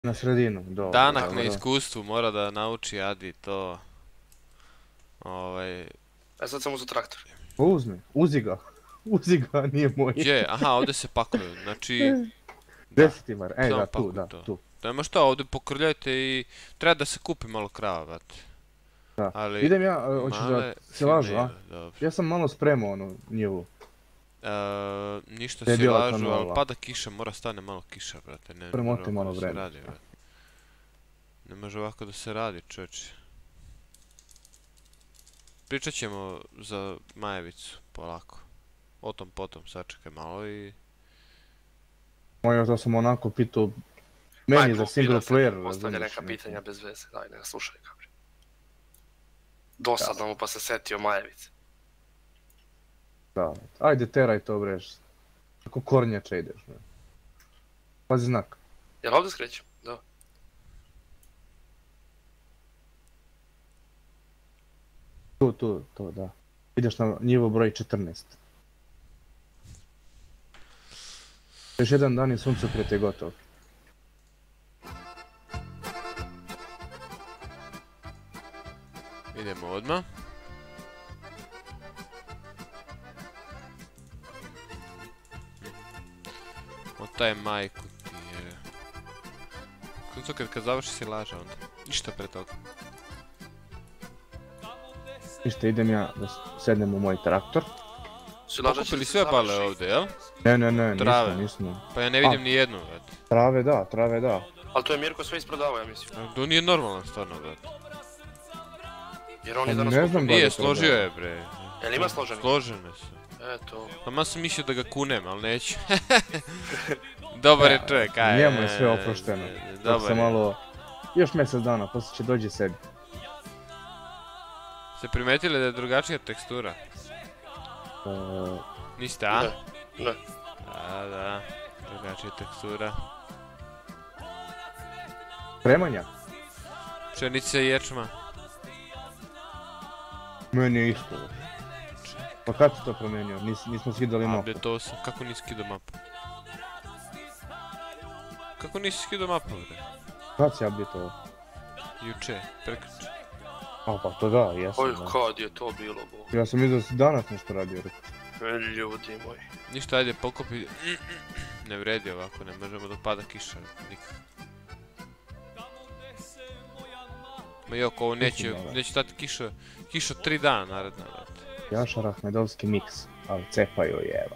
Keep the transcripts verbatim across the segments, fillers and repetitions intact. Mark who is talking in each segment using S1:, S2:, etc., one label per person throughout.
S1: Na sredinu, dobro.
S2: Danak na iskustvu, mora da nauči Adi to. Ovaj...
S3: E sad sam uzeo traktor.
S1: Uzmi, uzi ga. Uzi ga, nije moj.
S2: Gdje? Aha, ovdje se pakuju, znači...
S1: Deseti mar, ej da, tu, da, tu.
S2: Nema šta, ovdje pokrljajte i... Treba da se kupi malo krava, brate.
S1: Da, idem ja, hoćeš da se lažu, a? Ja sam malo spremao ono njivu.
S2: Ništa se lažu, ali pada kiša, mora stane malo kiša, brate.
S1: Premote malo vremena.
S2: Ne može ovako da se radi, čovječe. Pričat ćemo za Majevicu, polako. O tom potom, sačekaj malo i...
S1: Moja, to sam onako pitao meni za single player.
S3: Postavlja neka pitanja bez veze, daj, ne slušaj kabri. Dosadno mu pa se setio Majevice.
S1: Da, ajde teraj to breš. Ako kornjača ideš, ne. Pazi znak.
S3: Jel ovdje skrećem? Da.
S1: Tu, tu, to, da. Ideš na njivo broj četrnaest. Još jedan dan i suncokret je gotov.
S2: Idemo odmah. Otaj majku ti je... Suncokret kad završi si laža onda. Ništa pre toga.
S1: Ništa, idem ja da sednem u moj traktor.
S2: Pokupili sve bale ovdje, jel?
S1: Ne, ne, ne, nismo, nismo.
S2: Pa ja ne vidim ni jednu, vrati.
S1: Trave da, trave da.
S3: Ali to je Mirko sve isprodavao, ja mislim.
S2: To nije normalno, stvarno, vrati.
S3: Jer on je danas kupio.
S2: Nije, složio je, bre.
S3: Jel ima složeni?
S2: Složene su.
S3: Eto.
S2: Pa ma sam mislio da ga kunem, ali neću. Dobar je čovjek, aj.
S1: Njemu je sve oprošteno. Dok se malo... Još mjesec dana, poslije će dođi sebi.
S2: Ste primetili da je drugačija tekstura? Niste, a?
S3: Ne, ne.
S2: Da, da, drugačija tekstura.
S1: Premanja?
S2: Pšenica i ječma.
S1: Meni je isto. Pa kad si to promijenio? Nismo skidali mapu.
S2: A, to sam. Kako nisi skidao mapu? Kako nisi skidao mapu, bre?
S1: Kad si updateovao?
S2: Juče, prekriče.
S1: A pa to da, jesam.
S3: Oj, kad je to bilo, bo.
S1: Ja sam vidio da si danas nešto radio, rekao.
S3: Ljudi moji.
S2: Ništa, ajde, pokopi. Ne vredi ovako, ne možemo da pada kiša, nikak. Ma jok, ovo neće, neće dati kiša, kiša tri dana naredna, vrati.
S1: Jaša Rahmedovski miks, ali cepaju jeva.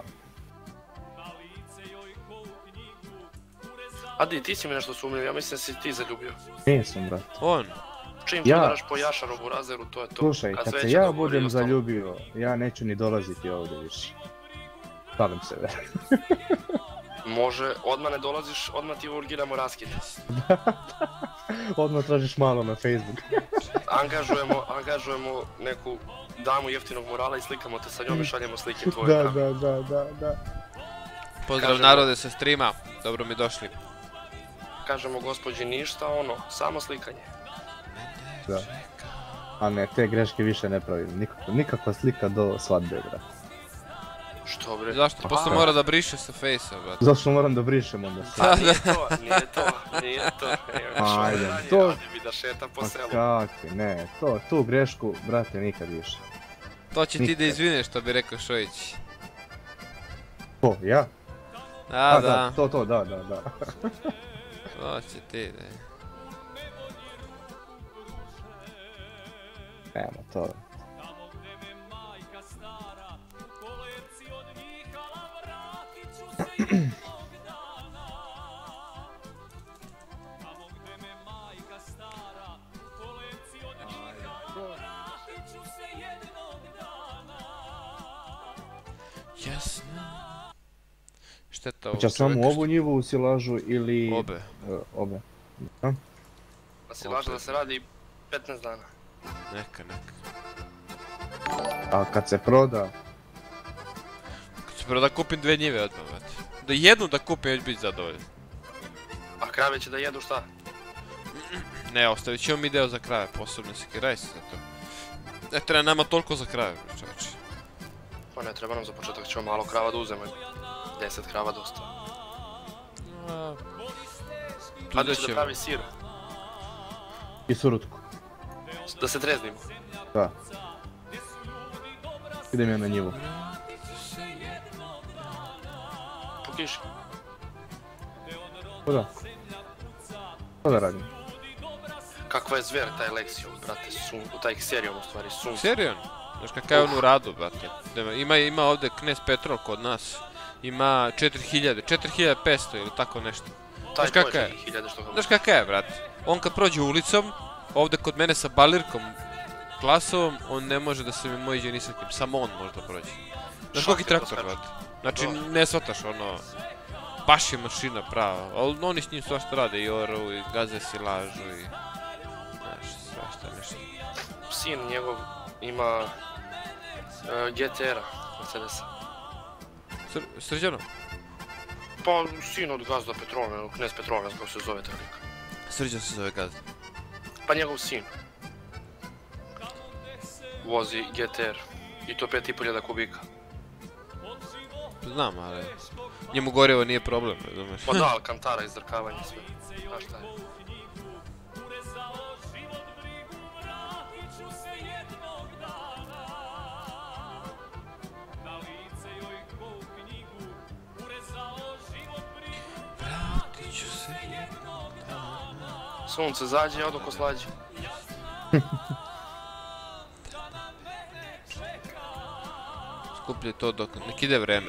S3: Adi, ti si mi nešto sumnio, ja mislim da si ti zaljubio.
S1: Nisam, brat.
S2: On?
S3: Čim prodaraš po Jašarovu razeru, to je to.
S1: Slušaj, kad se ja budem zaljubio, ja neću ni dolaziti ovdje više. Šalim se, ve.
S3: Može, odmah ne dolaziš, odmah ti urgiramo raskid.
S1: Odmah tražiš malo na Facebook.
S3: Angažujemo, angažujemo neku damu jeftinog morala i slikamo te sa njom i šaljemo slike tvoje.
S1: Da, da, da, da, da.
S2: Pozdrav narode sa streama, dobro mi došli.
S3: Kažemo gospođi ništa, ono, samo slikanje.
S1: Da. A ne, te greške više ne pravim, nikakva slika do svadbe, brat.
S3: Što bre?
S2: Zašto? Posle mora da briše sa fejsa, brat.
S1: Zašto moram da brišem onda sve?
S3: A nije to, nije to, nije to.
S1: Ajde, to...
S3: Adi bi da šeta po selu.
S1: Pa kakvi, ne, to, tu grešku, brate, nikad više.
S2: To će ti da izvineš, što bi rekao Šojić.
S1: Ko, ja?
S2: Da, da.
S1: To, to, da, da, da.
S2: To će ti, da.
S1: Nema to.
S2: Jasno. Šteta ovo
S1: čovjeka. Samo ovu njivu silažu ili...
S2: Obe.
S1: Obe.
S3: A silaža da se radi petnaest dana.
S2: Neka, neka.
S1: A kad se proda...
S2: Kad se proda kupim dve njive odmah, vrati. Da jednu da kupim, već biti zadovoljan.
S3: A krave će da jedu šta?
S2: Ne, ostavit ćemo mi deo za krave, posebno sekiraj se za to. Ne treba nama toliko za krave, čovječe.
S3: Pa ne treba nam za početak, ćemo malo krava da uzemo. Deset krava dosta. Hajde
S2: uzet
S3: će da
S2: ćemo.
S3: pravi sir.
S1: I surutku.
S3: Da se treznimo.
S1: Da. Idem ja na njivu.
S3: Po kiši.
S1: Kuda? Što da radim?
S3: Kakva je zver taj Lexio, brate, sun, taj Xerion u stvari, sun.
S2: Serion? Znaš kakav je on u radu, brate. Ima, ima ovdje Knez Petrol kod nas. Ima četiri hiljade, četiri hiljade petsto ili tako nešto.
S3: Taj
S2: Znaš kakav je?
S3: četiri hiljade što ga...
S2: Znaš kakav je, brate? On kad prođe ulicom, ovdje kod mene sa balirkom klasovom, on ne može da se mi mojiđe ni sa kim, samo on može da prođe. Znaš koliki traktor, brate? Znači, ne shvataš, ono... Baš je mašina prava, ali oni s njim svašta rade, i oru, i gaze silažu, i... Znaš, svašta nešto.
S3: Sin njegov ima... G T R-a, Mercedesa.
S2: Srđano?
S3: Pa, sin od Gazda Petrolna, Knez Petrolna, kako se zove taj lik.
S2: Srđan se zove Gazda.
S3: Pa njegov sin. Vozi G T R. I to pet i po hiljada kubika.
S2: Znam, ali... Njemu gorivo nije problem, razumiješ?
S3: Pa da, Alcantara, izdrkavanje, sve. Znaš šta je. Sunce zađe, ja odoko slađe.
S2: Skuplje to dok nek ide vreme.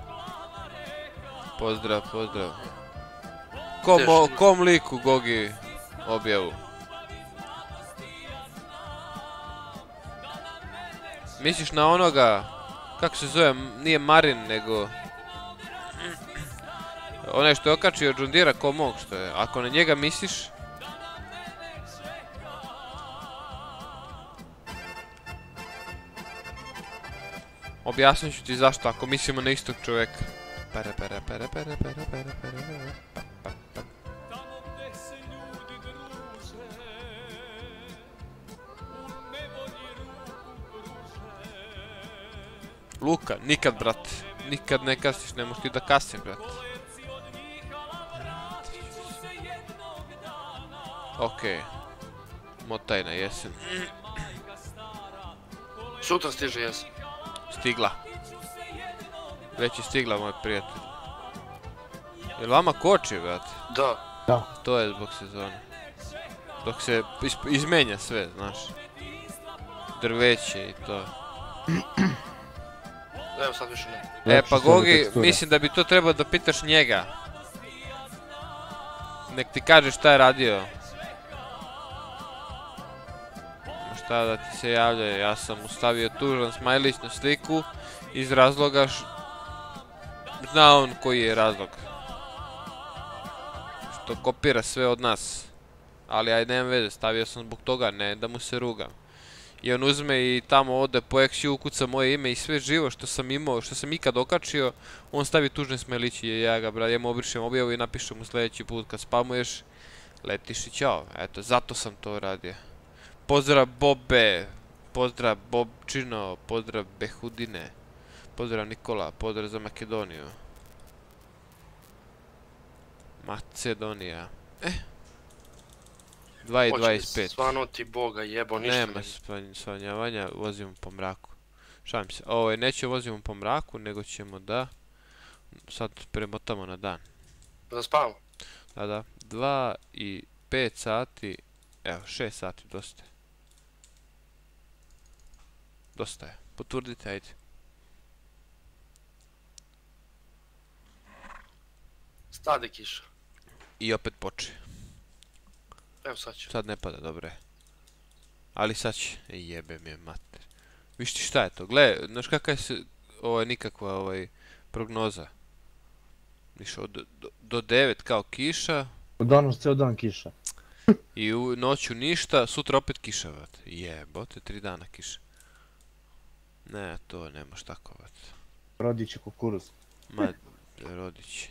S2: Pozdrav, pozdrav. Kom, o, kom liku Gogi objavu? Misliš na onoga, kako se zove, nije Marin, nego... Onaj što je okačio Džundira ko mog, što je. Ako na njega misliš... Objasnit ću ti zašto, ako mislimo na istog čovjeka. Pere, pere, pere, pere, pere, pere, pere, pere, pa, pa, pa. Luka, nikad, brat. Nikad ne kasniš, ne možeš ti da kasniš, brat. Okej. Motaj na jesen.
S3: Sutra stiže jesen.
S2: Stigla. Već je stigla, moj prijatelj. Jel vama koči, brat?
S3: Da.
S1: Da.
S2: To je zbog sezone. Dok se izmenja sve, znaš. Drveće i to.
S3: Evo sad više ne.
S2: E pa Gogi, mislim da bi to trebao da pitaš njega. Nek ti kaže šta je radio. Šta da ti se javlja, ja sam mu stavio tužan smajlić na sliku iz razloga š... Zna on koji je razlog. Što kopira sve od nas. Ali aj nema veze, stavio sam zbog toga, ne da mu se rugam. I on uzme i tamo ode po X-U, ukuca moje ime i sve živo što sam imao, što sam ikad okačio, on stavi tužne smajlići i ja ga, brat, ja mu obrišem objavu i napišem mu sljedeći put kad spamuješ, letiš i ćao. Eto, zato sam to radio. Pozdrav Bobe, pozdrav Bobčino, pozdrav Behudine, pozdrav Nikola, pozdrav za Makedoniju. Macedonija. Eh. dva i dvadeset pet.
S3: Svano ti Boga jebo, ništa
S2: Nema
S3: ne...
S2: svanjavanja, vozimo po mraku. Šalim se, ovo je neće vozimo po mraku, nego ćemo da... Sad premotamo na dan.
S3: Da spavamo?
S2: Da, da. dva i pet sati, evo, šest sati, dosta je. Dosta je. Potvrdite, ajde.
S3: Stade kiša.
S2: I opet poče.
S3: Evo sad ću.
S2: Sad ne pada, dobro je. Ali sad će. E, jebe mi je mater. Viš ti šta je to? Gle, znaš kakva je se... Ovo je nikakva ovaj... prognoza. Viš, od, do, do devet kao kiša.
S1: Danas cijel dan kiša.
S2: I u noću ništa, sutra opet kiša, vrat. Jebote, tri dana kiša. Ne, to ne može tako, vrat.
S1: Rodić je kukuruz.
S2: Ma, rodić.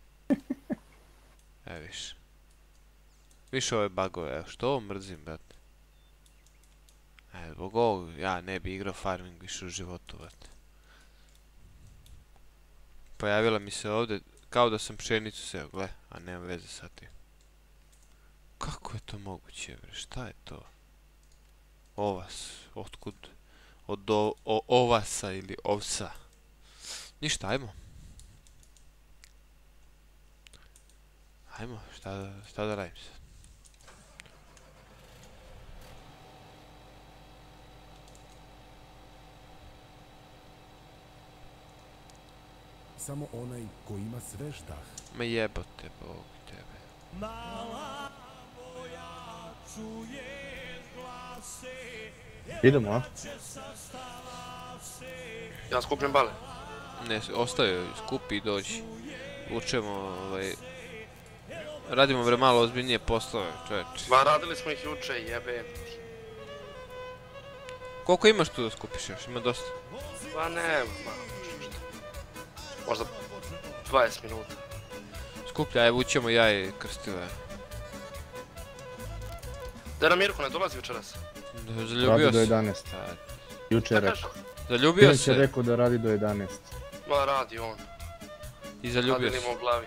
S2: E, viš. Viš ove bagove, evo, što ovo mrzim, brat. E, zbog ovog, ja ne bi igrao farming više u životu, brat. Pojavila mi se ovdje, kao da sam pšenicu seo, gle, a nema veze sa tim. to moguće, bre? Šta je to? Ovas. Otkud? Od o, o, ovasa ili ovsa. Ništa, ajmo. Ajmo, šta, šta da radim sad?
S4: Samo onaj ko ima sveždah.
S2: Ma jebote, Bog tebe.
S1: Idemo, a?
S3: Ja skupljam bale.
S2: Ne, ostaje, skupi i dođi. Učemo, ovaj... Radimo bre malo ozbiljnije poslove, čoveče.
S3: Ma radili smo ih juče, jebe ti.
S2: Koliko imaš tu da skupiš još? Ima dosta.
S3: Pa ne, ma, što. Možda dvadeset minuta.
S2: Skuplja, evo učemo ja i Krstile.
S3: Da na Mirko ne dolazi večeras.
S2: Zaljubio
S1: Radi do
S2: se.
S1: jedanaest.
S2: Da,
S1: Juče je
S3: Šta
S1: rekao.
S3: kažeš?
S2: Zaljubio
S1: Inače je
S2: se.
S1: rekao da radi do jedanaest.
S3: Ma radi on.
S2: I zaljubio
S3: Radili
S2: se.
S3: mu u glavi.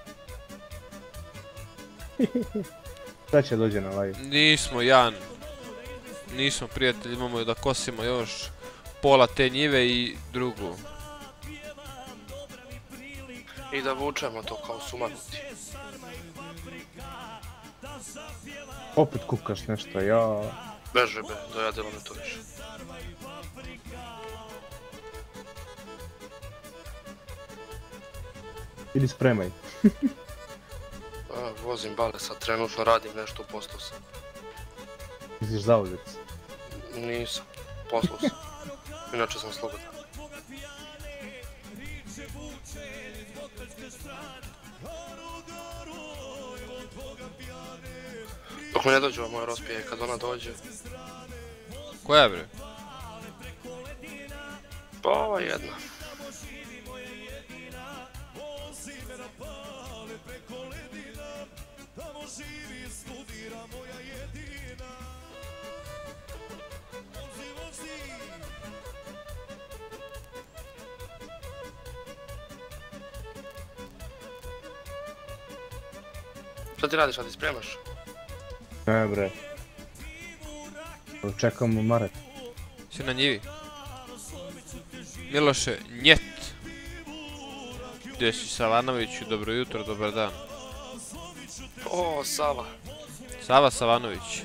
S1: Sad će dođe na live.
S2: Nismo, Jan. Nismo prijatelji, imamo da kosimo još pola te njive i drugu.
S3: I da vučemo to kao sumanuti.
S1: Opet kukaš nešto, ja...
S3: Beže be, dojadilo me to više.
S1: Idi spremaj.
S3: A, vozim bale, sad trenutno radim nešto u poslu sam.
S1: Misliš zauzet.
S3: Nisam, poslu sam. Inače sam slobodan. Dok mi ne dođe ova moja rospije, kad ona dođe.
S2: Koja bre?
S3: Pa ova jedna. Šta ti radiš, šta ti spremaš?
S1: Ne bre. Čekamo Maret.
S2: Si na njivi? Miloše, njet! Gdje si Savanoviću, dobro jutro, dobar dan.
S3: O, Sava.
S2: Sava Savanović.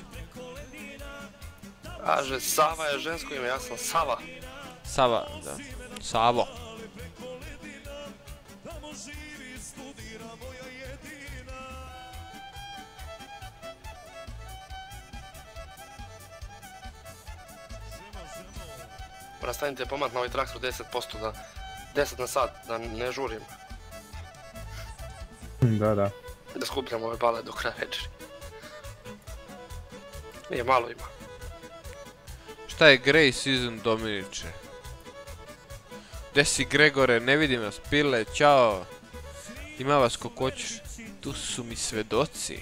S3: Kaže, Sava je žensko ime, ja sam Sava.
S2: Sava, da. Savo.
S3: Rastanite pomak na ovaj traktor deset posto da... deset na sat, da ne žurim.
S1: Da, da.
S3: Da skupljam ove bale do kraja večeri. Nije, malo ima.
S2: Šta je Grey Season, Dominiče? Gde si, Gregore? Ne vidim vas. Pile, ćao. Ima vas ko hoćeš. Tu su mi svedoci.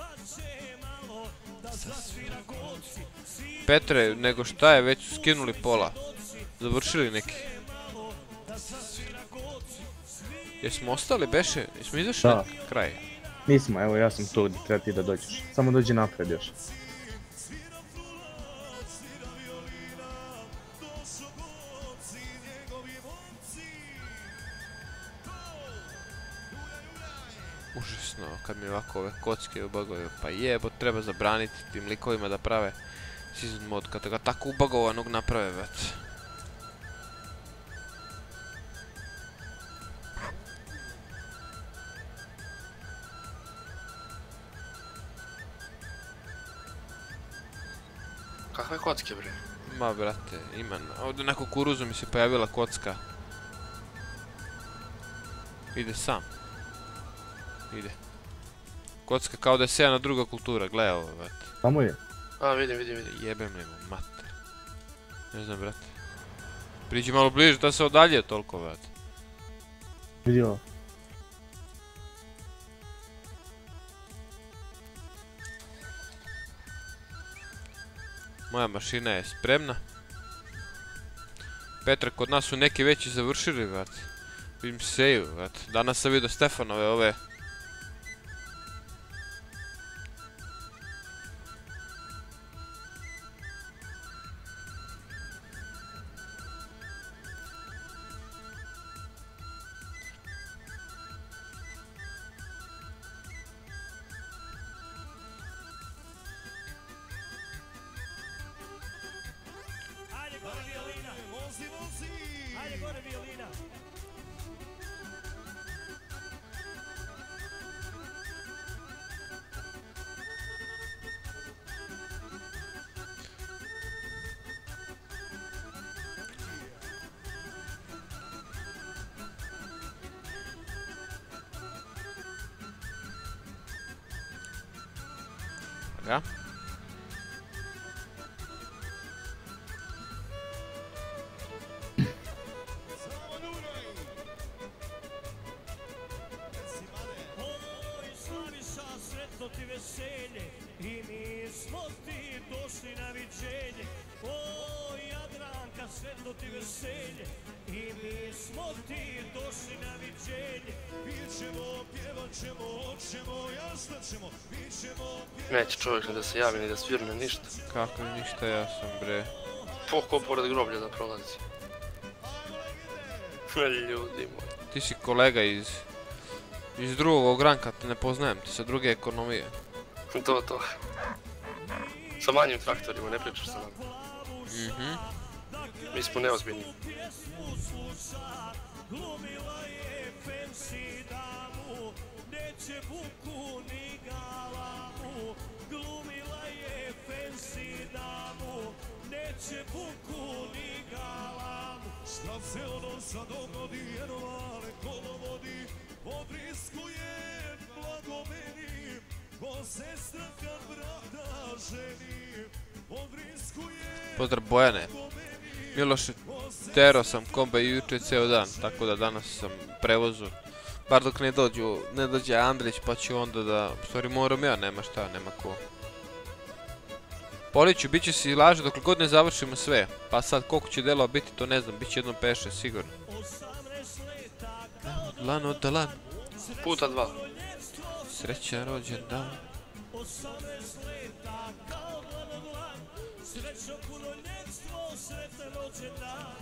S2: Petre, nego šta je, već su skinuli pola. Završili neki. Jesmo ostali, beše? Jesmo izašli
S1: Da.
S2: na kraj?
S1: Nismo, evo ja sam tu gdje treba ti da dođeš. Samo dođi napred još.
S2: Užasno, kad mi ovako ove kocke ubaguju. Pa jebo, treba zabraniti tim likovima da prave season mod, kad ga tako ubagovanog naprave, već.
S3: Kakve kocke, bre?
S2: Ma, brate, ima. Ovdje na kukuruzu mi se pojavila kocka. Ide sam. Ide. Kocka kao da je sejana druga kultura, gledaj ovo, brate.
S1: Tamo je.
S3: A, vidim, vidim, vidim.
S2: Jebem li mu, mater. Ne znam, brate. Priđi malo bliže da se odalje toliko, brate.
S1: Vidi ovo.
S2: Moja mašina je spremna. Petra, kod nas su neki veći završili, brate. Vidim seju, brate. Danas sam vidio Stefanove ove.
S5: Ajde gore violina.
S2: Ja.
S5: Sretno ti veselje i mi smo ti došli na viđenje. O Jadranka, sretno ti veselje i mi smo ti došli na viđenje. Pićemo, pjevat ćemo, hoćemo, jasno ćemo, pićemo.
S3: Neće čovjek ni da se javi, ni da svirne, ništa.
S2: Kako ništa, ja sam bre.
S3: Poko pored groblja da prolazi. Ljudi moji.
S2: Ti si kolega iz... Iz drugog ogranka, te ne poznajem, ti sa druge ekonomije.
S3: To, to. Sa manjim traktorima, ne pričaš sa nama.
S2: Mhm.
S3: Mi smo neozbiljni.
S5: Glumila je fancy damu, neće buku ni galamu. Glumila je fancy damu, neće buku ni galamu. Šta se ono sad dogodi, jedno male kolovodi, odriskuje blago meni, ko sestra kad brata ženi, odriskuje.
S2: Pozdrav Bojane. Miloše, tero sam kombe juče ceo dan, tako da danas sam u prevozu. Bar dok ne dođu, ne dođe Andrić, pa ću onda da... U stvari moram ja, nema šta, nema ko. Poliću, bit će si laže dok god ne završimo sve. Pa sad koliko će delova biti, to ne znam, bit će jednom peše, sigurno. Lan od lan.
S3: Puta dva.
S2: Srećan rođendan.
S5: Srećno punoljetstvo, sretan rođendan.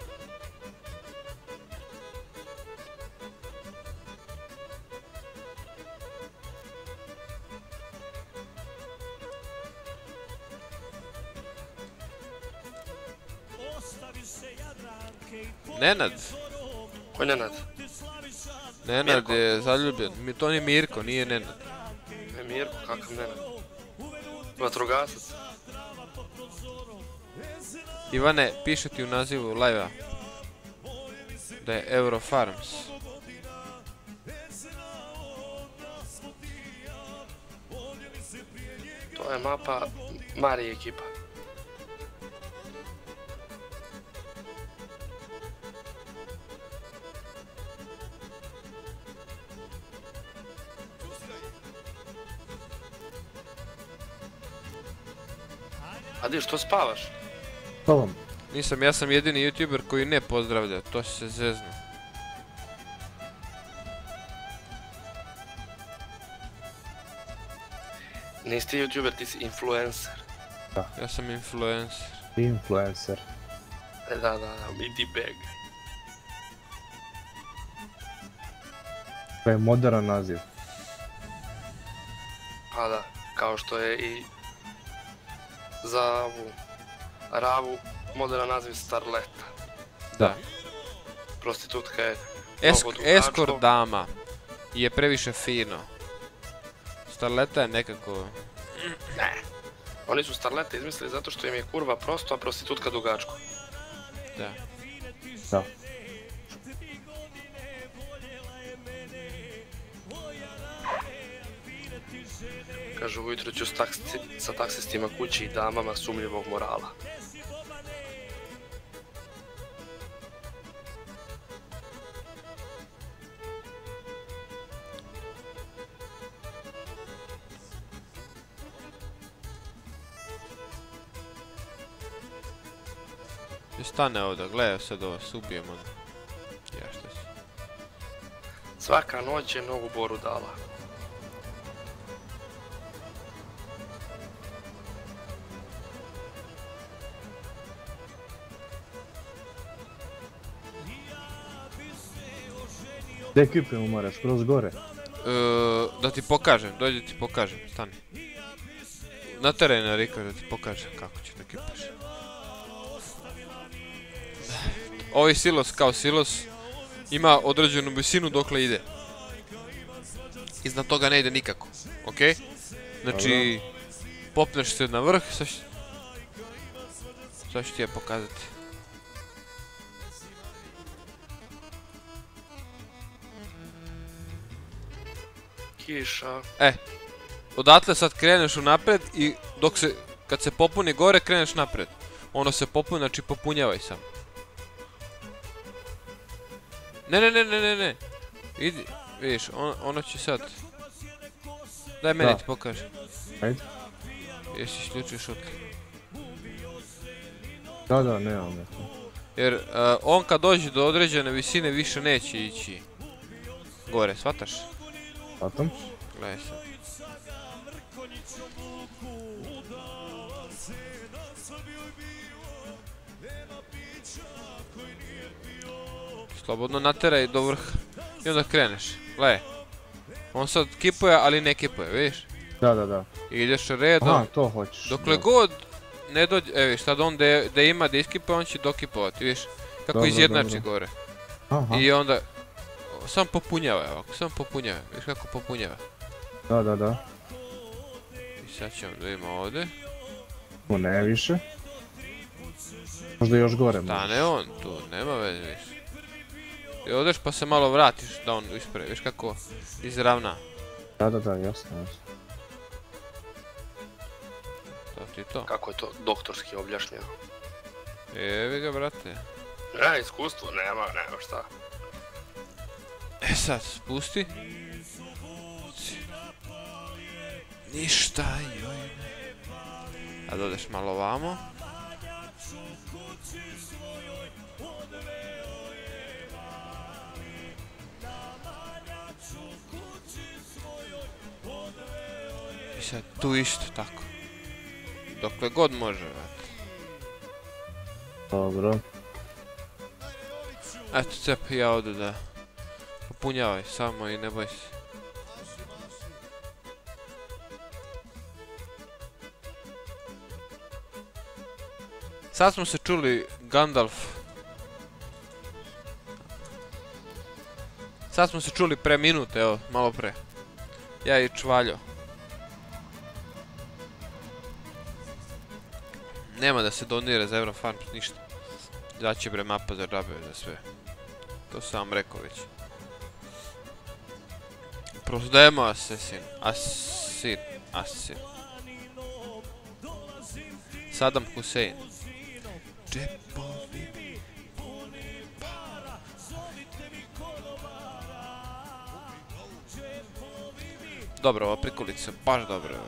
S5: Ostavi se Jadranke i
S2: Nenad.
S3: Ko je Nenad?
S2: Nenad je zaljubljen. Mi- To nije Mirko, nije Nenad.
S3: Ne, Mirko, kakav Nenad? Vatrogasac.
S2: Ivane, piše ti u nazivu live-a da je Eurofarms.
S3: To je mapa Marije ekipa. A di, što spavaš?
S1: To vam.
S2: Nisam, ja sam jedini youtuber koji ne pozdravlja, to se zezne.
S3: Nisi ti youtuber, ti si influencer.
S2: Ja sam influencer.
S1: Influencer.
S3: E, da, da, da, midi bag.
S1: To je moderan naziv.
S3: Pa da, kao što je i za ovu Ravu moderan naziv Starleta.
S2: Da.
S3: Prostitutka je
S2: Esk
S3: mnogo dugačko.
S2: Eskort dama je previše fino. Starleta je nekako...
S3: Ne. Oni su Starlete izmislili zato što im je kurva prosto, a prostitutka dugačko.
S2: Da.
S1: Da.
S3: Kažu, ujutro ću s taksi- sa taksistima kući i damama sumnjivog morala.
S2: I stane ovdje, gledaj sad ovo, se ubijemo. Ja šta si.
S3: Svaka noć je novu boru dala.
S1: Gdje ekipimo moraš, kroz gore.
S2: E, da ti pokažem, dođi da ti pokažem, stani. Nateraj na Rika da ti pokažem kako će da kipaš. ovaj silos kao silos ima određenu visinu dokle ide. Iznad toga ne ide nikako, okej? Znači, popneš se na vrh, sad ću... Sad ću ti je pokazati.
S3: Kiša.
S2: E, odatle sad kreneš u napred i dok se, kad se popuni gore, kreneš napred. Ono se popuni, znači popunjavaj sam. Ne, ne, ne, ne, ne, ne. Idi, vidiš, on, ono će sad. Daj meni
S1: Da.
S2: ti pokaži.
S1: Ajde.
S2: Jesi isključio šutke.
S1: Da, da, nemam ne.
S2: Jer uh, on kad dođe do određene visine više neće ići gore, shvataš?
S1: Potom?
S2: Gledaj sad. Slobodno nateraj do vrha i onda kreneš, gledaj. On sad kipuje, ali ne kipuje, vidiš?
S1: Da, da, da.
S2: I ideš redom,
S1: Aha, to hoćeš.
S2: dokle
S1: da.
S2: god ne dođe, evo viš, sad on da ima da iskipuje, on će dokipovati, vidiš? Kako
S1: Dobro,
S2: izjednači
S1: dobro.
S2: gore.
S1: Aha,
S2: I onda, sam popunjava ovako, sam popunjava, viš kako popunjava.
S1: da, da, da.
S2: I sad ćemo da vidimo ovdje.
S1: Tu ne više. Možda još gore možeš.
S2: Stane on tu, nema veze više. I odeš pa se malo vratiš da on ispred, viš kako izravna.
S1: Da, da, da, jasno, jasno.
S2: To ti to.
S3: Kako je to doktorski objašnjeno?
S2: Evi ga, brate.
S3: Ne, iskustvo, nema, nema šta.
S2: E sad, spusti. Ništa, joj ne. A dodeš malo vamo. I sad tu isto tako. Dokle god može, brate.
S1: Dobro.
S2: Eto, cep ja ovdje da popunjavaj samo i ne boj se. Sad smo se čuli Gandalf. Sad smo se čuli pre minute, evo, malo pre. Ja i Čvaljo. Nema da se donira za Eurofarms, ništa. Daće bre mapa za džabe za sve. To sam vam rekao već. Prozdajemo Assassin. Assassin. Assassin. Saddam Hussein. Džepovi mi puni para, zovite mi konobara. Dobro, ova prikolica, baš dobro je.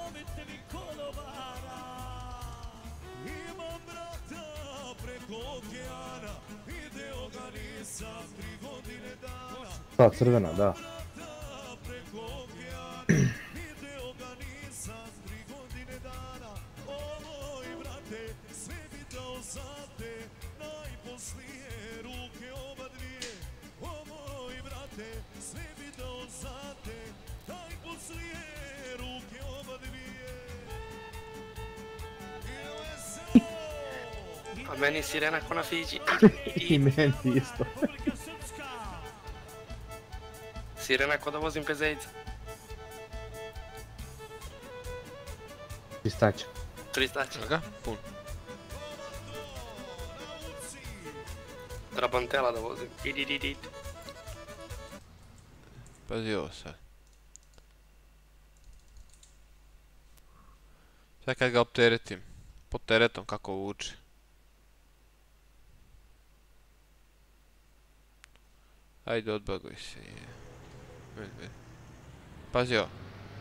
S1: Ta crvena, da.
S3: A meni sirena ko na Fiji.
S1: I meni isto.
S3: Sirena ko da vozim pezejca.
S1: Pistaće.
S3: Tristaće.
S2: Aga, pun.
S3: Trabantela da vozim. Idididid.
S2: Pazi ovo sad. Sad kad ga opteretim. Pod teretom kako vuče. Ajde, odbaguj se. Vidi, vidi. Pazi ovo.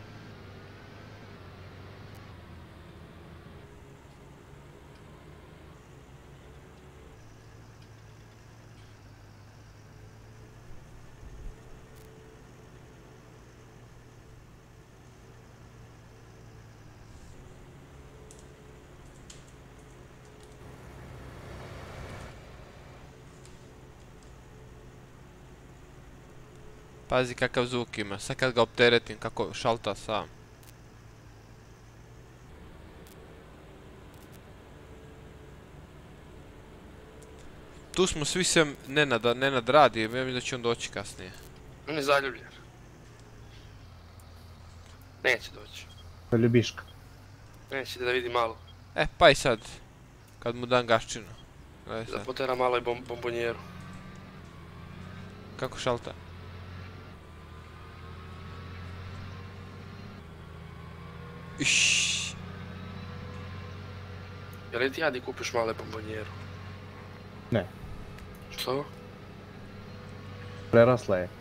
S2: Pazi kakav zvuk ima, sad kad ga opteretim kako šalta sam. Tu smo svi sem Nenada, Nenad radi, ja mislim da će on doći kasnije.
S3: On je zaljubljen. Neće doći.
S1: To je ljubiška.
S3: Neće da vidi malo.
S2: E, pa i sad. Kad mu dam gaščinu. Gledaj
S3: Da
S2: sad.
S3: potera malo i bom bombonjeru.
S2: Kako šalta? Išš.
S3: Jel li ti ja di kupiš male bombonjeru?
S1: Ne,
S3: Što?
S1: prerasla je.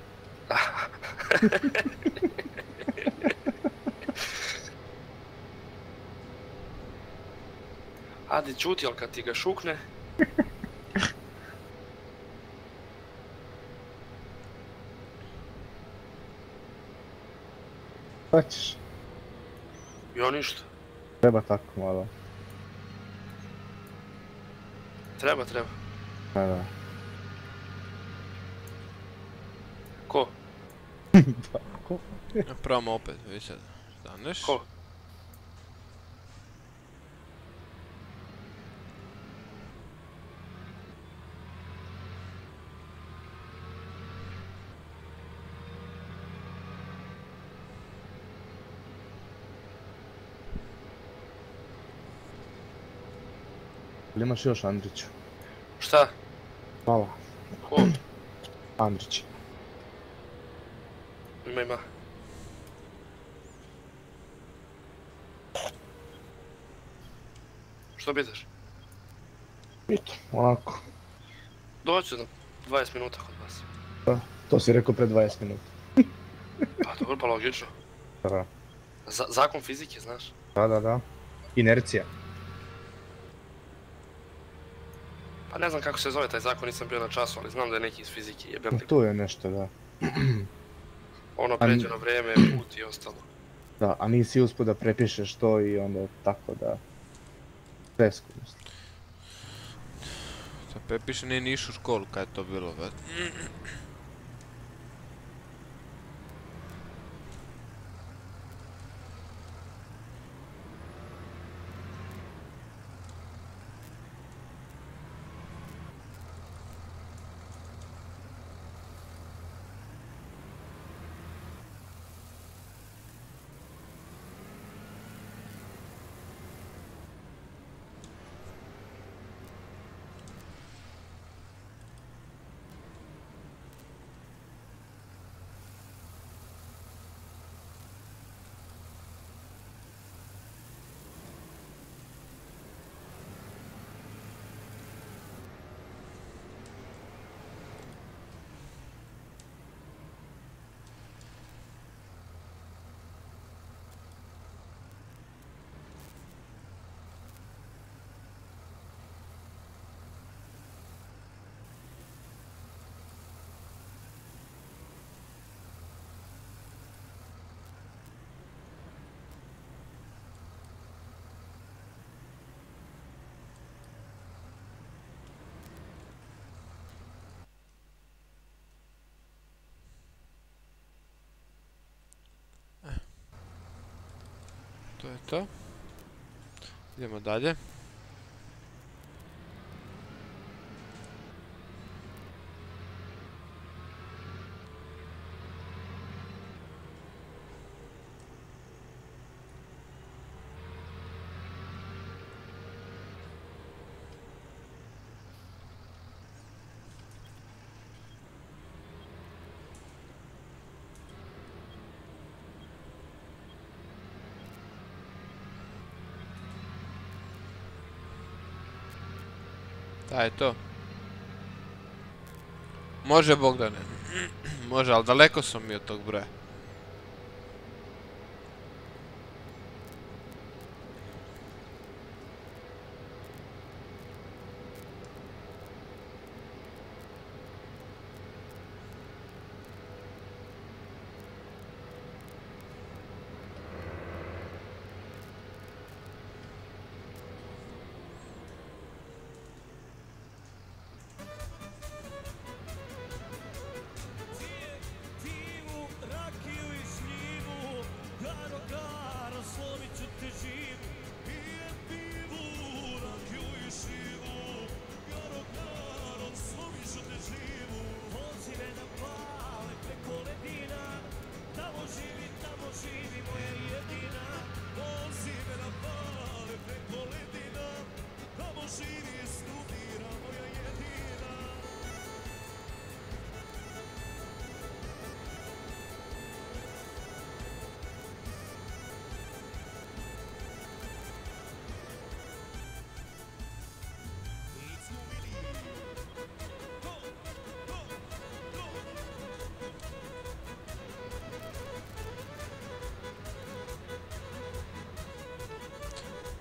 S3: Adi čuti, ali kad ti ga šukne...
S1: Pa ćeš.
S3: Jo ništa.
S1: Treba tako malo.
S3: Treba, treba.
S1: Da, da.
S3: Ko?
S1: Tako.
S2: Probamo opet, vidi sad. Staneš.
S3: Ko?
S1: Ili imaš još Andriću?
S3: Šta?
S1: Hvala.
S3: Ko?
S1: Andrić.
S3: Ima, ima. Što pitaš?
S1: Pito, onako.
S3: Doću za dvadeset minuta kod vas.
S1: To si rekao pre dvadeset minuta.
S3: Pa dobro, pa logično.
S1: Da,
S3: Z zakon fizike, znaš.
S1: da, da, da. Inercija.
S3: Pa ne znam kako se zove taj zakon, nisam bio na času, ali znam da je neki iz fizike, jebem te.
S1: Tu je nešto, da.
S3: Ono pređeno vrijeme, put i ostalo.
S1: Da, a nisi uspio da prepišeš to i onda tako da... Tresku, mislim.
S2: Sad prepiše, nije ni išao u školu kad je to bilo, bet. To je to. Idemo dalje. Da je to. Može Bogdane. Može, ali daleko smo mi od tog broja.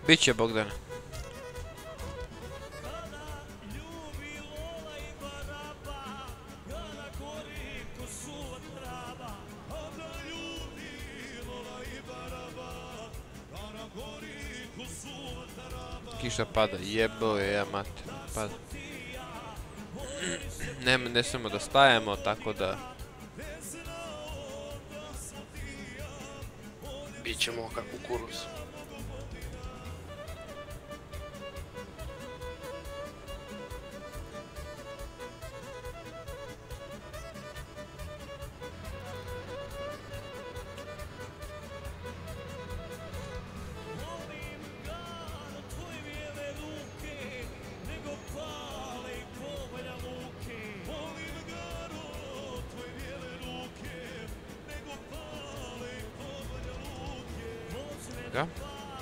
S2: Biće Bogdane. Kiša pada, jebo je ja mate, pada. Ne, ne smemo da stajemo, tako da...
S3: Bićemo kao kukuruz.
S2: Ga?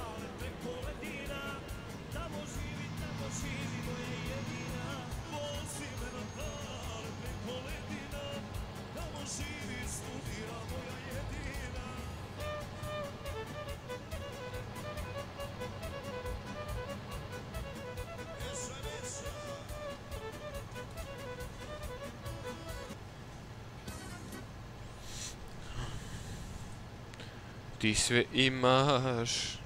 S2: Ti sve imaš.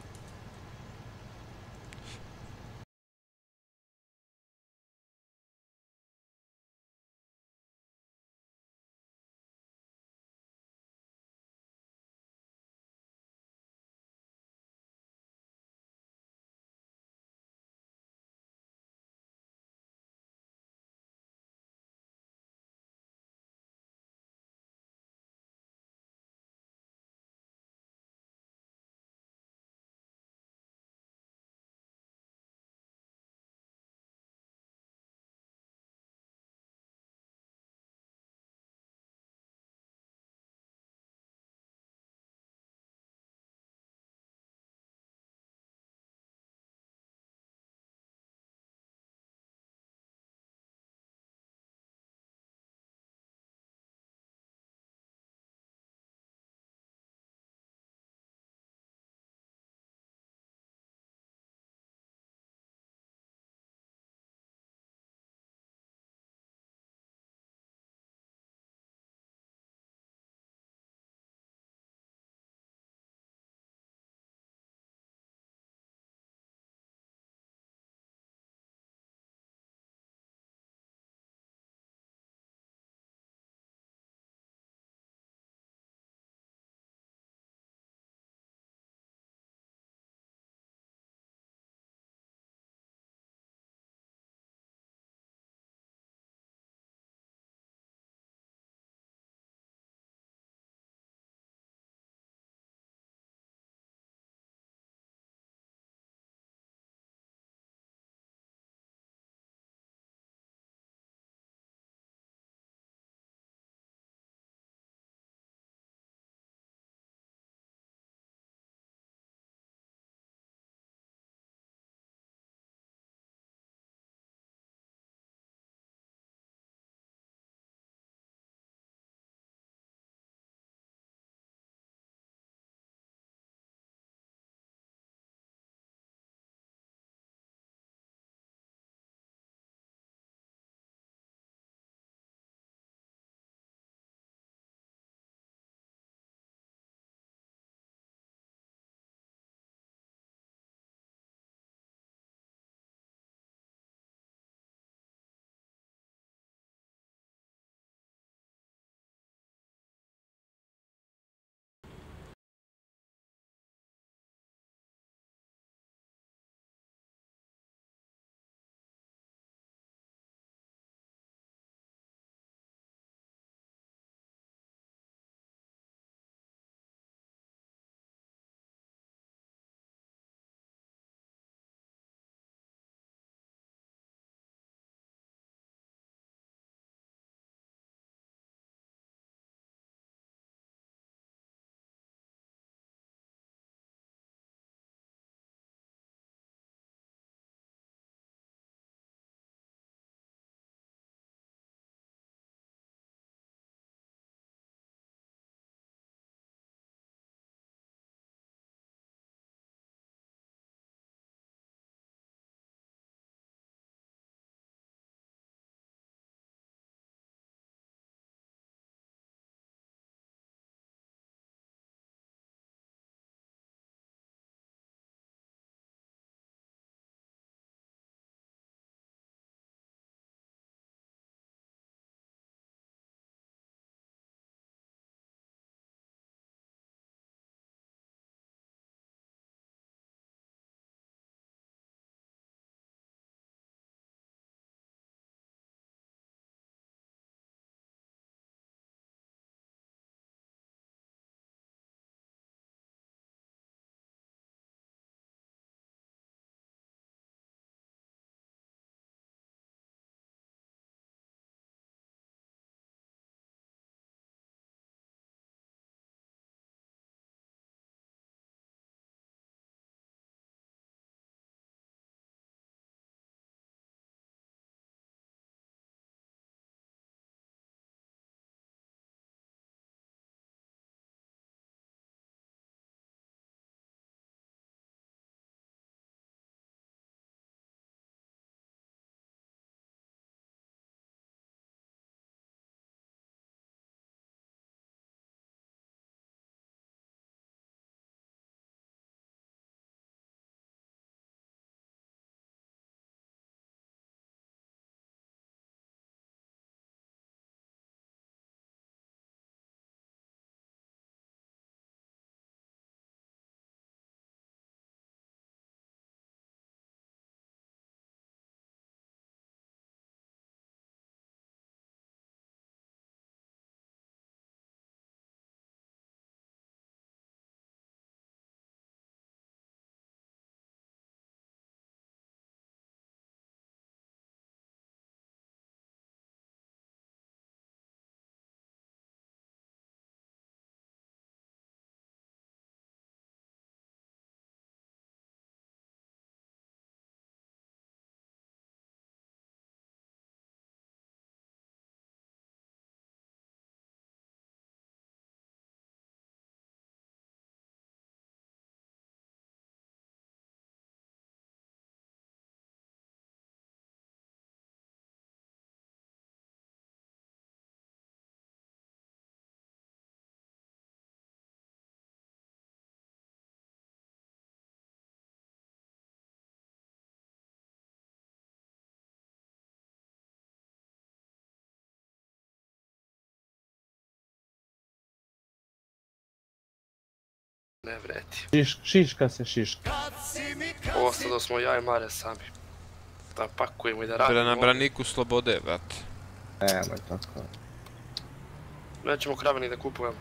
S3: Ne vreti.
S1: Šiš, šiška se šiška.
S3: Ostado smo ja i Mare sami. Da pakujemo i da radimo.
S2: Na braniku slobode, brate.
S1: Nemoj tako.
S3: Nećemo krave ni da kupujemo.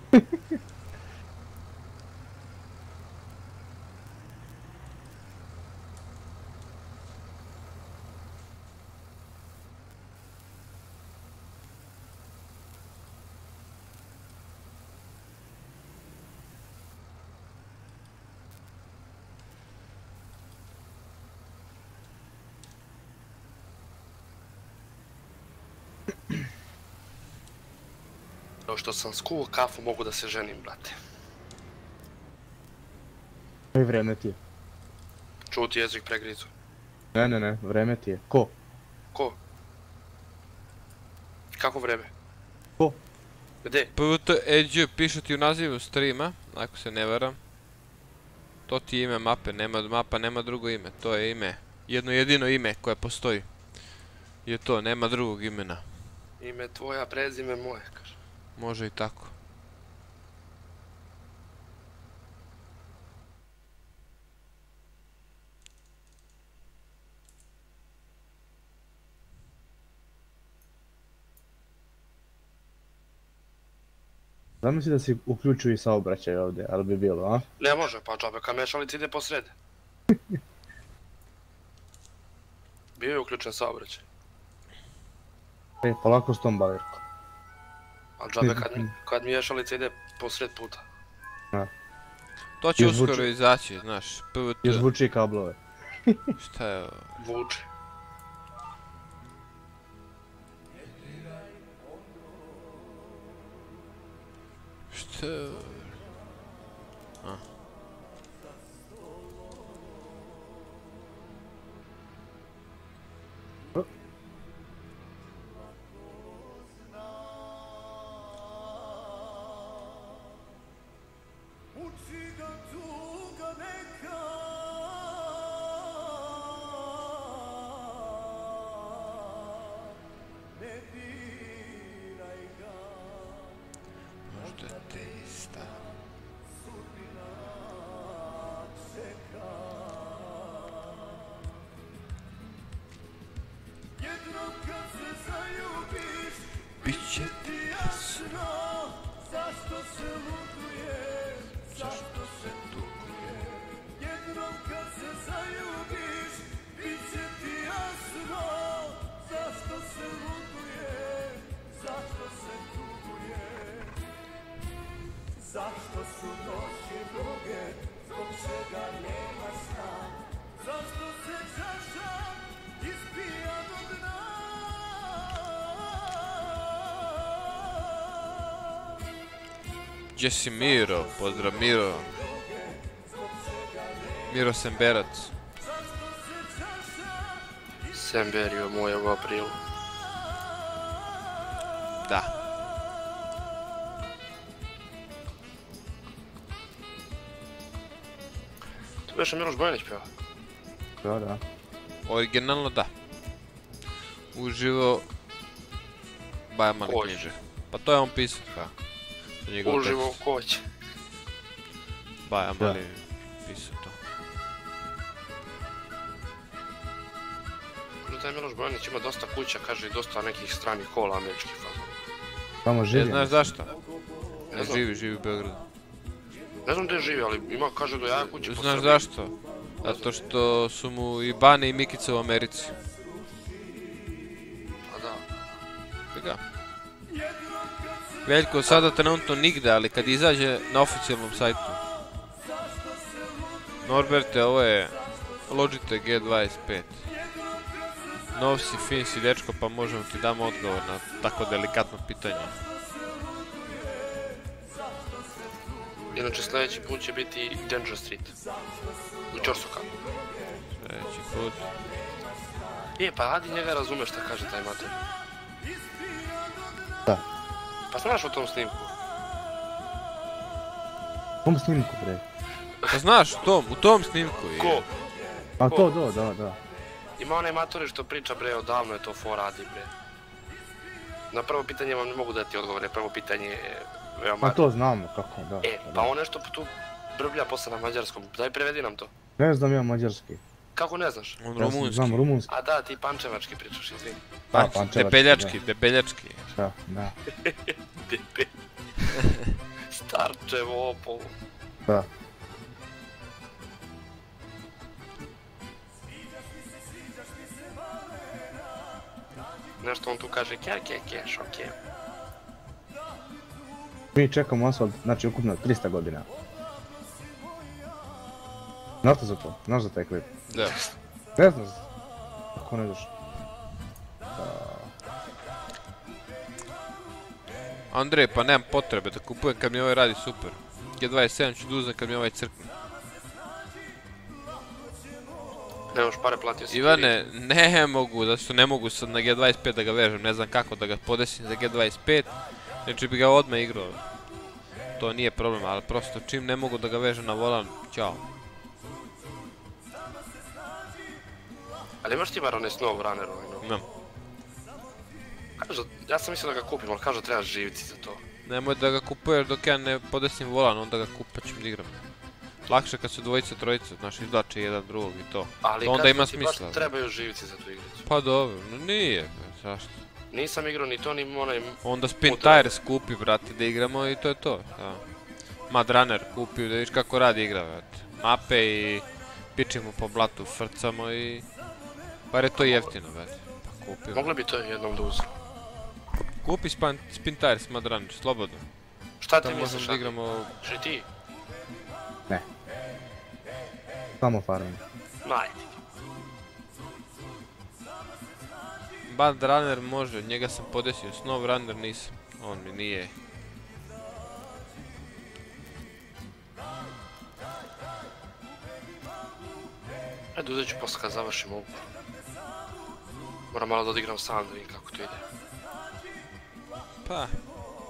S3: Kao što sam skuo kafu, mogu da se ženim, brate.
S1: I vreme ti je.
S3: Čuti jezik pregrizu.
S1: Ne, ne, ne, vreme ti je. Ko?
S3: Ko? Kako vreme?
S1: Ko?
S3: Gde?
S2: Prvo to Edge piše ti u nazivu streama, ako se ne varam. To ti je ime mape, nema mapa, nema drugo ime, to je ime. Jedno jedino ime koje postoji. Je to, nema drugog imena.
S3: Ime tvoja, prezime moje, kaže.
S2: Može i tako.
S1: Zamisli da si uključio i saobraćaj ovdje, ali bi bilo, a?
S3: Ne može, pa džabe, kad mešalica ide po srede. Bio je uključen saobraćaj.
S1: E, polako s tom bavirkom.
S3: Ali džabe, kad, kad miješalica ide po sred puta.
S2: To će
S1: Još zvuči-
S2: uskoro izaći, znaš. Prvo
S1: Još
S2: to...
S1: zvuči kablove.
S2: Šta je ovo?
S3: Vuče.
S2: Šta je ovo? A.
S5: Uči ga tuga neka, ne diraj ga.
S2: Možda te ista.
S5: Jednom kad se zaljubiš,
S2: Biće ti
S5: jasno zašto se luduje, zašto se tuguje. Jednom kad se zaljubiš, bit će ti jasno zašto se luduje, zašto se tuguje. Zašto su noći duge, zbog čega nema sna, zašto se čaša ispija do dna.
S2: Gdje si Miro? Pozdrav Miro. Miro Semberac.
S3: Semberio moje u aprilu.
S2: Da.
S3: Tu beše Miloš Bojanić pjeva.
S1: Da, da.
S2: Originalno da. Uživo... Baja mali
S3: Koć.
S2: knjiže. Pa to je on pisao, ka. To je njegov
S3: Uživo
S2: tekst.
S3: koć.
S2: Baja
S1: Da.
S2: mali pisao to.
S3: Kažu taj Miloš Bojanić ima dosta kuća, kaže i dosta nekih stranih kola američkih fazona.
S1: Tamo
S2: Ne
S1: živi.
S2: znaš zašto?
S3: Ne
S2: Ne
S3: znam.
S2: živi, živi u Beogradu.
S3: Ne znam gdje živi, ali ima, kaže da ja kući po
S2: Znaš
S3: Srbiji.
S2: zašto? Zato što su mu i Bane i Mikica u Americi.
S3: A da.
S2: Da. Veljko sada trenutno nigde, ali kad izađe na oficijalnom sajtu. Norberte, ovo je Logitech G dvadeset pet. Nov si, fin si dečko, pa možemo ti damo odgovor na tako delikatno pitanje.
S3: Inače sljedeći put će biti Danger Street. U Ćorsoka.
S2: Sljedeći put.
S3: Je, pa Adi njega razume šta kaže taj mater.
S1: Da.
S3: Pa znaš o tom snimku?
S1: U tom snimku, bre.
S2: Pa znaš, u tom, u tom snimku je.
S3: Ko?
S1: A to, da, da, da.
S3: Ima onaj matore što priča bre, odavno je to for Adi bre. Na prvo pitanje vam ne mogu dati odgovore, prvo pitanje je veoma...
S1: A to znamo kako, da.
S3: E, pa on nešto tu brblja posle na mađarskom. Daj prevedi nam to.
S1: Ne znam ja mađarski.
S3: Kako ne znaš?
S2: On
S1: Ja sam-
S2: rumunski.
S1: znam rumunski.
S3: A da, ti pančevački pričaš, izvini.
S1: Pa,
S2: Pa,
S1: pančevački,
S2: debeljački, debeljački.
S1: Da, da.
S3: Debe. Starče vopov.
S1: Da.
S3: Nešto on tu kaže kje, kje, kje, šokje.
S1: Mi čekamo asfalt, znači ukupno trista godina. Znaš za to? Znaš za taj klip?
S2: Da.
S1: Ne znaš. Kako ne znaš?
S2: Andrej, pa nemam potrebe da kupujem kad mi ovaj radi super. G dvadeset sedam ću da uzem kad mi ovaj crkne.
S3: Nemaš pare, platio si.
S2: Ivane, ne mogu, zato što ne mogu sad na G dvadeset pet da ga vežem, ne znam kako da ga podesim za G dvadeset pet, znači bi ga odmah igrao. To nije problem, ali prosto čim ne mogu da ga vežem na volan, ćao.
S3: Ali imaš ti bar onaj Snow Runner ovaj novi?
S2: Imam.
S3: Kažu, ja sam mislio da ga kupim, ali kažu trebaš živci za to.
S2: Nemoj da ga kupuješ dok ja ne podesim volan, onda ga kupat ćemo da igram. Lakše kad su dvojice, trojice, znaš, izvlače jedan drugog i to.
S3: Ali
S2: To onda
S3: kažu
S2: ima
S3: ti baš
S2: smisla.
S3: trebaju živci za tu igricu.
S2: Pa dobro, no nije, bre, zašto?
S3: Nisam igrao ni to, ni onaj...
S2: Onda Spin
S3: Utra.
S2: Tires kupi, brate, da igramo i to je to. Da. Mad Runner kupi, da vidiš kako radi igra, brate. Mape i pičimo po blatu, frcamo i... Bar je to jeftino, brate. Pa kupi.
S3: Mogli bi to jednom da uzem.
S2: Kupi Spin, Spin Tires, Mad Runner, slobodno.
S3: Šta ti
S2: Tamo
S3: misliš,
S2: možemo da
S3: Adi?
S2: igramo...
S3: Že ti?
S1: Ne. Samo farming.
S3: Najdi.
S2: Mad Runner može, njega sam podesio, Snow Runner nisam. On mi nije.
S3: Ajde, uzet ću posle kad završim ovu. Moram malo da odigram sam da vidim kako to ide.
S2: Pa,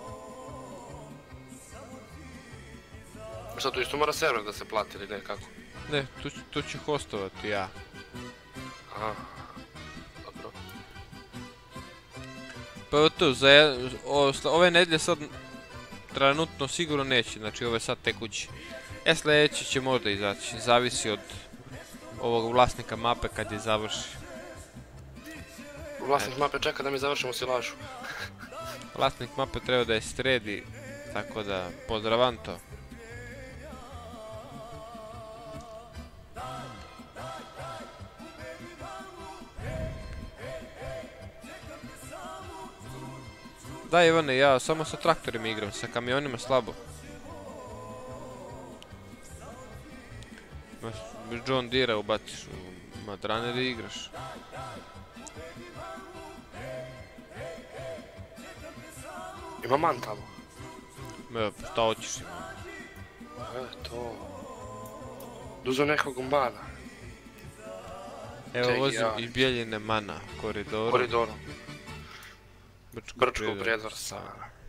S3: Šta tu isto mora server da se plati ili ne, kako?
S2: ne, tu, ću- tu ću hostovati ja.
S3: Aha. Dobro.
S2: Pa evo tu, za jed- o- sla- ove nedjelje sad trenutno sigurno neće, znači ove sad tekući. E sljedeće će možda izaći, zavisi od ovog vlasnika mape kad je završi.
S3: Vlasnik mape čeka da mi završimo silažu.
S2: Vlasnik mape treba da je sredi, tako da pozdravam to. Da Ivane, ja samo sa traktorima igram, sa kamionima slabo. Imaš John Deere ubaciš u Mad Runner i igraš.
S3: Ima man tamo.
S2: Evo, šta hoćeš ima.
S3: E, to. Duzo nekog mana.
S2: Evo
S3: Čekaj,
S2: vozim
S3: ja.
S2: iz Bijeljine Mana, koridorom.
S3: Koridorom.
S2: Brčko
S3: Brčko
S2: predor
S3: predor sa.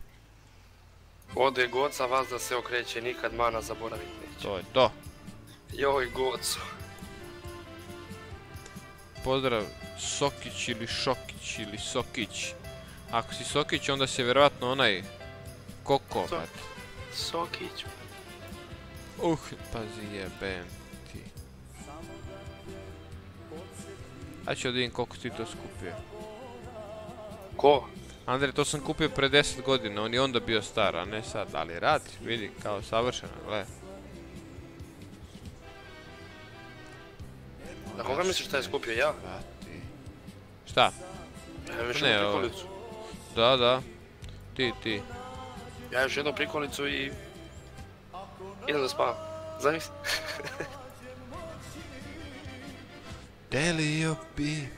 S3: Ode Goca, vas da se okreće, nikad mana zaboraviti neće.
S2: To je to.
S3: Joj Goco.
S2: Pozdrav Sokić ili Šokić ili Sokić. Ako si Sokić onda si vjerovatno onaj Koko,
S3: To.
S2: brate.
S3: Sokić.
S2: Uh, pazi jebem ti. Ja ću da vidim koliko ti to skupio.
S3: Ko?
S2: Andrej, to sam kupio pre deset godina, on je onda bio star, a ne sad, ali radi, vidi, kao savršeno, gle.
S3: Na koga misliš šta je skupio ja?
S2: Brati. Šta?
S3: Ja još
S2: Ne,
S3: jednu
S2: ovo-
S3: prikolicu.
S2: Da, da. Ti, ti.
S3: Ja još jednu prikolicu i... Idem da spavam. Zamisli.
S2: Delio bi.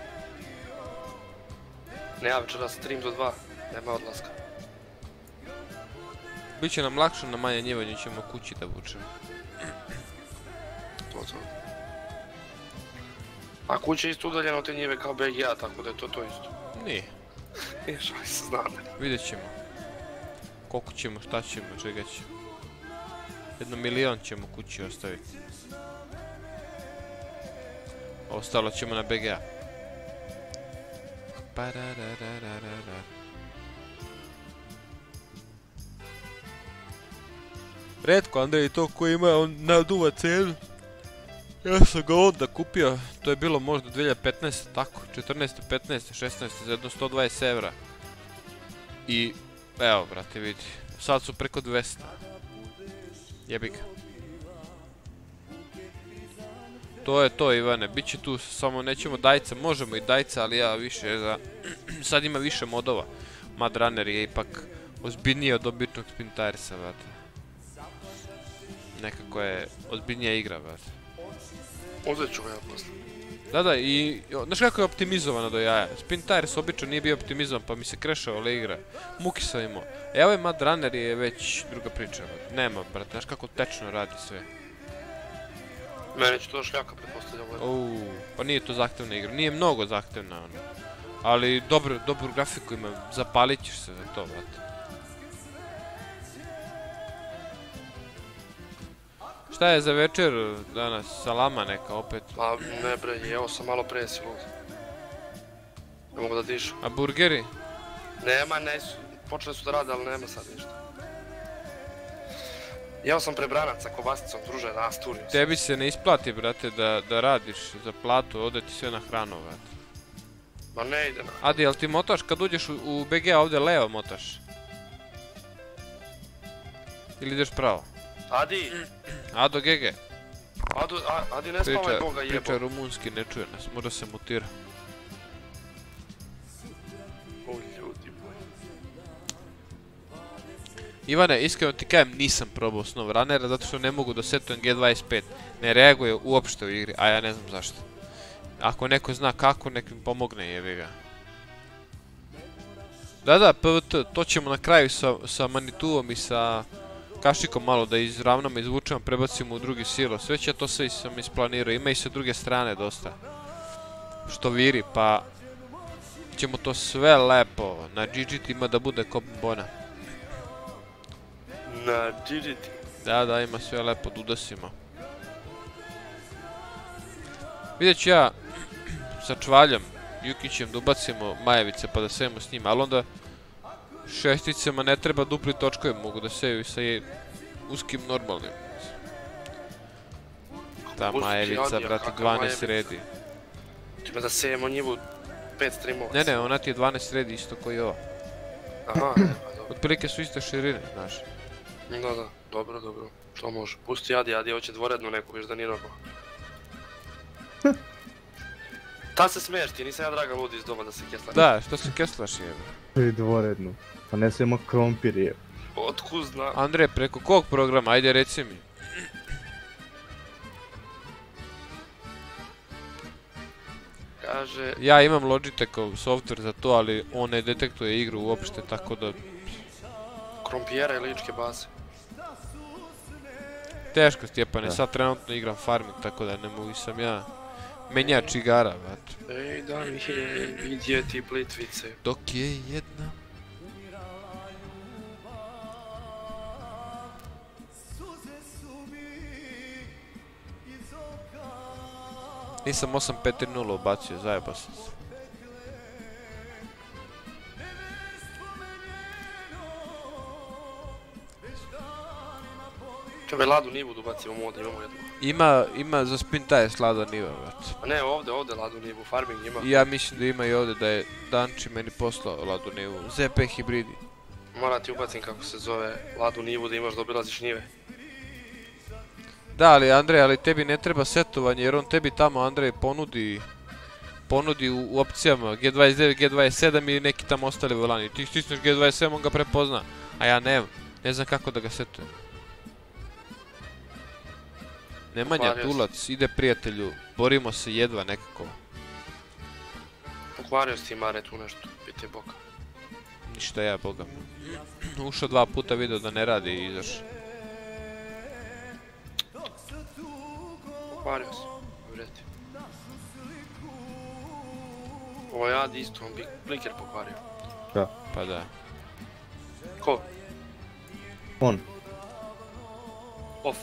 S3: Ne, ja večera stream do dva. Nema odlaska.
S2: Biće nam lakše na manje njivanju, ćemo kući da vučemo.
S3: To to. A kuća je isto udaljena od te njive kao B G A, tako da je to to isto.
S2: Nije.
S3: Nije šali se, znam da nije.
S2: Vidjet ćemo. Koliko ćemo, šta ćemo, čega ćemo. Jedno milion ćemo kući ostaviti. Ostalo ćemo na B G A. Pararararara. Redko Andrej to koji ima, on naduva cenu. Ja sam ga onda kupio, to je bilo možda dvije hiljade petnaeste, tako, četrnaeste, petnaeste, šesnaeste za jedno sto dvadeset evra. I, evo brate vidi, sad su preko dvesta. Jebi ga. To je to Ivane, bit će tu, samo nećemo dajca, možemo i dajca, ali ja više za... Sad ima više modova. Mad Runner je ipak ozbiljniji od običnog Spin Tiresa, brate. Nekako je ozbiljnija igra, brate.
S3: Uzet ću ga ja posle.
S2: Da, da, i znaš kako je optimizovano do jaja. Spin Tires obično nije bio optimizovan pa mi se krešao igra. Muki sam imao. E, ovaj Mad Runner je već druga priča, brate. Nema, brate, znaš kako tečno radi sve.
S3: Meni će to šljaka pretpostavljam.
S2: Uuu, pa nije to zahtevna igra, nije mnogo zahtevna ono. Ali dobro, dobru grafiku ima, zapalit ćeš se za to, brate. Šta je za večer danas, salama neka opet?
S3: Pa ne bre, evo sam malo presi lud. Ne mogu da dišem.
S2: A burgeri?
S3: Nema, ne su, počeli su da rade, ali nema sad ništa. Jeo sam prebranac sa kobasicom, druže, na Asturiju.
S2: Tebi se ne isplati, brate, da, da radiš za platu, ode ti sve na hranu, brate.
S3: Ma ne ide na...
S2: Adi, jel ti motaš kad uđeš u, u B G, a ovdje levo motaš? Ili ideš pravo?
S3: Adi!
S2: Ado G G.
S3: Adu, a, Adi ne spavaj Boga jebo.
S2: Priča rumunski, ne čuje nas, možda se mutira.
S3: O ljudi boji.
S2: Ivane, iskreno ti kajem, nisam probao SnowRunnera zato što ne mogu da setujem G dvadeset pet. Ne reaguje uopšte u igri, a ja ne znam zašto. Ako neko zna kako, nek mi pomogne, jebi ga. Da, da, P V T, to ćemo na kraju sa, sa Manituom i sa Kašikom malo da izravnamo, izvučemo, prebacimo u drugi silo. Sve će to sve sam isplanirao, ima i sa druge strane dosta. Što viri, pa ćemo to sve lepo na G G T-ima da bude ko bona.
S3: Na G G T.
S2: Da, da, ima sve lepo, dudasima. Vidjet ću ja sa Čvaljom, Jukićem da ubacimo Majevice pa da sejemo s njima, ali onda šesticama ne treba dupli točkovi, mogu da seju i sa uskim normalnim. Ta Majevica, brate, dvanaest redi.
S3: Ćemo da sejemo njivu pet streamovaca.
S2: Ne, ne, ona ti je dvanaest redi isto koji ova.
S3: Aha,
S2: otprilike su iste širine, znaš.
S3: Da, da, dobro, dobro, to može. Pusti Adi, Adi hoće dvorednu neku, viš da nije normalno. Ta se smiješ ti, nisam ja Dragan ludi iz doma da se keslaš.
S2: Da, što se keslaš jebe?
S1: Pri dvorednu, pa ne smijemo krompir jebe.
S3: Otkud zna?
S2: Andrej, preko kog programa, ajde reci mi.
S3: Kaže...
S2: Ja imam Logitechov software za to, ali on ne detektuje igru uopšte, tako da...
S3: Krompijera i ličke baze.
S2: Teško Stjepane, sad trenutno igram farming, tako da ne mogu sam ja menjač igara, brate.
S3: Ej, da mi je vidjeti plitvice.
S2: Dok je jedna... Nisam osam pet tri nula ubacio, zajebao sam se.
S3: Čebe Ladu Nivu da ubacimo mod, imamo jednu.
S2: Ima, ima za Spin Tires Lada Niva, brate.
S3: A ne, ovdje, ovdje Ladu Nivu, farming ima.
S2: Ja mislim da ima i ovdje da je Danči meni poslao Ladu Nivu, Z P hibridi.
S3: Moram ti ubacim kako se zove Ladu Nivu da imaš da obilaziš njive.
S2: Da, ali Andrej, ali tebi ne treba setovanje jer on tebi tamo, Andrej, ponudi ponudi u, u opcijama G dvadeset devet, G dvadeset sedam i neki tamo ostali volani. Ti stisneš G dvadeset sedam, on ga prepozna, a ja ne, ne znam kako da ga setujem. Nemanja Tulac, ide prijatelju, borimo se jedva nekako.
S3: Pokvario si ti Mare tu nešto, pite Boga.
S2: Ništa ja, Boga. Ušao dva puta, video da ne radi i izaš.
S3: Pokvario si, vreti. Ovo je Adi isto, on bi bliker pokvario.
S1: Da.
S2: Pa da.
S3: Ko?
S1: On.
S3: Off.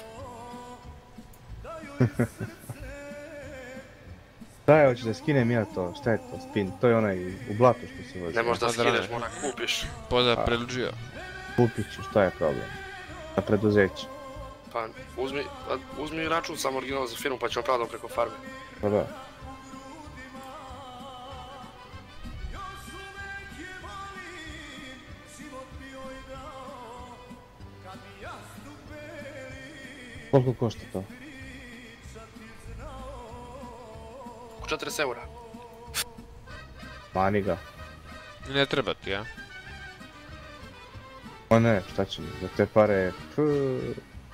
S1: Šta je, hoćeš da skinem ja to, šta je to, spin, to je onaj u blatu što se vozi.
S3: Ne možeš da skineš, mora kupiš.
S2: Pozdrav Preluđio.
S1: Kupit ću, šta je problem? Na preduzeće.
S3: Pa uzmi, uzmi račun samo original za firmu pa ćemo pravdom preko farme.
S1: Pa da. Koliko košta to?
S3: Oko četrdeset eura.
S1: Mani ga.
S2: Ne treba ti, ja?
S1: O ne, šta će mi, za te pare... Pff.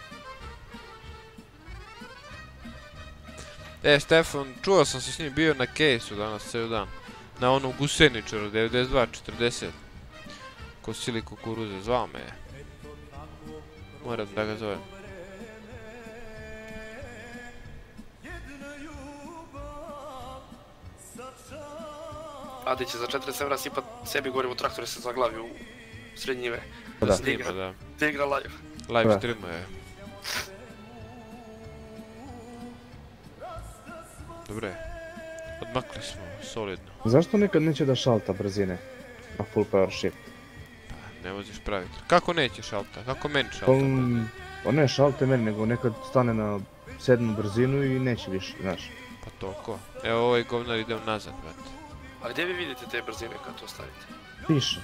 S2: E, Stefan, čuo sam se s njim, bio na Kejsu danas ceo dan. Na onom guseničaru, devedeset dva četrdeset. Kosili kukuruze, zvao me je. Moram da ga zovem.
S3: Adi će za četrdeset eura sipat sebi gorivo u traktor i se zaglavi u srednjive.
S1: Da.
S2: Da snima, da.
S3: Ti igra live.
S2: Live
S1: Da.
S2: streama je. Dobre. Odmakli smo, solidno.
S1: Zašto nekad neće da šalta brzine? Na full power shift?
S2: Ne voziš pravi. Kako neće šalta? Kako meni
S1: Pa,
S2: šalta?
S1: mm, pa ne šalte meni, nego nekad stane na sedmu brzinu i neće više, znaš.
S2: Pa toliko. Evo ovaj govnar ide nazad, brate.
S3: A gdje vi vidite te brzine kad to stavite?
S1: Piše.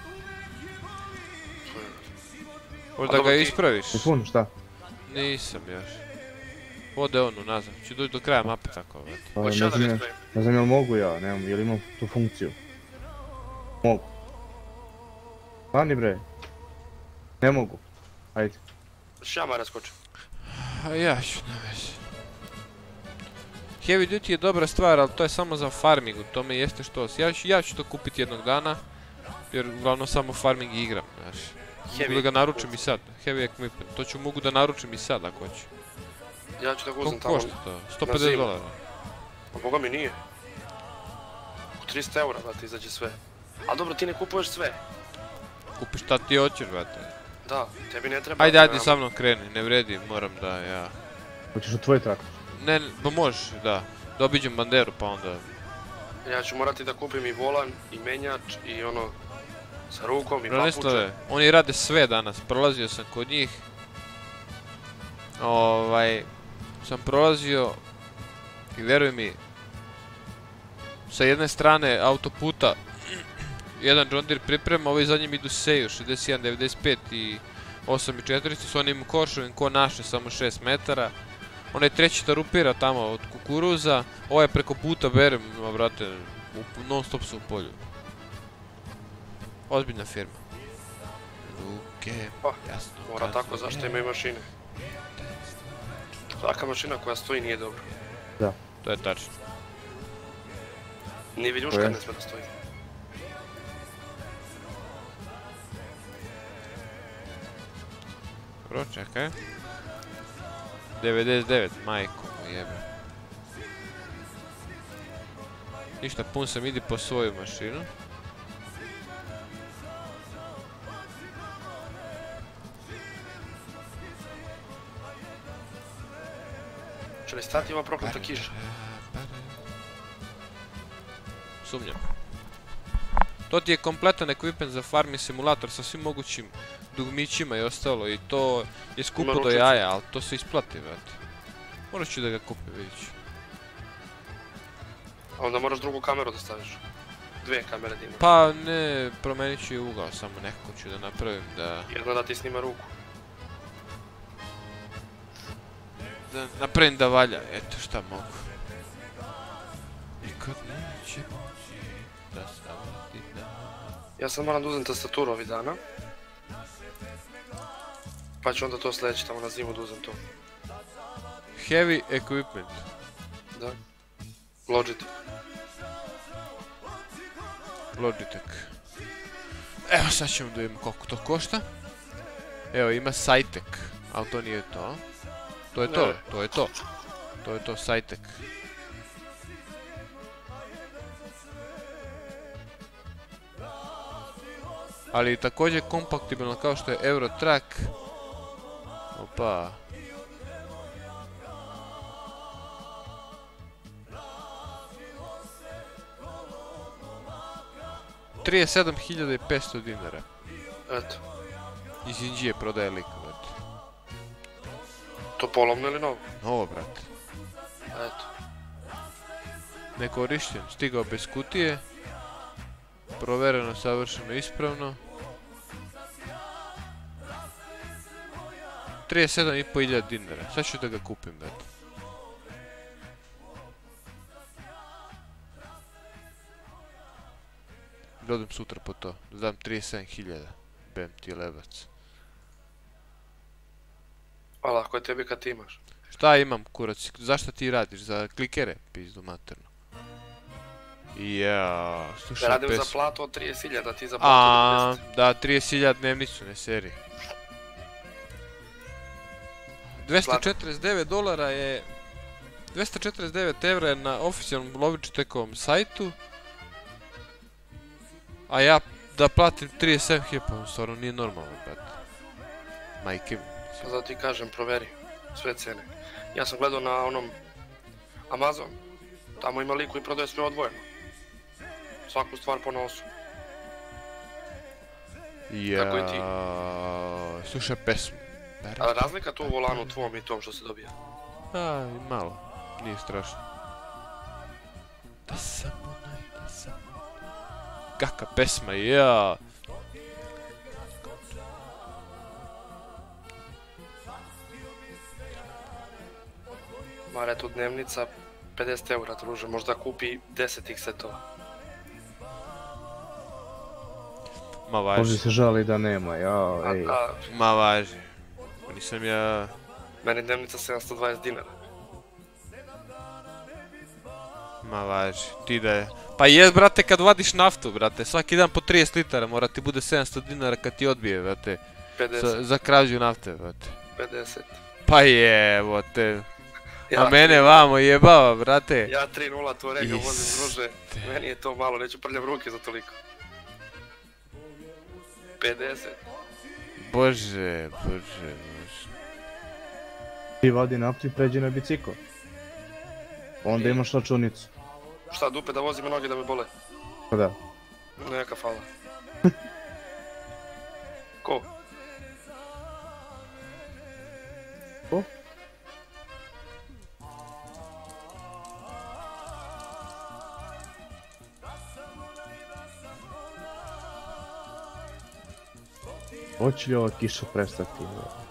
S2: Možda
S3: dobro,
S2: ga
S3: ti-
S2: ispraviš?
S1: I puno, šta?
S2: Nisam još. Ode onu nazad. Ću doći do kraja mape tako, brate.
S1: Pa,
S3: Hoćeš
S1: ne
S3: ja da ga
S1: znam,
S3: ispravim?
S1: ne znam jel mogu ja, nemam, jel imam tu funkciju? Mogu. Ani bre. Ne mogu. Ajde.
S3: Hoćeš ja Mara skočim?
S2: A ja ću na vezi. Heavy Duty je dobra stvar, ali to je samo za farming, u tome jeste što. Ja ću, ja ću to kupiti jednog dana, jer uglavnom samo farming igram, znaš. Mogu da ga naručim i sad, Heavy Equipment, to ću mogu da naručim i sad ako hoću.
S3: Ja ću da ga uzem
S2: Koliko
S3: tamo.
S2: košta to? sto
S3: na
S2: pedeset
S3: zimu.
S2: dolara.
S3: Pa boga mi nije. Oko trista eura da ti izađe sve. A dobro, ti ne kupuješ sve.
S2: Kupiš šta ti hoćeš, brate.
S3: Da, tebi ne treba...
S2: Ajde, ajde,
S3: nemam-
S2: sa mnom kreni, ne vredi, moram da ja...
S1: Hoćeš u tvoj traktor?
S2: Ne, pa možeš, da. Da obiđem banderu pa onda...
S3: Ja ću morati da kupim i volan, i menjač, i ono... Sa rukom, i papuče.
S2: Branislave, oni rade sve danas, prolazio sam kod njih. Ovaj, sam prolazio i veruj mi, sa jedne strane autoputa, jedan John Deere priprema, ovaj za njim idu Seju, šezdeset jedan devedeset pet i osam i četiristo, s onim košovim ko naše, samo šest metara. Onaj treći tarupira tamo od kukuruza, ovaj preko puta berem, ma brate, u- non stop su u polju. Ozbiljna firma. Ruke,
S3: Pa,
S2: jasno.
S3: Mora
S2: kazno
S3: tako, zašto
S2: je.
S3: imaju mašine? Svaka mašina koja stoji nije dobra.
S2: To je tačno.
S3: Ni viljuška
S1: Koje?
S3: ne sme da stoji.
S2: Dobro, čekaj. devedeset devet, majko mu jebe. Ništa, pun sam, idi po svoju mašinu.
S3: Če li stati ova prokleta kiša?
S2: Sumnjam. To ti je kompletan equipment za farming simulator sa svim mogućim dugmićima i ostalo i to je skupo
S3: Ima
S2: do
S3: ručicu.
S2: jaja, ali to se isplati, brate. Morat ću da ga kupim, vidit ću.
S3: A onda moraš drugu kameru da staviš. Dve kamere da imaš.
S2: Pa ne, promenit ću i ugao, samo nekako ću da napravim da...
S3: Jedna da ti snima ruku.
S2: Da napravim da valja, eto šta mogu. Nikad neće moći da savladi da...
S3: Ja sad moram da uzem tastaturu ovih dana. Pa ću onda to sljedeći tamo na zimu da uzem to.
S2: Heavy equipment.
S3: Da. Logitech.
S2: Logitech. Evo sad ćemo da vidimo koliko to košta. Evo ima Cytec, ali to nije to. To je to,
S3: Ne.
S2: to je to. To je to, Cytec. Ali također kompatibilno kao što je Eurotrack. Opa. trideset sedam hiljada petsto dinara.
S3: Eto.
S2: Iz Indije prodaje lik, brate.
S3: To polovno ili novo?
S2: Novo, brate.
S3: Eto.
S2: Nekorišten, stigao bez kutije. Provereno, savršeno, ispravno. trideset sedam i po hiljada dinara. Sad ću da ga kupim, brate. Dodam sutra po to. Da dam trideset sedam hiljada. Bem ti lebac.
S3: A lako je tebi kad ti imaš.
S2: Šta imam, kurac? Zašto ti radiš? Za klikere? Pizdu materno. Ja,
S3: Ja
S2: slušaj
S3: radim za
S2: pesmu.
S3: platu od trideset hiljada, ti za platu
S2: A,
S3: od dvjesto.
S2: da, trideset hiljada dnevnicu, ne seri. dvesta četrdeset devet dolara je... dvesta četrdeset devet evra je na oficijalnom Lovitch.com sajtu. A ja da platim trideset sedam hiljada, stvarno nije normalno, brate. Majke mi.
S3: Pa zato ti kažem, proveri sve cene. Ja sam gledao na onom Amazon. Tamo ima lik koji prodaje sve odvojeno. Svaku stvar po nosu.
S2: Ja,
S3: Tako i ti.
S2: slušaj pesmu. Bere.
S3: A razlika tu u volanu tvom i tom što se dobija?
S2: A, i malo. Nije strašno. Da sam onaj, da sam onaj. Kaka pesma, ja.
S3: Mare, tu dnevnica pedeset eura, druže, možda kupi deset tih setova.
S2: Ma
S1: Ovdje
S2: važi,
S1: se žali da nema, ja,
S3: A,
S1: ej.
S3: a
S2: ma važi. Nisam ja...
S3: meni dnevnica sedamsto dvadeset dinara.
S2: Ma važi, ti da je... Pa jes, brate, kad vadiš naftu, brate, svaki dan po trideset litara mora ti bude sedamsto dinara kad ti odbije, brate.
S3: pedeset,
S2: Za, za krađu nafte, brate.
S3: pedeset.
S2: Pa jevote.
S3: Ja,
S2: A mene vamo jebava, brate.
S3: Ja tri nula to rega vozim,
S2: Iste.
S3: druže. Meni je to malo, neću prljam ruke za toliko. pedeset.
S2: Bože, bože, bože.
S1: Ti vadi naftu i pređi na bicikl. Onda
S3: I-
S1: imaš računicu.
S3: Šta, dupe da vozim i noge da me bole?
S1: Pa da.
S3: Neka fala. Ko?
S1: Ko? Hoće li ova kiša prestati?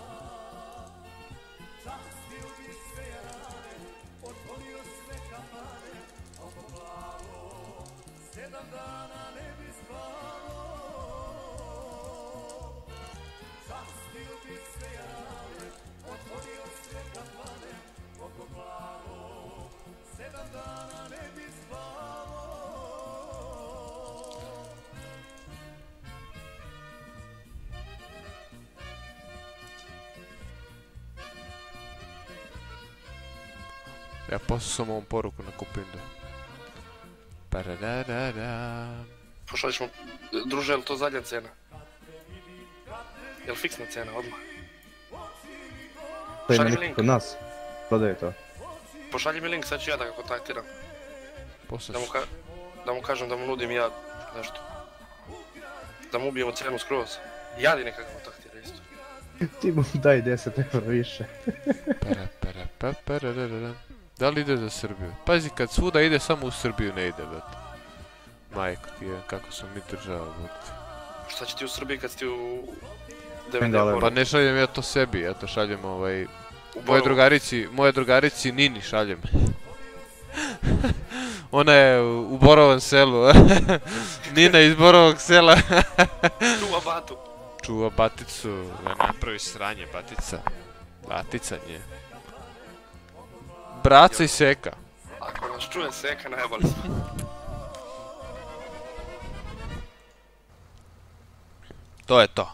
S2: Ja poslao sam ovom poruku na Kupindu. Paradadada.
S3: Pošalješ mu, druže, je li to zadnja cena? Je li fiksna cena odmah?
S1: To ima
S3: Šalji mi
S1: neko
S3: link.
S1: kod nas. Prodaje to.
S3: Pošalji mi link, sad ću ja da ga kontaktiram.
S2: Poslao
S3: Da mu,
S2: sam.
S3: ka da mu kažem da mu nudim ja nešto. Da mu ubijemo cenu skroz. Jadi neka ga kontaktira isto.
S1: Ti mu daj deset eura više.
S2: Para, para, pa, paradadada. Da li ide za Srbiju? Pazi, kad svuda ide, samo u Srbiju ne ide, brate. Majko ti je, kako sam mi držao, brate.
S3: Šta će ti u Srbiji kad si ti u...
S1: Bengale.
S2: Pa ne šaljem ja to sebi, ja to šaljem ovaj...
S3: U
S2: Moje
S3: Borovu.
S2: drugarici, moje drugarici Nini šaljem. Ona je u, u Borovom selu. Nina iz Borovog sela.
S3: Čuva batu.
S2: Čuva baticu, da napravi sranje, batica. Batica nje. Braca i seka.
S3: Ako nas čuje seka, najebali smo.
S2: To je to.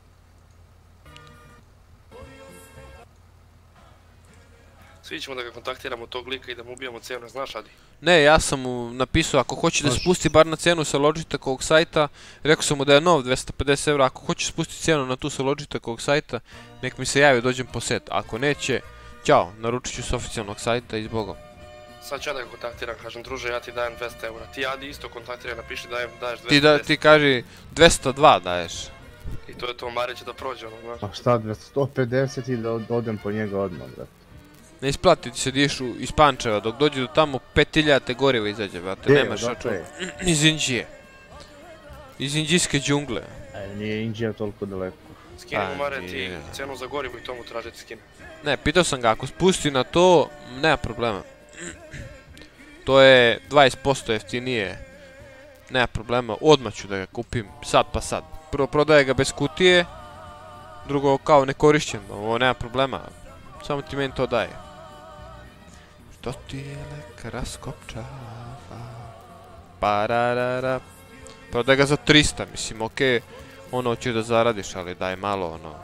S3: Svi ćemo da ga kontaktiramo tog lika i da mu ubijamo cenu, znaš Adi?
S2: Ne, ja sam mu napisao ako hoće da
S1: Može.
S2: spusti bar na cenu sa Logitechovog sajta, rekao sam mu da je nov dvesta pedeset evra, ako hoće spustiti cijenu na tu sa Logitechovog sajta, nek mi se javi, dođem po set, ako neće, ćao, naručit ću s oficijalnog sajta i zbogom.
S3: Sad ću ja da ga kontaktiram, kažem druže, ja ti dajem dvesta eura. Ti Adi isto kontaktiraj, napiši dajem, daješ dvesta
S2: Ti, da,
S3: deset.
S2: ti kaži dvesta dva daješ. I
S3: I to je to, Mare će da prođe ono, znaš.
S1: Pa šta, sto pedeset i da od- odem po njega odmah, brate.
S2: Ne isplati ti se da ideš u- iz Pančeva, dok dođe do tamo pet hiljada goriva izađe, brate,
S1: Gdje,
S2: nemaš
S1: odakle
S2: račun.
S1: je?
S2: Iz Indije. Iz indijske džungle.
S1: Ajde, nije Indija toliko daleko.
S3: Skini mu
S2: Pa,
S3: Mare ti
S2: nije.
S3: cenu za gorivo i to mu traže ti skine.
S2: Ne, pitao sam ga, ako spusti na to, nema problema. To je dvadeset posto jeftinije. Nema problema, odmah ću da ga kupim, sad pa sad. Prvo prodaje ga bez kutije, drugo kao nekorišćen, ovo nema problema. Samo ti meni to daje. Što ti je lek raskopčava? Pararara. Prodaje ga za trista, mislim, okej, ono ćeš da zaradiš, ali daj malo, ono.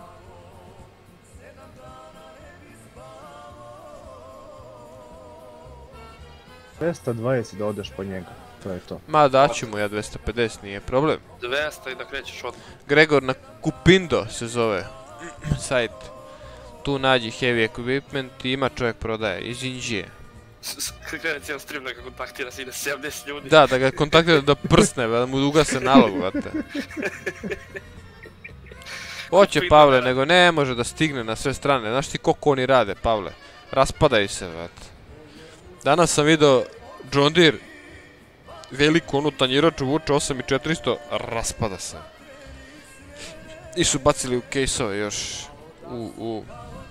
S1: dvesta dvadeset da odeš po njega, to je to.
S2: Ma daću mu ja dvesta pedeset, nije problem.
S3: dvesta i da krećeš odmah.
S2: Gregor na Kupindo se zove sajt. Tu nađi heavy equipment i ima čovjek prodaje iz Indije.
S3: Krene cijel stream da ga kontaktira se ide sedamdeset ljudi.
S2: Da, da ga kontaktira da prsne, da mu ugase nalog, vrate. Hoće Pavle, nego ne može da stigne na sve strane. Znaš ti koliko oni rade, Pavle? Raspadaju se, vrate. Danas sam vidio John Deere, veliku onu tanjiraču vuče osam i četiristo, raspada se. I su bacili u kejsove još u, u...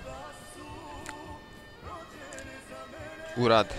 S2: u rad.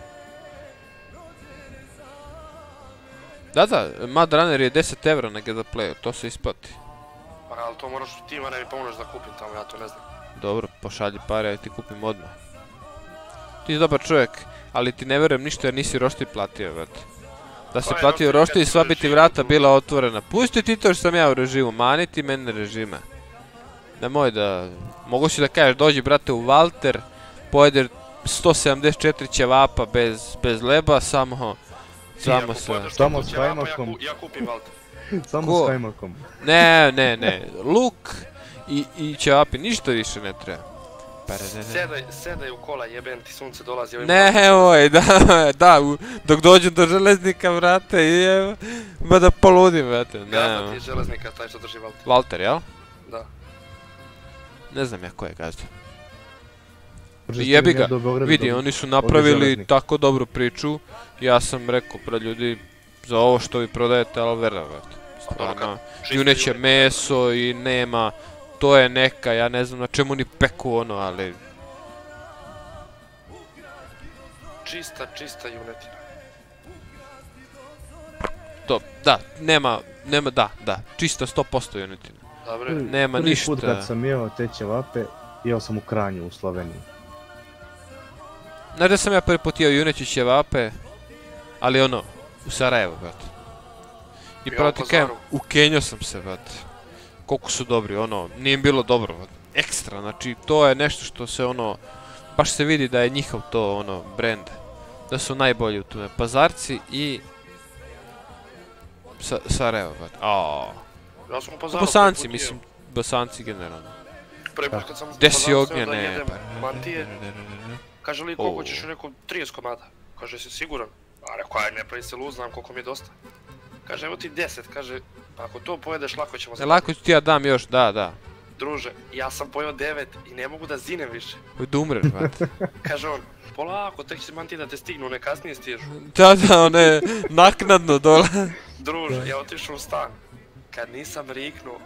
S2: Da, da, Mad Runner je deset evra na G D Playu, to se isplati.
S3: Pa ali to moraš ti Mare mi pomoći da kupim tamo, ja to ne znam.
S2: Dobro, pošalji pare, ja ti kupim odmah. Ti si dobar čovjek, ali ti ne verujem ništa jer nisi roštilj platio, vrati. Da si
S3: Pa je,
S2: platio
S3: roštilj
S2: roštilj,
S3: kad
S2: sva
S3: si u
S2: bi ti
S3: režimu,
S2: vrata
S3: tu.
S2: bila otvorena. Pusti ti to što sam ja u režimu, mani ti mene režime. Nemoj da... Mogu si da kažeš, dođi brate u Valter, pojede sto sedamdeset četiri ćevapa bez, bez leba, samo...
S3: Ti,
S2: Samo
S3: ako
S2: se...
S3: pojedeš
S1: Samo
S3: toliko
S1: s
S3: ćevapa, ja
S1: kajmakom.
S3: ku- Ja kupim Valter.
S1: Samo
S2: Ko?
S1: s kajmakom.
S2: Ne, ne, ne, luk i, i ćevapi, ništa više ne treba.
S3: Sedaj, sedaj u kola, jebem ti, sunce dolazi ovim...
S2: Ne, oj, da, da, u- dok dođem do železnika, vrate, i evo, ba da poludim, vrate,
S3: Gazda ti
S2: ne,
S3: je železnika, taj što drži Valter.
S2: Valter, jel?
S3: Da.
S2: Ne znam ja ko je gazda.
S1: Možeš
S2: Jebi
S1: ti
S2: ga,
S1: do Beograda
S2: vidi,
S1: do-
S2: oni su
S1: od
S2: napravili
S1: železnika.
S2: tako dobru priču, ja sam rekao, pra ljudi, za ovo što vi prodajete, ali vera, vrate. Stvarno,
S3: Čisto
S2: juneće
S3: juneće.
S2: meso i nema, to je neka, ja ne znam na čemu ni peku ono, ali...
S3: Čista, čista junetina.
S2: To, da, nema, nema, da, da, čista sto posto junetina.
S3: Dobre.
S1: Prvi-
S2: nema
S1: prvi
S2: ništa.
S1: put kad sam jeo te ćevape, jeo sam u Kranju u Sloveniji.
S2: Znaš da sam ja prvi put jeo juneće ćevape, ali ono, u Sarajevu, brate. I
S3: Ja
S2: pravo
S3: u
S2: ti kajem,
S3: Pazaru.
S2: ukenjao sam se, brate. Koliko su dobri, ono, nije im bilo dobro, brate. Ekstra, znači, to je nešto što se, ono, baš se vidi da je njihov to, ono, brand. Da su najbolji u tome. Pazarci i... Sa, Sarajevo, brate. Aaaa.
S3: Ja sam u Pazaru.
S2: Bosanci,
S3: prvi put
S2: mislim, Bosanci generalno.
S3: jeo. Prvi put kad sam u
S2: Gde si
S3: Pazaru seo da
S2: ognjene?
S3: jedem mantije, kaže li koliko
S2: O.
S3: ćeš, rekao trideset komada. Kaže, si siguran? A rekao, aj ne pravi se luz, znam koliko mi je dosta. Kaže, evo ti deset, kaže, ako to pojedeš lako ćemo
S2: E,
S3: se...
S2: lako ću ti ja dam još, da, da.
S3: Druže, ja sam pojeo devet i ne mogu da zinem više.
S2: Da umreš, brate.
S3: Kaže on, polako, tek će mantije da te stignu, ne kasnije stižu.
S2: Da, da, one, naknadno dole.
S3: Druže, ja otišao u stan. Kad nisam riknuo,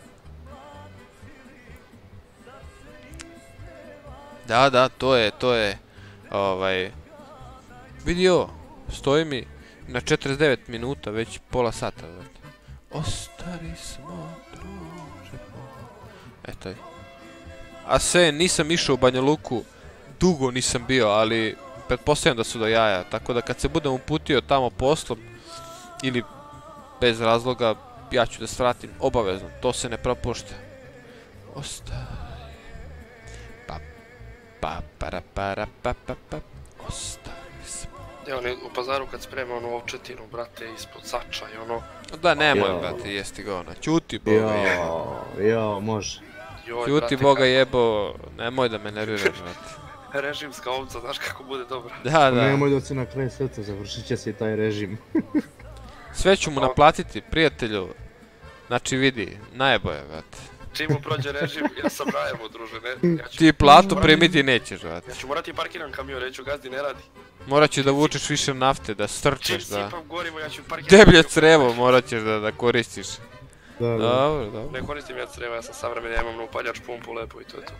S2: Da, da, to je, to je, ovaj, vidi ovo, stoji mi na četrdeset devet minuta, već pola sata, vrati. Ostari smo, druže moj. Eto je. A sve, nisam išao u Banja Luku, dugo nisam bio, ali pretpostavljam da su do jaja, tako da kad se budem uputio tamo poslom, ili bez razloga, ja ću da svratim, obavezno, to se ne propušta. Ostari. Pa, para, para, pa, pa, pa, ostali smo.
S3: evo oni u Pazaru kad sprema onu ovčetinu, brate, ispod sača i ono,
S2: Da, nemoj,
S1: Jo.
S2: brate, jesti ga ona. Ćuti, boga jebo.
S1: Jo, jo, može.
S3: joj,
S2: Ćuti,
S3: brate,
S2: boga
S3: kako-
S2: jebo. Nemoj da me nerviraš, brate.
S3: režimska ovca, znaš kako bude dobra.
S2: Da, da.
S1: Nemoj da se na kraju srca, završit će se i taj režim.
S2: Sve ću mu naplatiti, prijatelju. Znači vidi, najboje, brate.
S3: Čim mu prođe režim, ja sam rajemo, druže, ne, ja ću...
S2: Ti platu primiti nećeš, brate.
S3: Ja ću morati parkiram kamion, reću gazdi ne radi.
S2: Morat ćeš da vučeš više nafte, da strčeš,
S3: Čim
S2: da...
S3: sipam gorivo, ja ću parkiram...
S2: Deblje crevo morat ćeš da, da koristiš.
S1: Da, da.
S2: Dobro, dobro.
S3: Ne koristim ja crevo, ja sam savremen, ja imam na upaljač pumpu lepo i to je to.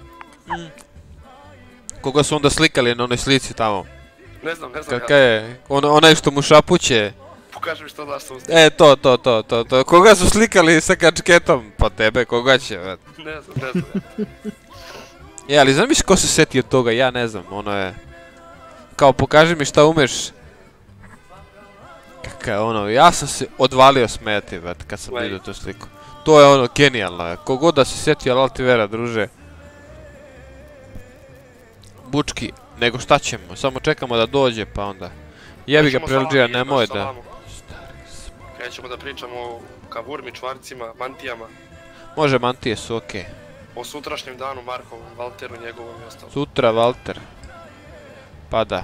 S2: Koga su onda slikali na onoj slici tamo?
S3: Ne znam, ne znam
S2: Kaka je? On, onaj što mu šapuće.
S3: Pokaži mi što znaš što usta.
S2: E, to, to, to, to, to. Koga su slikali sa kačketom? Pa tebe, koga će, brate?
S3: Ne znam, ne znam.
S2: E, ali znam miš ko se setio toga? Ja ne znam, ono je... Kao, pokaži mi šta umeš. Kaka je ono, ja sam se odvalio smijati, brate, kad sam vidio tu sliku. To je ono, genijalno. Kogod da se setio, ali ti vera, druže. Bučki, nego šta ćemo, samo čekamo da dođe pa onda. Jebi ga Prelđija, nemoj da...
S3: Krećemo da pričamo o kavurmi, čvarcima, mantijama.
S2: Može, mantije su okej.
S3: O sutrašnjem danu, Markovom, Valteru, njegovom i ostalom.
S2: Sutra, Valter. Pa da.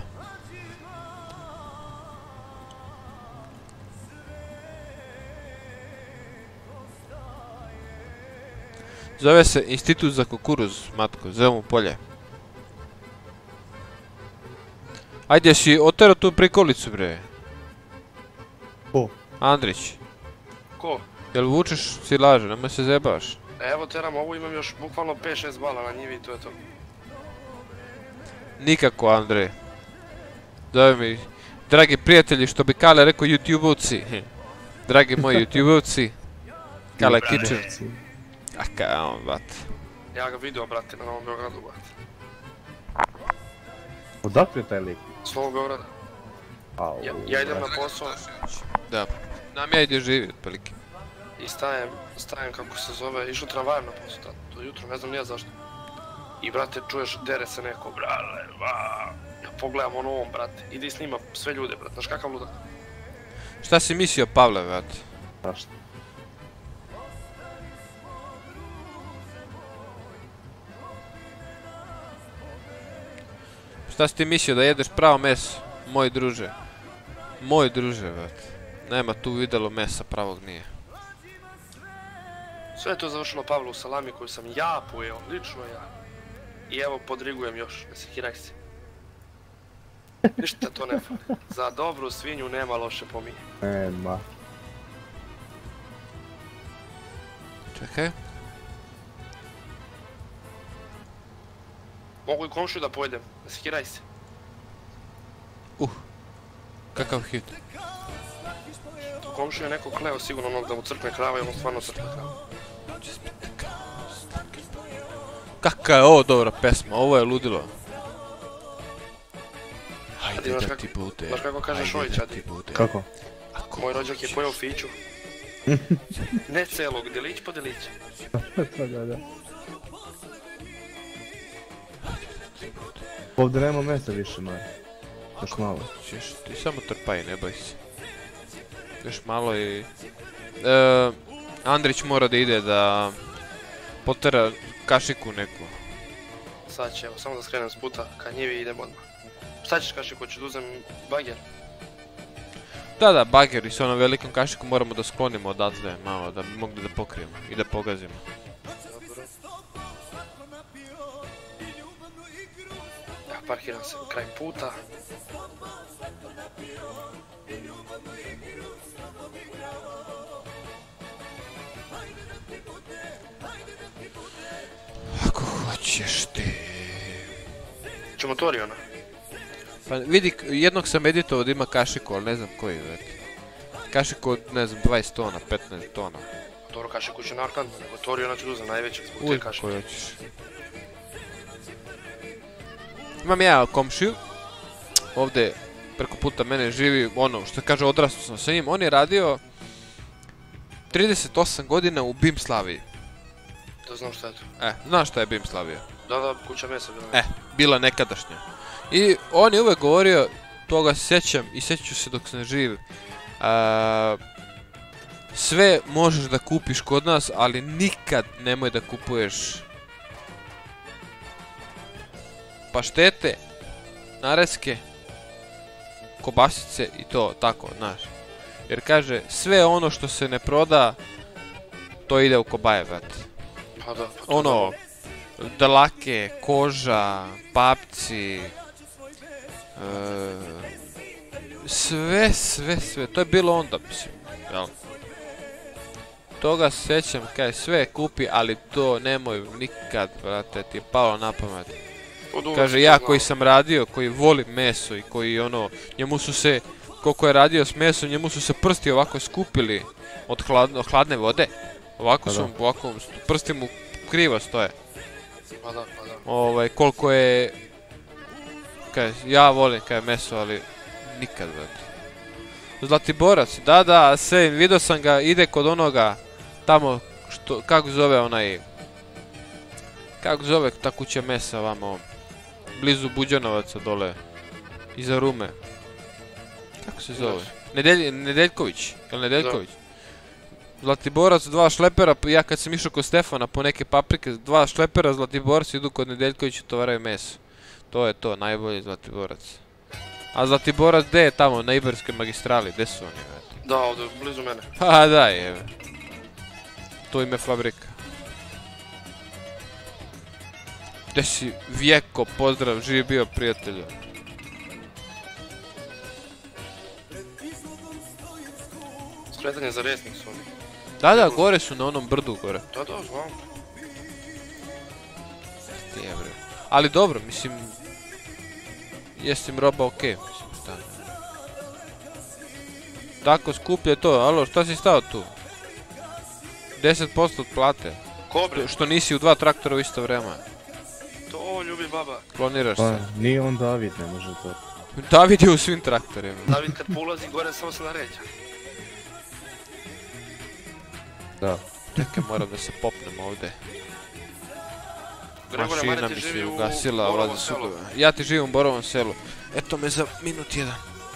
S2: Zove se Institut za kukuruz, matko, zove mu polje. Ajde, si otero tu prikolicu, bre.
S1: Ko?
S2: Andrić.
S3: Ko?
S2: Jel vučeš silaže, nemoj se zebavaš.
S3: Evo teram ovu, imam još bukvalno pet šest bala na njivi i to je to.
S2: Nikako, Andrej. Zove mi, dragi prijatelji, što bi Kale rekao YouTube-ovci. Dragi moji YouTube-ovci. Kale Kitchen. A kaj on, brate.
S3: Ja ga vidio, brate, na Novom Beogradu, brate.
S1: Odakle je taj lik?
S3: S Novog Beograda.
S1: Au,
S3: Ja, ja idem na posao
S2: Da. Nam ja ide živi, otprilike.
S3: i stajem, stajem kako se zove, išao tramvajem na posao tad, to jutro, ne znam nije zašto. I brate, čuješ, dere se neko, brale, va. Ja pogledam ono ovom, brate, ide i snima sve ljude, brate, znaš kakav ludak.
S2: Šta si mislio, Pavle, brate?
S1: Strašno.
S2: Šta si ti mislio, da jedeš pravo meso? Moj druže. Moj druže, brate. Nema tu videlo mesa, pravog nije.
S3: Sve je to završilo Pavlo u salami koju sam ja pojeo, lično ja. I evo podrigujem još, ne sekiraj se. Ništa to ne fali. Za dobru svinju nema loše pominje.
S1: Nema.
S2: Čekaj.
S3: Mogu i komšiju da pojedem, ne sekiraj se.
S2: Uh. Kakav hit.
S3: U komšiju je neko kleo sigurno onog da mu crkne krava i ono stvarno crkne krava.
S2: Kaka je ovo dobra pesma, ovo je ludilo. Hajde
S3: Znaš
S2: da
S3: kako-
S2: ti bude.
S3: znaš kako kaže
S2: hajde
S3: Šojić,
S2: da
S3: a ti?
S2: ti bude.
S1: Kako?
S2: Ako
S3: Moj rođak je pojeo fiću. Ne celog, delić po delić.
S1: Da, da, da. Ovdje nema mesta više, Mari. Još malo.
S2: ćeš, ti samo trpaj, ne boj se. Još malo i... E, Andrić mora da ide da potera kašiku neku.
S3: Sad će, evo, samo da skrenem s puta, ka njivi idem odmah. Šta ćeš kašiku, ću da uzem bager?
S2: Da, da, bager i s onom velikom kašikom moramo da sklonimo odatle malo, da bi mogli da pokrijemo i da pogazimo.
S3: Dobro. Ja parkiram se kraj puta.
S2: Ako hoćeš ti...
S3: Će motoriona.
S2: Pa vidi, k- jednog sam editovao da ima kašiku, ali ne znam koji, već. Kašiku od, ne znam, dvadeset tona, petnaest tona.
S3: Dobro, kašiku će narkantno, nego toriona ću da uzem najvećeg zbog te
S2: Uzmi
S3: kašike.
S2: koji hoćeš. Imam ja komšiju, ovdje preko puta mene živi, ono, što kaže, odrastao sam sa njim, on je radio trideset osam godina u Bim Slaviji.
S3: Da znam šta je to.
S2: E, znaš šta je Bim Slavija?
S3: Da, da, kuća mesa bila.
S2: E, bila nekadašnja. I on je uvek govorio, toga se sjećam i sjećat ću se dok sam živ. A, sve možeš da kupiš kod nas, ali nikad nemoj da kupuješ paštete, nareske, kobasice i to tako, znaš. Jer kaže, sve ono što se ne proda to ide u kobaje, brate.
S3: Pa da, pa to
S2: Ono, dlake, koža, papci, e, sve, sve, sve, to je bilo onda, mislim, jel? Toga se sjećam, kaj sve kupi, ali to nemoj nikad, brate, ti je palo na pamet.
S3: od uvek
S2: Kaže,
S3: sam
S2: ja
S3: to
S2: koji
S3: znao.
S2: sam radio, koji volim meso i koji ono, njemu su se, koliko je radio s mesom, njemu su se prsti ovako skupili od hladno, hladne vode. Ovako
S1: Pa
S2: su,
S1: da.
S2: mu- ovako, prsti mu krivo stoje.
S3: Pa da, pa da.
S2: Ovaj, koliko je, kaj, ja volim kaj meso, ali nikad, brate. Zlatiborac, da, da, sve, vidio sam ga, ide kod onoga, tamo, što, kako zove onaj, kako zove ta kuća mesa vamo, blizu Buđanovaca dole, iza Rume. Kako se zove? Nedelj, Nedeljković, jel Nedeljković? Zlatiborac, dva šlepera, ja kad sam išao kod Stefana po neke paprike, dva šlepera Zlatiborci idu kod Nedeljkovića, tovaraju meso. To je to, najbolji Zlatiborac. A Zlatiborac gdje je tamo, na Ibarskoj magistrali, gdje su oni, brate?
S3: Da, ovdje, blizu mene.
S2: Pa da, je. To im je fabrika. Gdje si, Vjeko, pozdrav, živi bio prijatelju.
S3: Skretanje za resnik su oni.
S2: Da, da, gore su na onom brdu gore.
S3: Da, da, znam.
S2: Je, bre. Ali dobro, mislim, jesi im roba okej, mislim, šta. Tako skuplje to, alo, šta si stao tu? deset posto od plate,
S3: Kobre,
S2: što nisi u dva traktora u isto vreme.
S3: to ljubi baba.
S2: Kloniraš
S1: Pa,
S2: se.
S1: nije on David, ne može to.
S2: David je u svim traktorima.
S3: David kad polazi gore samo se naređa.
S1: Da.
S2: Čekaj, moram da se popnem ovdje.
S3: Gregore,
S2: Mašina
S3: Mare
S2: mi
S3: ti
S2: se
S3: živi u
S2: ugasila,
S3: Borovom
S2: vlazi
S3: selu.
S2: sudove. Ja ti živim u Borovom selu. Eto me za minut jedan.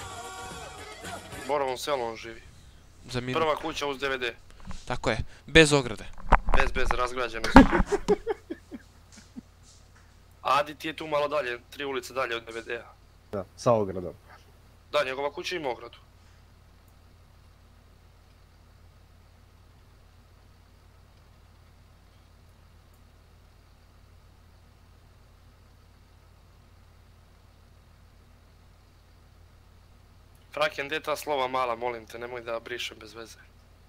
S3: U Borovom selu on živi.
S2: Za minut.
S3: Prva kuća uz D V D.
S2: Tako je, bez ograde.
S3: Bez, bez, razgrađene su. Adi ti je tu malo dalje, tri ulice dalje od D V D-a.
S1: Da, sa ogradom.
S3: Da, njegova kuća ima ogradu. Fraken, gdje je ta slova mala, molim te, nemoj da brišem bez veze.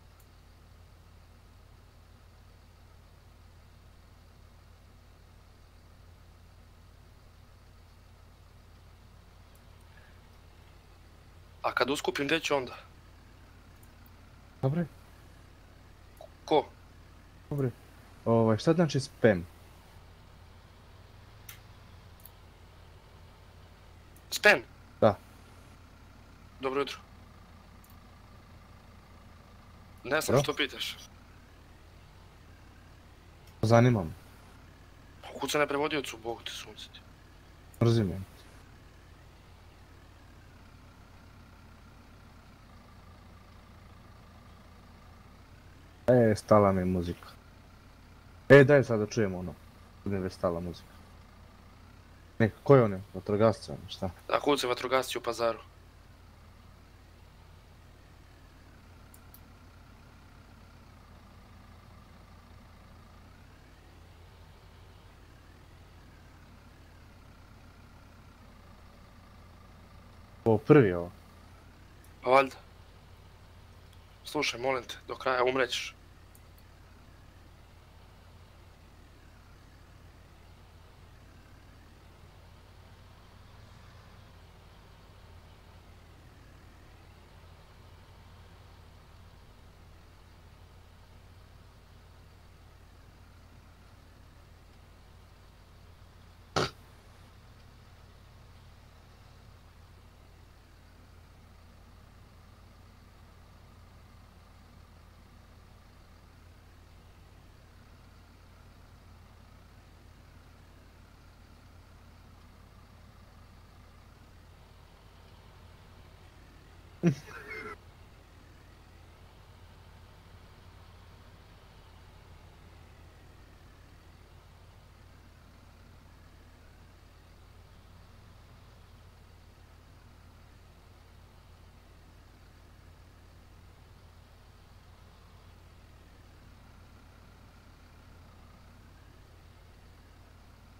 S3: A kad uskupim, gdje ću onda?
S1: Dobre,
S3: Ko?
S1: dobre. Ovaj, šta znači spam?
S3: Spam?
S1: Da.
S3: Dobro jutro. Ne znam
S1: Dobro.
S3: što pitaš.
S1: Zanima me.
S3: Kuca ne prevodiocu, Bogu ti sunce ti.
S1: Mrzim je. E, stala mi je muzika. E, daj sad da čujemo ono. Bude već stala muzika. Neka, ko je ono? Vatrogasci ono, šta?
S3: Da, kuce vatrogasci u pazaru.
S1: Ovo prvi ovo.
S3: Pa valjda. Slušaj, molim te, do kraja umrećeš.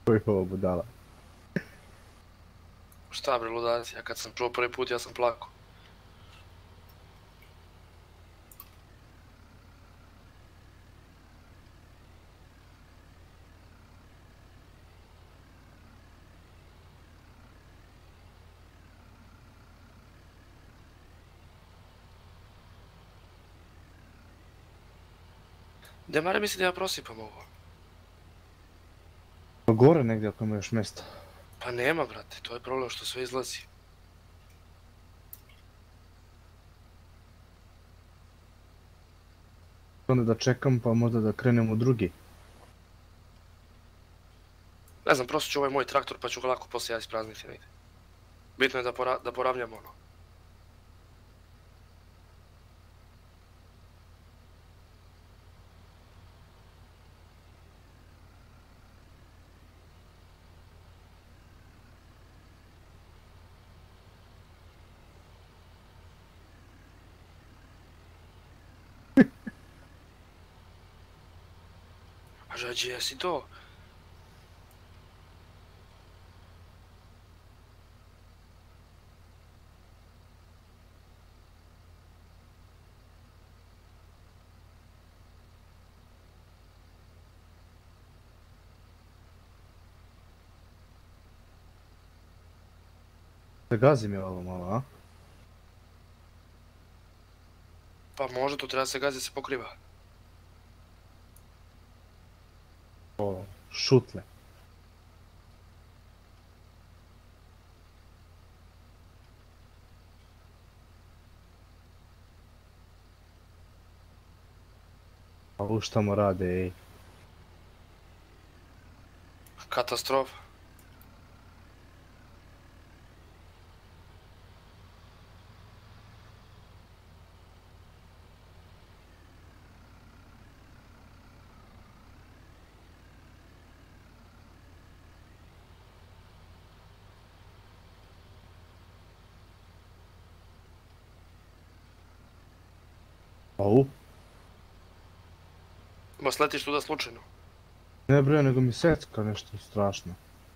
S1: Koji je ovo budala?
S3: Šta bre ludaci, ja kad sam čuo prvi put ja sam plakao. Gdje Mare misli da ja prosipam ovo?
S1: Pa gore negdje ako ima još mjesta.
S3: Pa nema brate, to je problem što sve izlazi.
S1: Onda da čekam pa možda da krenem u drugi.
S3: Ne znam, prosit ću ovaj moj traktor pa ću ga lako poslije ja isprazniti negdje. Bitno je da, pora da poravnjamo ono. A žađi, jesi to?
S1: Da gazim je ovo malo, a?
S3: Pa može, to treba se gazi, se pokriva.
S1: O, šutle. A u šta mu rade, ej?
S3: Katastrofa.
S1: Au?
S3: Ma sletiš tuda slučajno.
S1: Ne bre, nego mi secka nešto strašno.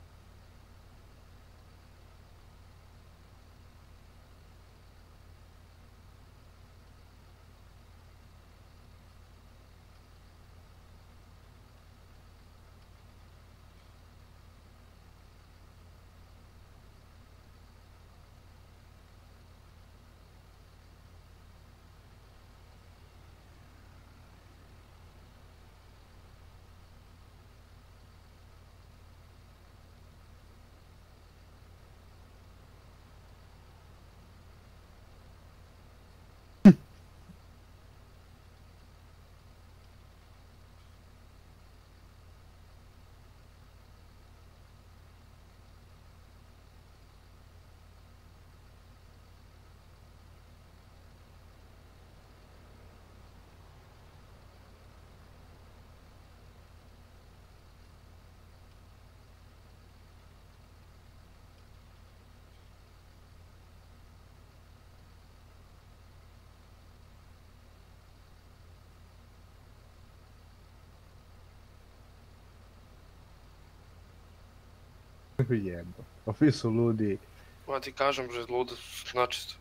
S1: Jebo. Pa vi su ludi.
S3: Ma ti kažem, bre, luda, načisto.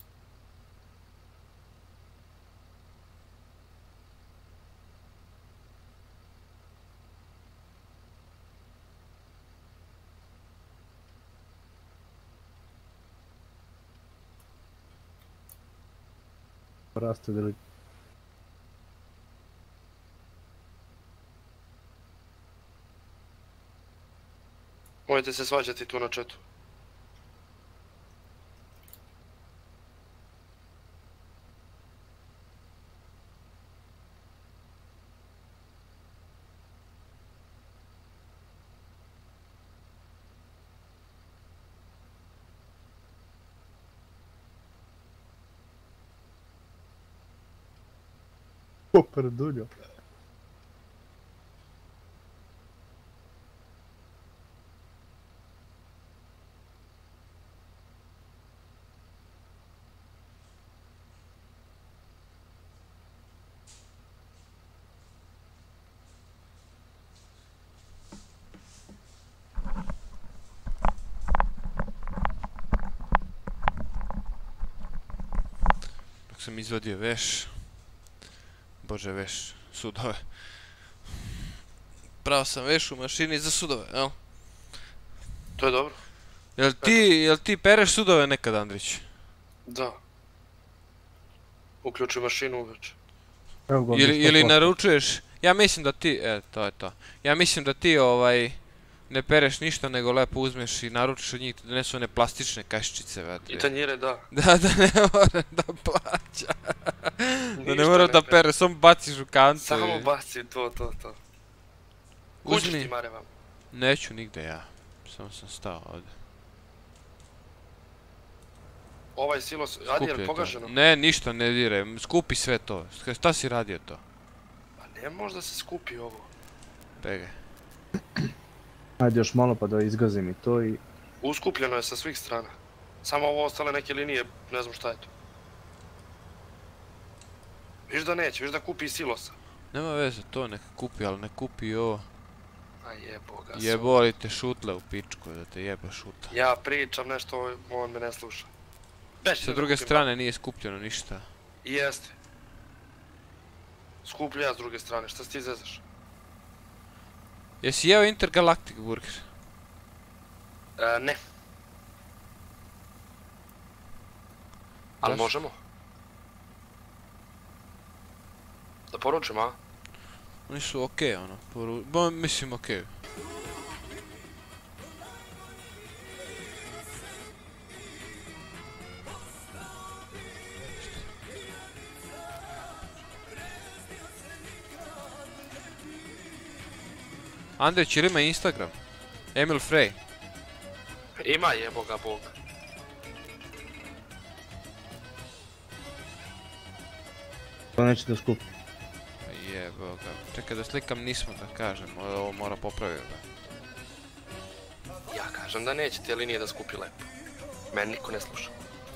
S1: Raste da li...
S3: Mojete se svađati tu na chatu.
S1: Poprduljo.
S2: kako sam izvadio veš. Bože, veš, sudove. Pravo sam veš u mašini za sudove, jel?
S3: To je dobro.
S2: Jel ti, jel ti pereš sudove nekad, Andrić?
S3: Da. Uključi mašinu uveče.
S1: Evo ga,
S2: Ili,
S1: sto
S2: ili
S1: posto.
S2: naručuješ, ja mislim da ti, e, to je to. Ja mislim da ti, ovaj, ne pereš ništa, nego lepo uzmeš i naručiš od njih da donesu one plastične kaščice, vatre.
S3: I tanjire, da.
S2: Da, da ne moram da plaća. Da ne
S3: Ništa
S2: moram da
S3: ne
S2: pere, samo baciš u kantu.
S3: Samo
S2: i-
S3: baci to, to, to. Kućiš
S2: Uzmi.
S3: ti Mare vam.
S2: Neću nigde ja, samo sam stao ovdje.
S3: Ovaj silos, radi
S2: Skupi
S3: je
S2: je
S3: pogaženo?
S2: to. Ne, ništa ne dire, skupi sve to. Šta si radio to?
S3: Pa ne može da se skupi ovo.
S2: Pege.
S1: Ajde još malo pa da izgazim i to i...
S3: Uskupljeno je sa svih strana. Samo ovo ostale neke linije, ne znam šta je to. Viš da neće, viš da kupi i silosa.
S2: Nema veze, to neka kupi, ali ne kupi i ovo.
S3: A jebo ga.
S2: Jebo li te šutle u pičku, da te jebe šuta.
S3: Ja pričam nešto, on me ne sluša. Beći
S2: Sa
S3: da
S2: druge
S3: kupim.
S2: strane nije skupljeno ništa.
S3: I jeste. Skuplju ja s druge strane, šta si ti zezaš?
S2: Jesi jeo Intergalactic burger?
S3: E, ne. Ali
S2: Zašto?
S3: možemo. Da poručim, a?
S2: Oni su okej, ono, poru... Bo, mislim okej. Andrić, ili ima Instagram? Emil Frey.
S3: Ima jebo ga bog.
S1: To neće da skupi.
S2: Jebo ga. Čekaj da slikam nismo da kažem, ovo mora popraviti ga.
S3: Ja kažem da neće te linije da skupi lepo. Meni niko ne sluša.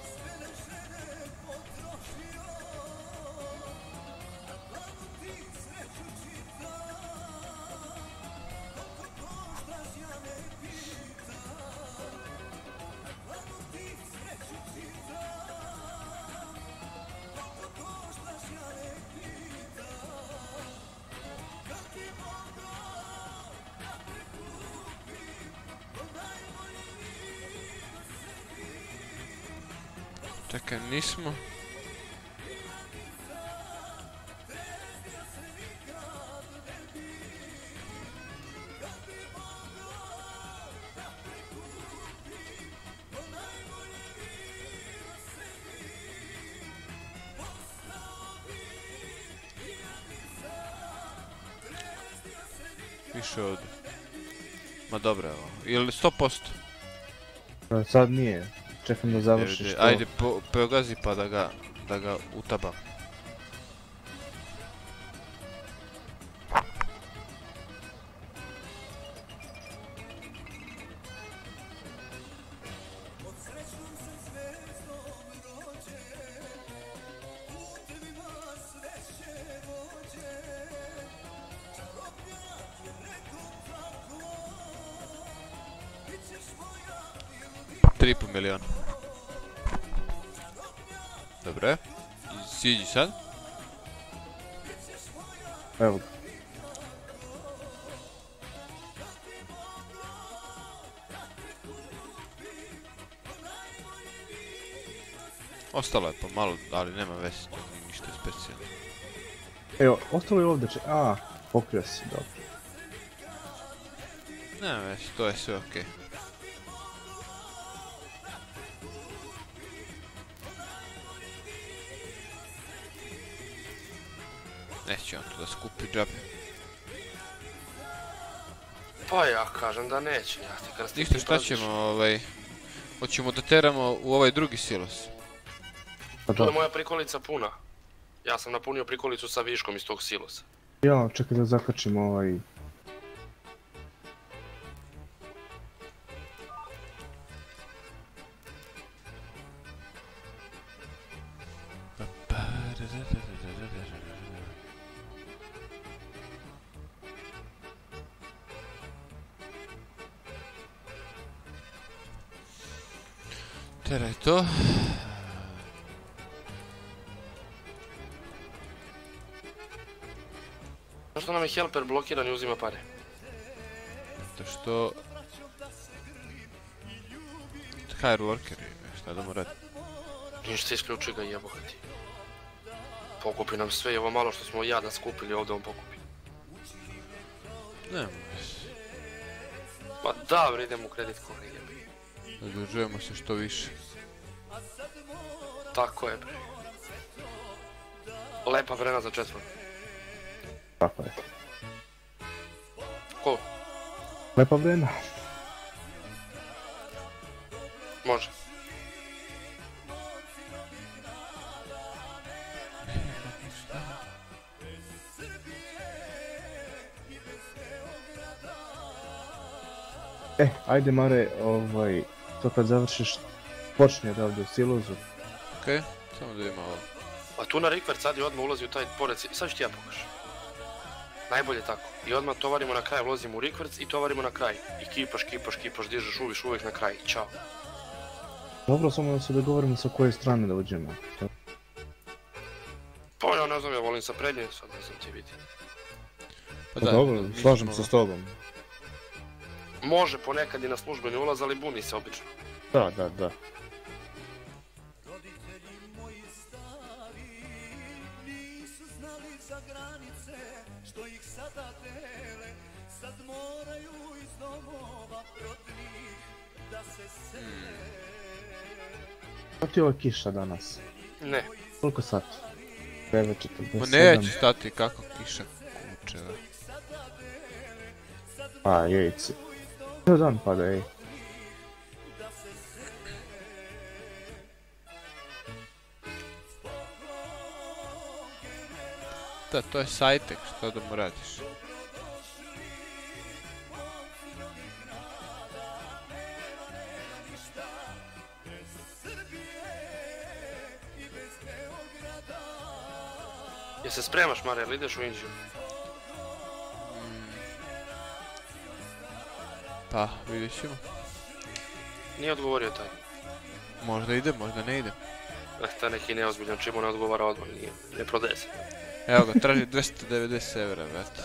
S2: Čekaj, nismo. Više ovdje. Ma dobro je ovo. Ili sto posto?
S1: E, Sad nije. Čekam da završiš to.
S2: Ajde, po, pogazi pa da ga, da ga utabam. Tri i po miliona. Dobro je. Siđi sad.
S1: Evo ga.
S2: Ostalo je pa malo, ali nema veze, to nije ništa specijalno.
S1: Evo, ostalo je ovdje če... A, pokrio si, dobro.
S2: Nema veze, to je sve okej. Neće on to da skupi džabe.
S3: Pa ja kažem da neće, ja ti kada
S2: Ništa, šta ćemo, ovaj... Hoćemo da teramo u ovaj drugi silos.
S1: Pa
S3: To je
S1: da.
S3: moja prikolica puna. Ja sam napunio prikolicu sa viškom iz tog silosa.
S1: Ja, čekaj da zakačim ovaj...
S2: Teraj to.
S3: Zašto nam je helper blokiran i uzima pare?
S2: Zato što... Hire worker je, šta da mu radi?
S3: Ništa, isključi ga i jeboga ti. Pokupi nam sve i ovo malo što smo jada skupili ovdje on pokupi.
S2: Nema.
S3: Ma da, bre, idem u kredit kore jebi.
S2: Zadužujemo se što više.
S3: Tako je, bre. Lepa vrena za četvor.
S1: Tako je.
S3: Ko?
S1: Lepa vrena.
S3: Može.
S1: E, ajde Mare, ovaj, to kad završiš, počni da ovdje u silozu.
S2: Okej, samo da ima ovo.
S3: A tu na rikvert sad i odmah ulazi u taj pored, sad ću ti ja pokažem. Najbolje tako. I odmah tovarimo na kraj, ulazimo u rikverc i tovarimo na kraj. I kipaš, kipaš, kipaš, dižeš, uviš uvijek na kraj. Ćao.
S1: Dobro, samo da se dogovorimo sa koje strane da uđemo.
S3: Pa ja ne znam, ja volim sa prednje, sad ne znam ti vidi.
S2: Pa
S1: Pa
S2: da,
S1: dobro,
S2: mi
S1: slažem
S2: smo-
S1: se s tobom.
S3: Može ponekad i na službeni ulaz, ali buni se obično.
S1: Da, da, da.
S5: Nisu znali za granice, što ih sada dele, sad moraju iz domova protiv njih da se sele.
S1: Kako ti je ova kiša danas?
S3: Ne.
S1: Koliko sati? devet četrdeset
S2: Ma
S1: sedam.
S2: neće stati kako kiša kuče.
S1: A, jejci. Cijel dan pada, ej.
S2: Da, to je sajtek, što da mu radiš?
S3: Je se spremaš, Mare, ili ideš u Indiju?
S2: Pa, vidjet ćemo.
S3: Nije odgovorio taj.
S2: Možda ide, možda ne ide.
S3: Eh, taj neki neozbiljan, čemu ne odgovara odmah, nije, ne prodaje se.
S2: Evo ga, traži dvesta devedeset evra, brate.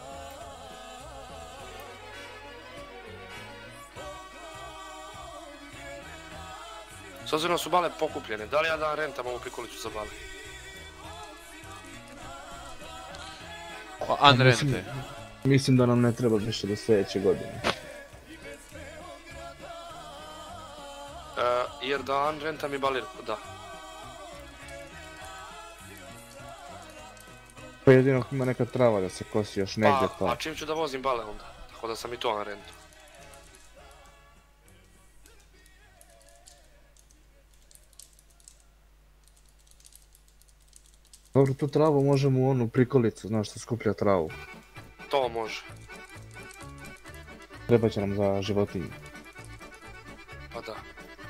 S3: S obzirom da su bale pokupljene, da li ja da rentam ovu prikolicu za bale?
S2: O, unrente.
S1: Mislim da nam ne treba više do sljedeće godine.
S3: E, jer da rentam i balir, da.
S1: Pa jedino ako ima neka trava da se kosi još negdje
S3: Pa, a
S1: pa...
S3: čim ću da vozim bale onda? Tako da sam i to na rentu.
S1: Dobro, tu travu možemo u onu prikolicu, znaš što skuplja travu.
S3: To može.
S1: Treba će nam za životinje.
S3: Pa da.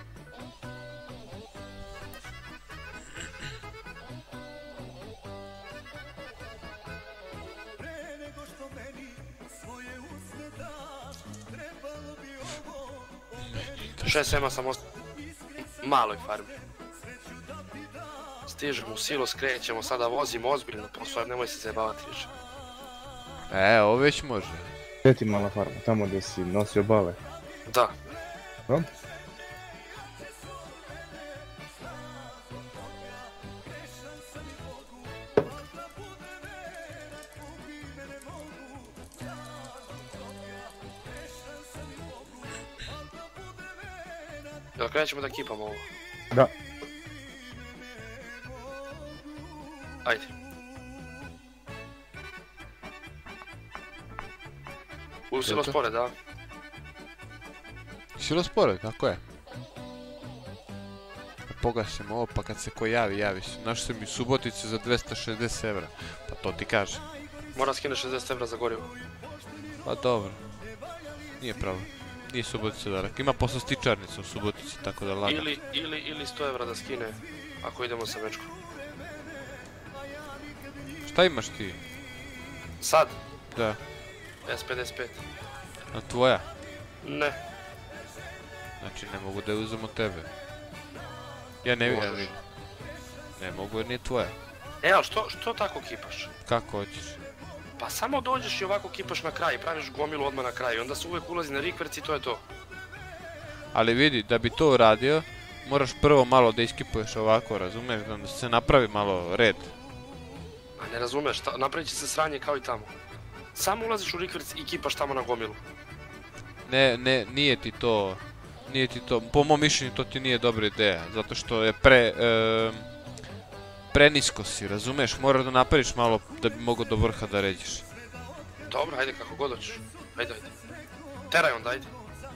S5: Pre nego što meni svoje usne daš, trebalo bi ovo o meni
S3: Šest sema sam ostao maloj farmi. Stižemo u silos, krećemo, sada vozimo ozbiljno posao, nemoj se zajebavati više.
S2: E, ovo već može.
S1: Gdje ti mala farma? Tamo gdje si nosio bale.
S3: Da.
S1: No?
S3: Jel krećemo da kipamo ovo?
S1: Da.
S3: Ajde. U silo
S2: to?
S3: spore, da.
S2: Silo spore, tako je. Pogasimo ovo, pa kad se ko javi, javi se. Našao sam i Suboticu za dvesta šezdeset evra. Pa to ti kažem.
S3: Mora skine šezdeset evra za gorivo.
S2: Pa dobro. Nije problem. Nije Subotica dalek. Ima posao stičarnica u Subotici, tako da lagano.
S3: Ili, ili, ili sto evra da skine, ako idemo sa mečkom.
S2: Šta imaš ti?
S3: Sad,
S2: Da.
S3: S pedeset pet.
S2: A tvoja?
S3: Ne.
S2: Znači ne mogu da je uzem od tebe. Ja ne vidim.
S3: Možeš.
S2: Ne mogu jer nije tvoja.
S3: E, ali što, što tako kipaš?
S2: Kako hoćeš?
S3: Pa samo dođeš i ovako kipaš na kraj, praviš gomilu odmah na kraju, onda se uvijek ulazi na rikverc i to je to.
S2: Ali vidi, da bi to uradio, moraš prvo malo da iskipuješ ovako, razumiješ, da se napravi malo red.
S3: A ne razumeš, napravit će se sranje kao i tamo. Samo ulaziš u rikverc i kipaš tamo na gomilu.
S2: Ne, ne, nije ti to, nije ti to, po mom mišljenju to ti nije dobra ideja, zato što je pre, e, prenisko si, razumiješ, moraš da napraviš malo da bi mogao do vrha da ređeš.
S3: Dobro, ajde kako god hoćeš, ajde, ajde. Teraj onda, ajde.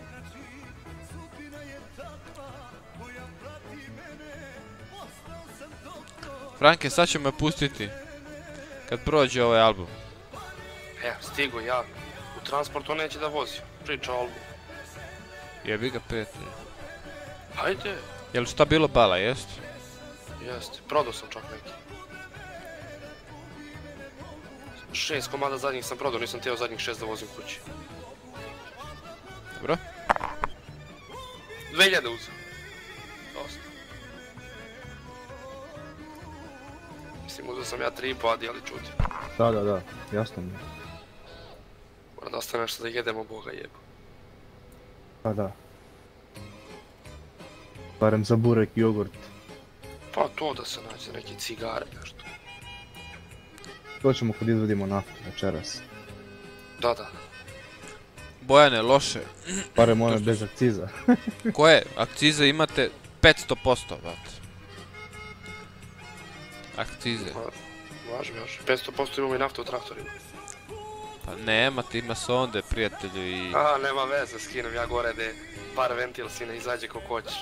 S2: Franke, sad ću me pustiti, kad prođe ovaj album.
S3: Evo, stigo ja, u transportu neće da vozi, priča o albumu.
S2: Jebi ga, prijatelju.
S3: Ajde.
S2: Jel šta bilo bala, jest?
S3: Jeste, prodao sam čak neki. Šest komada zadnjih sam prodao, nisam teo zadnjih šest da vozim kući.
S2: Dobro.
S3: Dve hiljade uzem. Dosta. Mislim, uzeo sam ja tri i po adi, ali čuti.
S1: Da, da, da, jasno mi je.
S3: Moram da ostane nešto da jedemo, Boga jeba.
S1: Pa da. Barem za burek i jogurt.
S3: Pa to da se nađe, neke cigare, nešto.
S1: To ćemo kad izvodimo naftu večeras.
S3: Da, da.
S2: Bojane, loše.
S1: Barem one bez akciza.
S2: Koje? Akcize imate petsto posto, vat. Akcize.
S3: Važi, važi. petsto posto imamo i naftu u traktorima.
S2: Pa nema, ti ima sonde, prijatelju i...
S3: A, nema veze, skinem ja gore da je par ventil sine izađe kako hoćeš.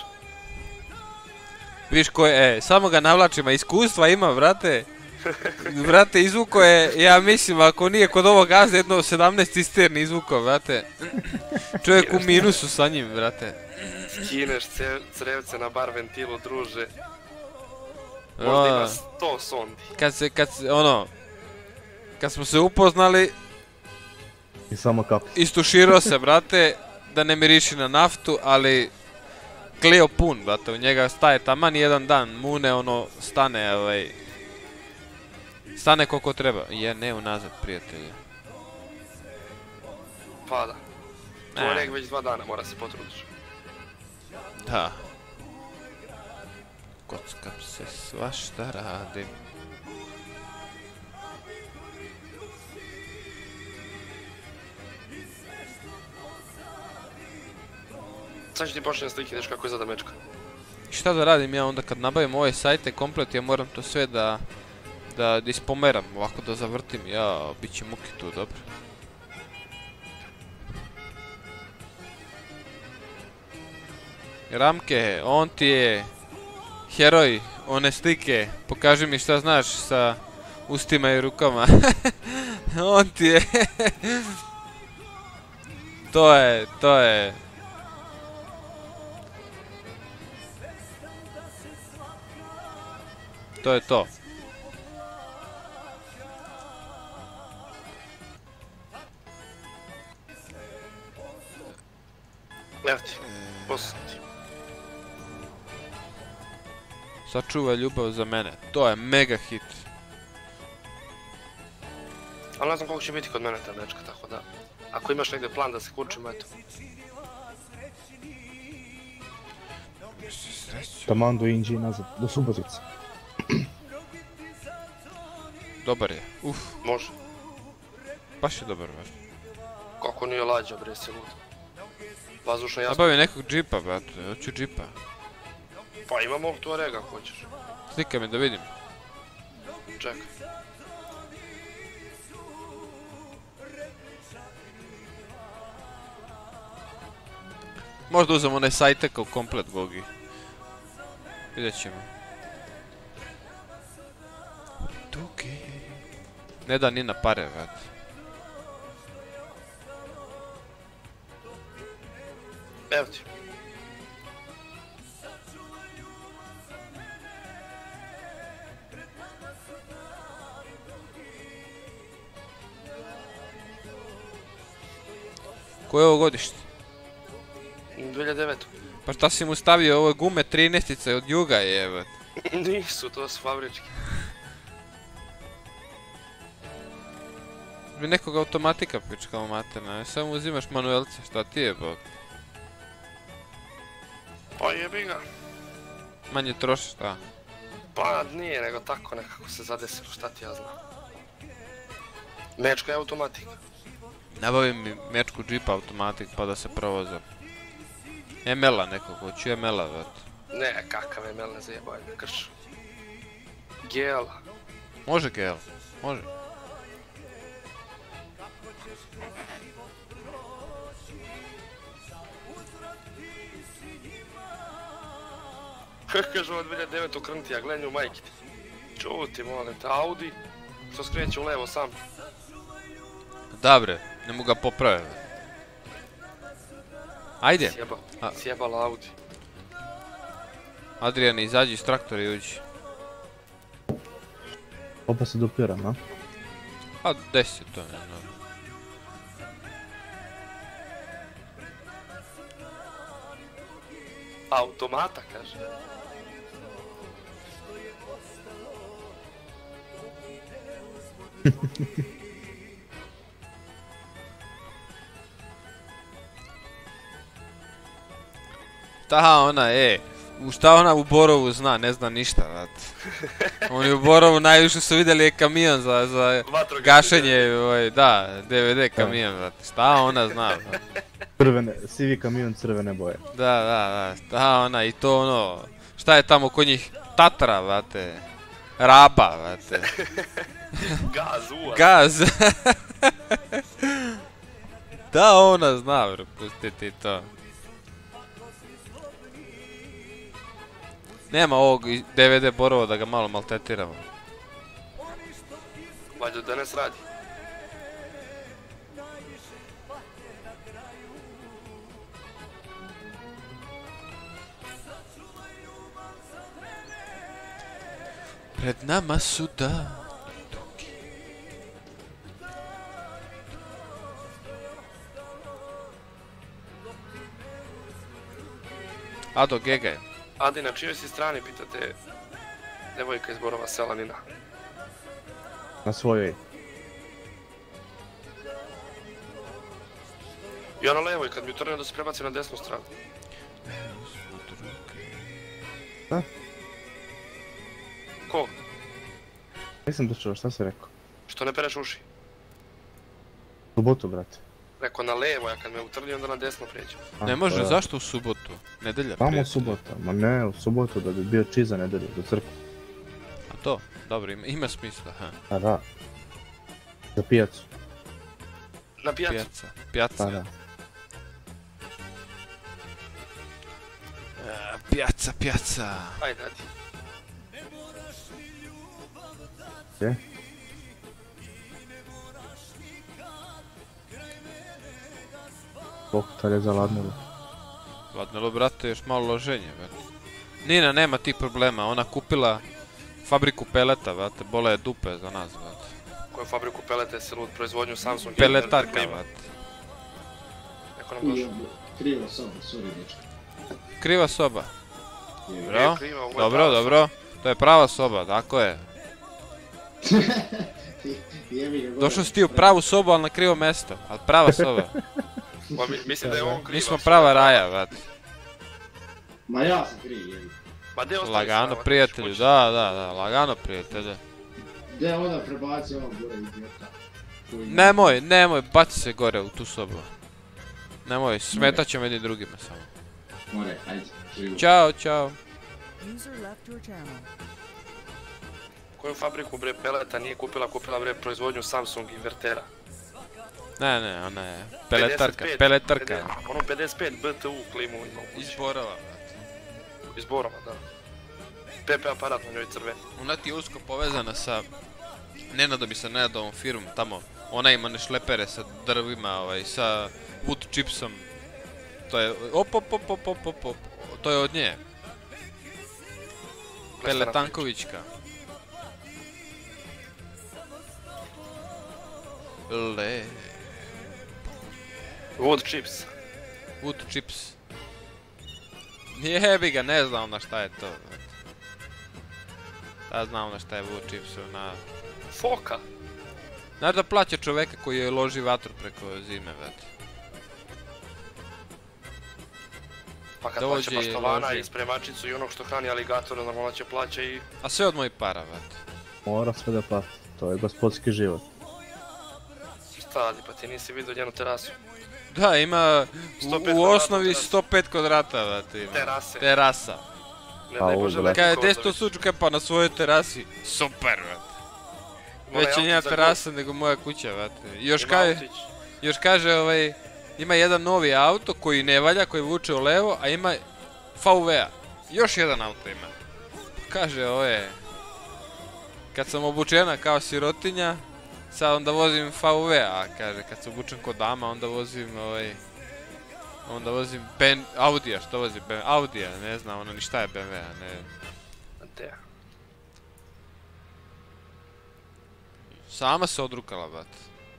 S2: Viš koje, e, samo ga navlačima, iskustva ima, brate. Brate, izvuko je, ja mislim, ako nije kod ovog gazda, jedno sedamnaest cisterni izvuko, brate. Čovjek u minusu sa njim, brate.
S3: Skineš crevce na bar ventilu, druže. Možda ima sto sondi.
S2: Kad se, kad se, ono... Kad smo se upoznali...
S1: I samo kap.
S2: Istuširao se, brate, da ne miriši na naftu, ali... Kleo pun, brate, u njega staje taman jedan dan, mune, ono, stane, ovaj... Stane koliko treba. Je, ne unazad, prijatelje.
S3: Pa da. To je već dva dana, mora se potrudiš.
S2: Da. Kockam se, svašta radim.
S3: Sad ću ti počnem slike, ideš kako izgleda mečka.
S2: I šta da radim ja onda kad nabavim ove sajte komplet, ja moram to sve da... Da ispomeram, ovako da zavrtim, ja, bit će muki tu, dobro. Ramke, on ti je heroj one slike, pokaži mi šta znaš sa ustima i rukama. On ti je... To je, to je... To je to.
S3: Evo ti, poslušaj ti.
S2: Sačuvaj ljubav za mene, to je mega hit.
S3: Ali ne znam koliko će biti kod mene ta mečka, tako da... Ako imaš negdje plan da se kurčimo, eto.
S1: Taman do Inđi i nazad, do Subotice.
S2: Dobar je, uf,
S3: Može.
S2: baš je dobar, baš.
S3: Kako nije lađa, bre, si lud. Vazdušna jasna.
S2: Nabavi nekog džipa, brate, hoću džipa.
S3: Pa imamo ovog Tuarega ako hoćeš.
S2: Slikaj me da vidim.
S3: Čekaj.
S2: Možda uzem onaj sajte kao komplet, Gogi. Vidjet ćemo. Tuki. Ne da ni na pare, brate.
S3: Evo ti.
S2: Koje je ovo godište?
S3: dvije hiljade devete.
S2: Pa šta si mu stavio, ovo je gume trinaestice od juga je, brate.
S3: Nisu, to su fabrički.
S2: bi nekog automatika pičkao materna, samo uzimaš manuelce, šta ti je bog?
S3: Pa jebi ga.
S2: Manje trošiš, da.
S3: Pa nije, nego tako nekako se zadesilo, šta ti ja znam. Mečka je automatika.
S2: Nabavim mi mečku džipa automatik pa da se provozam. em el-a nekog, hoću em el-a, vrat.
S3: Ne, kakav je mel, ne zajebaj, ne krš. Gel.
S2: Može gel, može.
S3: Kažu od dvije hiljade devete krnti, ja gledam u majki ti. Čuti, molim te, Audi, što skreće u levo sam.
S2: Da bre, ne mogu ga popraviti. Ajde.
S3: Sjeba,
S2: A.
S3: sjebala Audi.
S2: Adriane, izađi iz traktora i uđi.
S1: Opa se dupiram, a?
S2: A desi to, ne znam.
S3: Automata, kaže.
S2: Ta ona, e, u šta ona u Borovu zna, ne zna ništa, vrat. Oni u Borovu najviše su vidjeli je kamion za, za gašenje, ovaj, da, de ve de kamion, vrat. Šta ona zna, vrat.
S1: Crvene, sivi kamion crvene boje.
S2: Da, da, da, šta ona, i to ono, šta je tamo kod njih, Tatra, vrate, Raba, vrate.
S3: Gaz, uva.
S2: Gaz. Da, ona zna, bro, pusti ti to. Nema ovog de ve de Borova da ga malo maltetiramo.
S3: Valjda danas radi.
S2: Pred nama su da... Ado, gegaj.
S3: Adi, na čijoj si strani, pitate devojka iz Borova sela Nina.
S1: Na svojoj.
S3: I ona levoj, kad mi utrne da se prebaci na desnu stranu.
S1: Da?
S3: Ko?
S1: Nisam došao, šta si rekao?
S3: Što ne pereš uši?
S1: Subotu, brate.
S3: Rekao na levo, ja kad me utrni onda na desno pređem.
S1: A,
S2: Ne može,
S1: to je-
S2: zašto u subotu? Nedelja
S1: Tamo
S2: prije.
S1: subota, ma ne, u subotu da bi bio čist za nedelju, za crkvu.
S2: A to, dobro, ima, ima smisla, ha.
S1: A da. Za pijacu,
S3: Na pijacu.
S2: Pijaca, pijaca.
S1: pa da.
S2: E, Pijaca, pijaca.
S3: Ajde, Adi.
S1: Gdje? Bog tad je zaladnilo.
S2: Ladnilo, brate, još malo loženje, brate. Nina nema tih problema, ona kupila fabriku peleta, brate, bole je dupe za nas, brate.
S3: Koju fabriku pelete se lud proizvodnju Samsung.
S2: Peletarka,
S3: Klima.
S2: brate.
S3: Neko nam došao.
S6: Kriva soba, sorry dečko.
S2: Kriva soba.
S3: Nije
S2: Dobro,
S3: kriva, ovo je
S2: dobro,
S3: prava
S2: dobro. To je prava soba, tako je.
S6: Jebi ga gore.
S2: Došao si ti u pravu sobu, ali na krivo mjesto. Ali prava soba.
S3: soba. Pa mi- mislim da je on kriva.
S2: Mi smo
S3: soba.
S2: prava raja, brate.
S6: Ma ja sam kriv, jebi.
S3: Ma gdje ostavi
S2: Lagano,
S3: strava,
S2: prijatelju,
S3: hoćeš?
S2: da, da, da, lagano, prijatelju.
S6: Gdje onda prebaci ovom gore idiota? Koji-
S2: Nemoj, nemoj, baci se gore u tu sobu. Nemoj, smetat ćemo jedni drugima samo.
S6: More, ajde, živo.
S2: Ćao, čao.
S7: User left your channel.
S3: Koju fabriku bre peleta nije kupila, kupila bre proizvodnju Samsung invertera.
S2: Ne, ne, ona je peletarka,
S3: pedeset pet,
S2: peletarka.
S3: pedeset Ono pedeset pet B T U klimu ima u
S2: Iz
S3: kući.
S2: Borova.
S3: Iz Borova, da. P P aparat na njoj crven.
S2: Ona ti je usko povezana sa Nenadom i sa Nenadovom firmom tamo. Ona ima ne šlepere sa drvima, ovaj, sa wood chipsom. To je, op, op, op, op, op, op, op. To je od nje. Peletankovićka. Le,
S3: Wood chips.
S2: wood chips. Jebi ga, ne znam na šta je to. Ja znam na šta je wood chips, na...
S3: Foka.
S2: Znaš da plaća čoveka koji je loži vatru preko zime, brate.
S3: Pa kad
S2: Dođe
S3: plaća
S2: i
S3: baštovana
S2: loži.
S3: i spremačicu i onog što hrani aligatora, normalno će plaća i...
S2: A sve od mojih para, brate.
S1: Mora sve da plati. To je gospodski život.
S3: Šta radi, pa ti nisi vidio njenu terasu.
S2: Da, ima
S3: sto
S2: u,
S3: pet
S2: u
S3: kvadrata
S2: osnovi
S3: terase.
S2: sto pet kvadrata, brate, ima.
S3: Terase.
S2: Terasa.
S3: Ne
S1: A,
S3: daj
S1: u,
S3: Bože
S1: brate.
S2: Kaj,
S3: letnikova
S2: gdje si to
S3: zavisi.
S2: sučka, pa na svojoj terasi? Super, brate.
S3: Onaj
S2: Već je njena
S3: autić za
S2: terasa nego moja kuća, brate. Još
S3: golf.
S2: kaj,
S3: Ima autić.
S2: još kaže, ovaj, ima jedan novi auto koji ne valja, koji vuče u levo, a ima V W-a. Još jedan auto ima. Kaže, ovo je, kad sam obučena kao sirotinja, sad onda vozim V W-a, kaže, kad se obučem kod dama, onda vozim, ovaj, onda vozim Ben, Audija, što vozi Ben, Audija, ne znam, ono ni šta je B M W-a, ne.
S3: Te.
S2: Sama se odrukala, brate.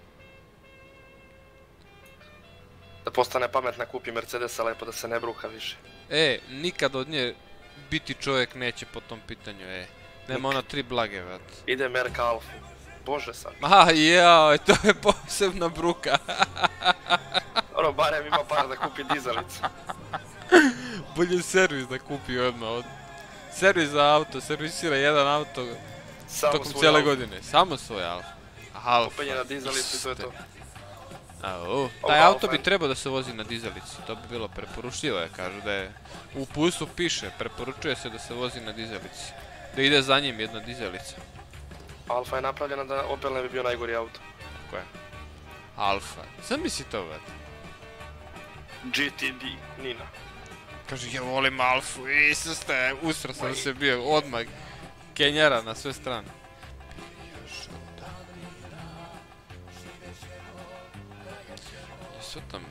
S3: Da postane pametna, kupi Mercedesa lepo da se ne bruka više.
S2: E, nikad od nje biti čovjek neće po tom pitanju, e. Nema ona tri blage, brate.
S3: Ide Merka Alfa. Bože sad.
S2: Aha, jao, to je posebna bruka.
S3: Ono, barem ima para da kupi dizalicu.
S2: Bolje servis da kupi odmah. Od... Servis za auto, servisira jedan auto
S3: Samo
S2: tokom
S3: svoj
S2: cijele
S3: auto.
S2: godine. Samo svoj Alfa. Alfa.
S3: Kupenje na dizalicu i to je to.
S2: Au,
S3: Ovo
S2: taj auto
S3: Alfa.
S2: bi trebao da se vozi na dizalici, to bi bilo preporučljivo, je, kažu da je u uputstvu piše, preporučuje se da se vozi na dizalici. Da ide za njim jedna dizalica.
S3: Alfa je napravljena da Opel ne bi bio najgori auto.
S2: Tako je. Alfa. Sam misli to, brate.
S3: G T D, Nina.
S2: Kaže, ja volim Alfu, Isuste, usro sam se bio, odmah. Kenjara na sve strane. Jesu tam?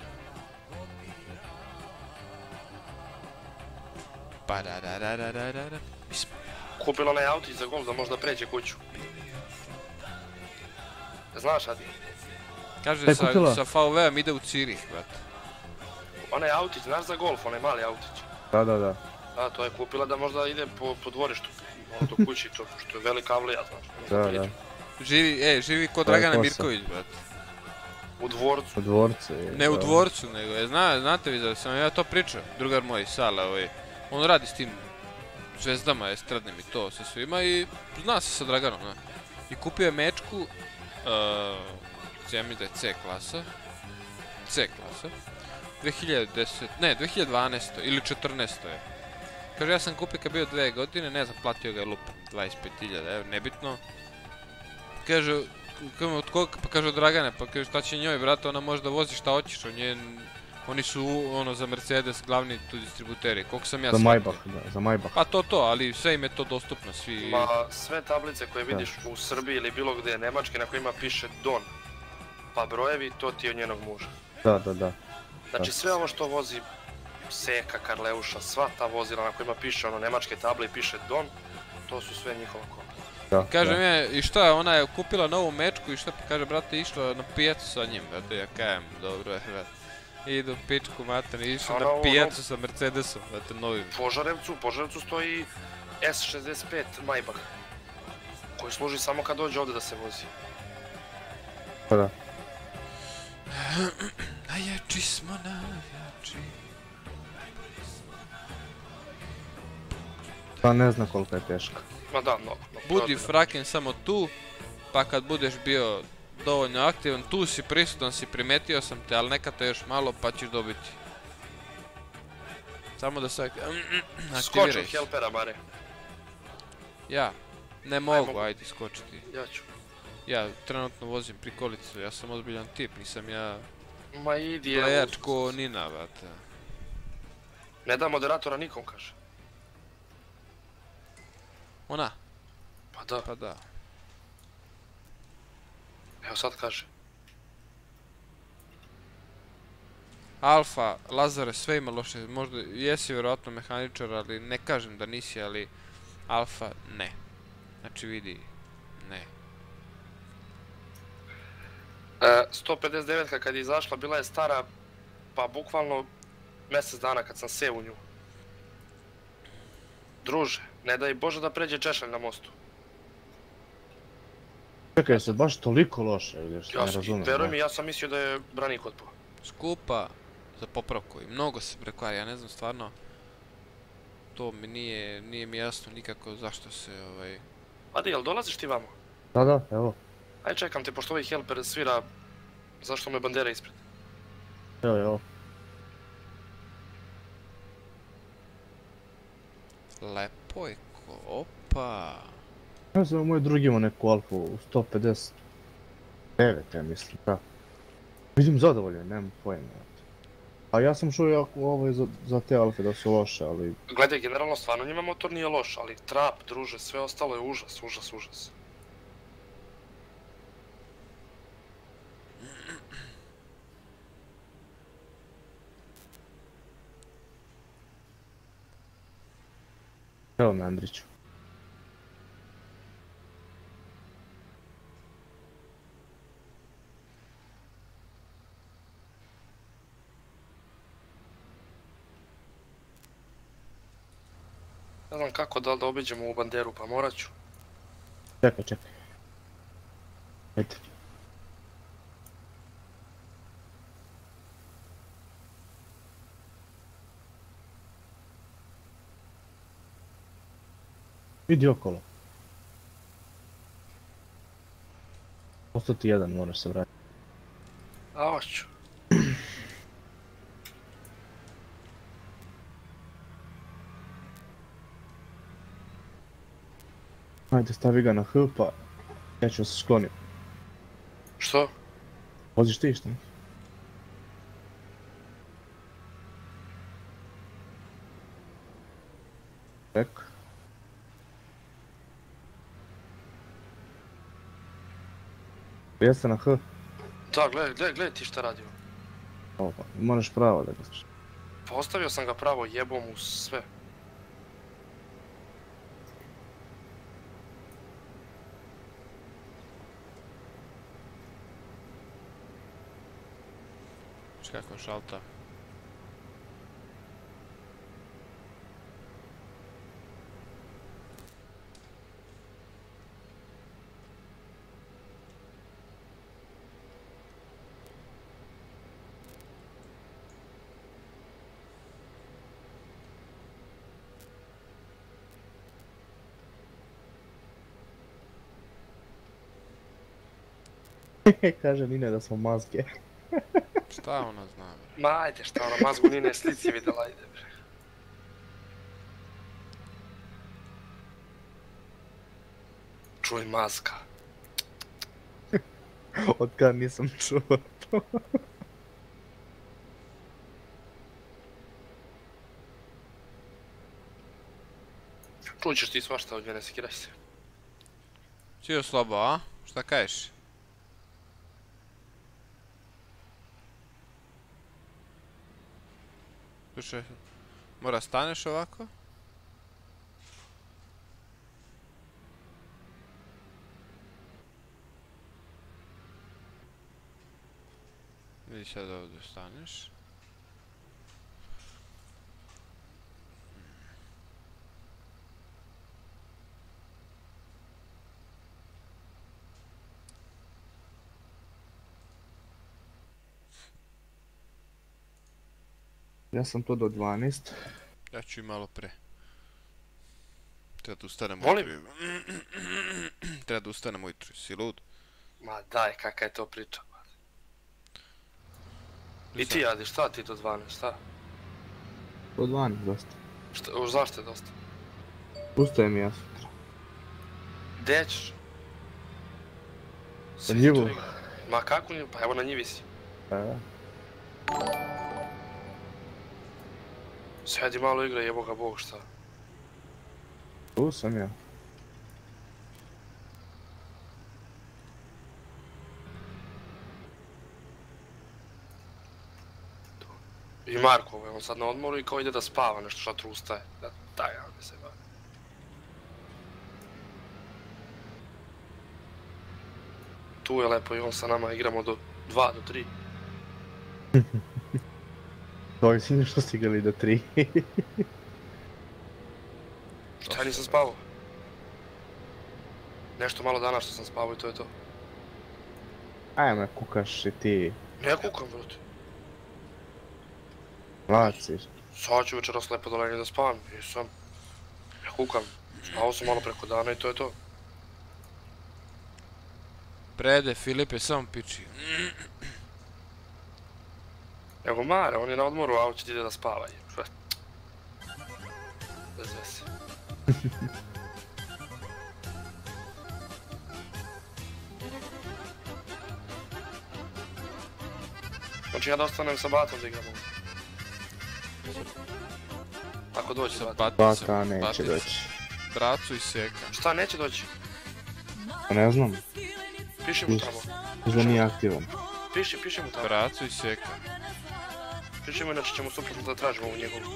S2: Pa da da da da da da da. Mi smo...
S3: Kupila onaj autić za golf da možda pređe kuću. Znaš, Adi?
S2: Kaže,
S1: Šta je
S2: sa,
S1: kupila?
S2: sa V W-om ide u Cirih, brate.
S3: Onaj autić, znaš za golf, onaj mali autić.
S1: Da, da, da.
S3: Da, to je kupila da možda ide po, po dvorištu. Ono do kući, to, što je velika avlija, znaš.
S1: Da, da.
S2: Živi, e, živi kod
S1: To je
S2: Dragana
S1: posao.
S2: Mirković, brate.
S3: U dvorcu.
S1: U dvorcu je.
S2: Ne u
S1: da.
S2: dvorcu, nego, je, zna, znate vi da sam ja to pričao, drugar moj, Sala, ovaj, on radi s tim zvezdama estradnim i to, sa svima i zna se sa Draganom, ne. I kupio je mečku, uh, ja mi da je C klasa, C klasa, dve hiljade desete, ne, dve hiljade dvanaeste ili četrnaeste je. Kaže, ja sam kupio kad bio dve godine, ne znam, platio ga je lupam, dvadeset pet hiljada, evo, nebitno. Kaže, Kaže, od koga? Pa kaže od Dragane, pa kaže šta će njoj, brate, ona može da vozi šta hoćeš, on je, oni su ono za Mercedes glavni tu distributeri, koliko sam ja
S1: Za
S2: shvatio.
S1: Maybach, da, za Maybach.
S2: Pa to to, ali sve im je to dostupno, svi...
S3: Ma, sve tablice koje vidiš u Srbiji ili bilo gdje Nemačke na kojima piše Don, pa brojevi, to ti je od njenog muža.
S1: Da, da, da.
S3: Znači
S1: Da.
S3: sve ovo što vozi Seka, Karleuša, sva ta vozila na kojima piše ono nemačke table i piše Don, to su sve njihova kola.
S1: da
S2: Kažem
S1: da.
S2: je, i šta, ona je kupila novu mečku i šta, pa kaže, brate, išla na pijacu sa njim, brate, ja kajem, dobro je, brate. Idu pičku mater, išla
S3: Ona
S2: na
S3: ovo-
S2: pijacu sa Mercedesom, brate, novim.
S3: U Požarevcu, u Požarevcu stoji S šezdeset pet Maybach, koji služi samo kad dođe ovdje da se vozi.
S1: Pa da.
S2: Najjači smo navijači.
S1: Pa ne zna koliko je teška.
S3: Ma da, mnogo. mnogo.
S2: Budi fraken samo tu, pa kad budeš bio dovoljno aktivan, tu si prisutan, si primetio sam te, ali neka te još malo pa ćeš dobiti. Samo da se aktiviraj.
S3: Skoč od helpera, Mare.
S2: Ja, ne mogu,
S3: mogu.
S2: ajde skočiti.
S3: Ja ću.
S2: Ja trenutno vozim prikolicu, ja sam ozbiljan tip, nisam ja
S3: Ma idi, evo.
S2: plejač ko Nina, brate.
S3: Ne da moderatora nikom, kaže.
S2: Ona?
S3: Pa da,
S2: Pa da.
S3: evo sad kaže.
S2: Alfa, Lazare, sve ima loše, možda jesi vjerojatno mehaničar, ali ne kažem da nisi, ali Alfa ne. Znači vidi, ne.
S3: E, sto pedeset devet kad je izašla bila je stara, pa bukvalno mjesec dana kad sam seo u nju. Druže, ne daj Bože da pređe češalj na mostu.
S1: Čekaj, se baš toliko loše ili što
S3: Ja
S1: ne
S3: sam,
S1: razumijem.
S3: veruj
S1: da.
S3: mi, ja sam mislio da je branik otpao.
S2: Skupa za popravku i mnogo se prekvari, ja ne znam stvarno. To mi nije, nije mi jasno nikako zašto se ovaj...
S3: Adi, jel dolaziš ti vamo?
S1: Da, da, evo.
S3: Aj čekam te, pošto ovaj helper svira, zašto me bandera ispred?
S1: Evo, evo.
S2: Lepo je ko... Opa!
S1: Ne znam, moj drugi ima neku alfu u sto pedeset devet, ja mislim, da. Vidim zadovoljan, nemam pojma. A ja sam čuo jako ovaj za, za te alfe da su loše, ali...
S3: Gledaj, generalno stvarno njima motor nije loš, ali trap, druže, sve ostalo je užas, užas, užas.
S1: Evo me, Andriću.
S3: Ne znam kako da li da obiđemo u banderu, pa morat ću.
S1: Čekaj, čekaj. Ajde. Idi okolo. Ostati jedan, moraš se vratiti.
S3: A hoću.
S1: Ajde, stavi ga na H, pa ja ću se skloniti.
S3: Što?
S1: Voziš ti šta? Ček. Jeste na H?
S3: Da, gledaj, gledaj, gledaj ti šta radio.
S1: Opa, moraš pravo da ga slušaš.
S3: Pa ostavio sam ga pravo, jebom mu sve.
S2: Viš kako šalta.
S1: Kaže Nine da smo mazge.
S2: Šta ona zna, bre?
S3: Ma ajde, šta ona, mazgu Nine slici vidjela, ajde bre. Čuj mazga.
S1: Od kad nisam čuo to.
S3: Čućeš ti svašta od nje, ne sekiraj se.
S2: Čio slabo, a? Šta kažeš? Slušaj, mora staneš ovako? Vidi sad ovdje staneš.
S1: Ja sam to do dvanaest.
S2: Ja ću i malo pre. Treba da ustanem
S3: Molim?
S2: ujutru. Treba da ustanem ujutru, si lud?
S3: Ma daj, kakva je to priča. I ti Adi, šta ti do dvanaest, šta?
S1: Do dvanaest dosta.
S3: Šta, už zašto je dosta?
S1: Ustajem ja sutra.
S3: Gdje ćeš?
S1: Na njivu.
S3: Ma kako njivu? Pa evo na njivi si.
S1: E,
S3: Sjedi malo igra, jebo ga Bog, šta?
S1: tu sam ja.
S3: I Marko, ovaj, on sad na odmoru i kao ide da spava, nešto šatru ustaje. Da, daj, ja ne se bavi. Tu je lepo i on sa nama igramo do dva, do tri.
S1: Ovi si nešto stigali do tri.
S3: Šta ja nisam spavao? Nešto malo dana što sam spavao i to je to.
S1: Ajme, kukaš i ti,
S3: Ne kukam, brate.
S1: mlad si.
S3: Sad ću večeras lepo da legnem da spavam, nisam. Ne kukam. Spavao sam malo preko dana i to je to.
S2: Prede, Filip je samo piči.
S3: Nego Mare, on je na odmoru, a on će ti ide da spava. Šta? Bez veze. Znači ja da ostanem sa batom da igramo. Ako dođe
S2: Sa
S3: bat.
S2: baticom.
S1: Bata neće
S2: baticom.
S1: doći.
S2: Bracu i seka.
S3: Šta, neće doći?
S1: Pa ne znam,
S3: Piši mu tamo.
S1: možda nije aktivan.
S3: Piši, piši mu tamo.
S2: Bracu i seka.
S3: Piši mu, inače ćemo suprotno da tražimo u njegovu.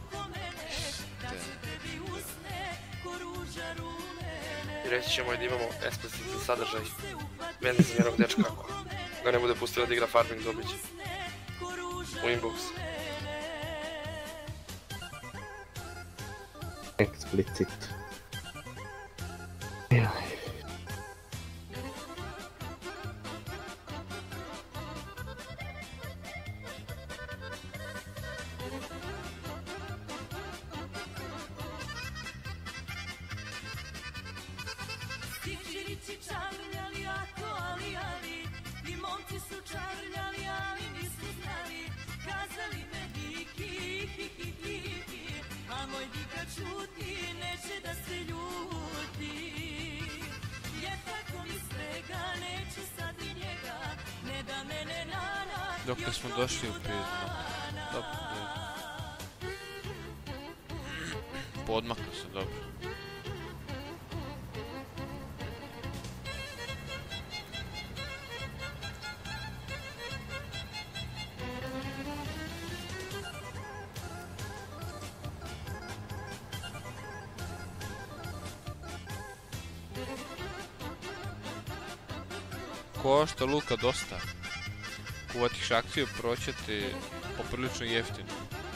S3: I reći ćemo i da imamo eksplicitni sadržaj vezan za njenog dečka ako ga ne bude pustila da igra farming dobit će. U inbox.
S1: Eksplicit.
S8: Tičirići čarljali, ako ali ali, i momci su čarljali, ali nisu znali, kazali me diki, hi hi hi hi, a moj dika čuti, neće da se ljuti. Jer tako mi svega, neću sad i njega, ne da mene nana,
S2: Dok ne smo došli u prizmu. Dobro. Podmaklo se dobro. Košta luka dosta. Kuvati šakciju proćete poprilično jeftino.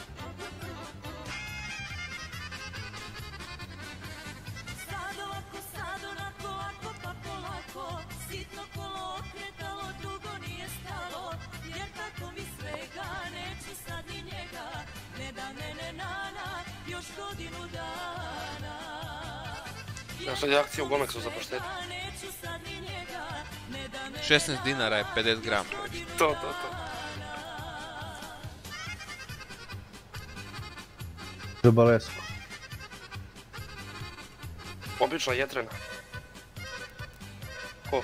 S8: sad ovako, sad onako, ako pa polako, sitno kolo okretalo, dugo nije stalo, jer tako mi svega, neću sad ni njega, ne da mene nana, još godinu dana.
S3: Evo sad je akcija u Gomexu za paštetu.
S8: Neću sad ni njega, ne da mene
S2: šesnaest dinara je pedeset grama.
S3: To, to, to.
S1: Dubalesko.
S3: Obična jetrena. Ko?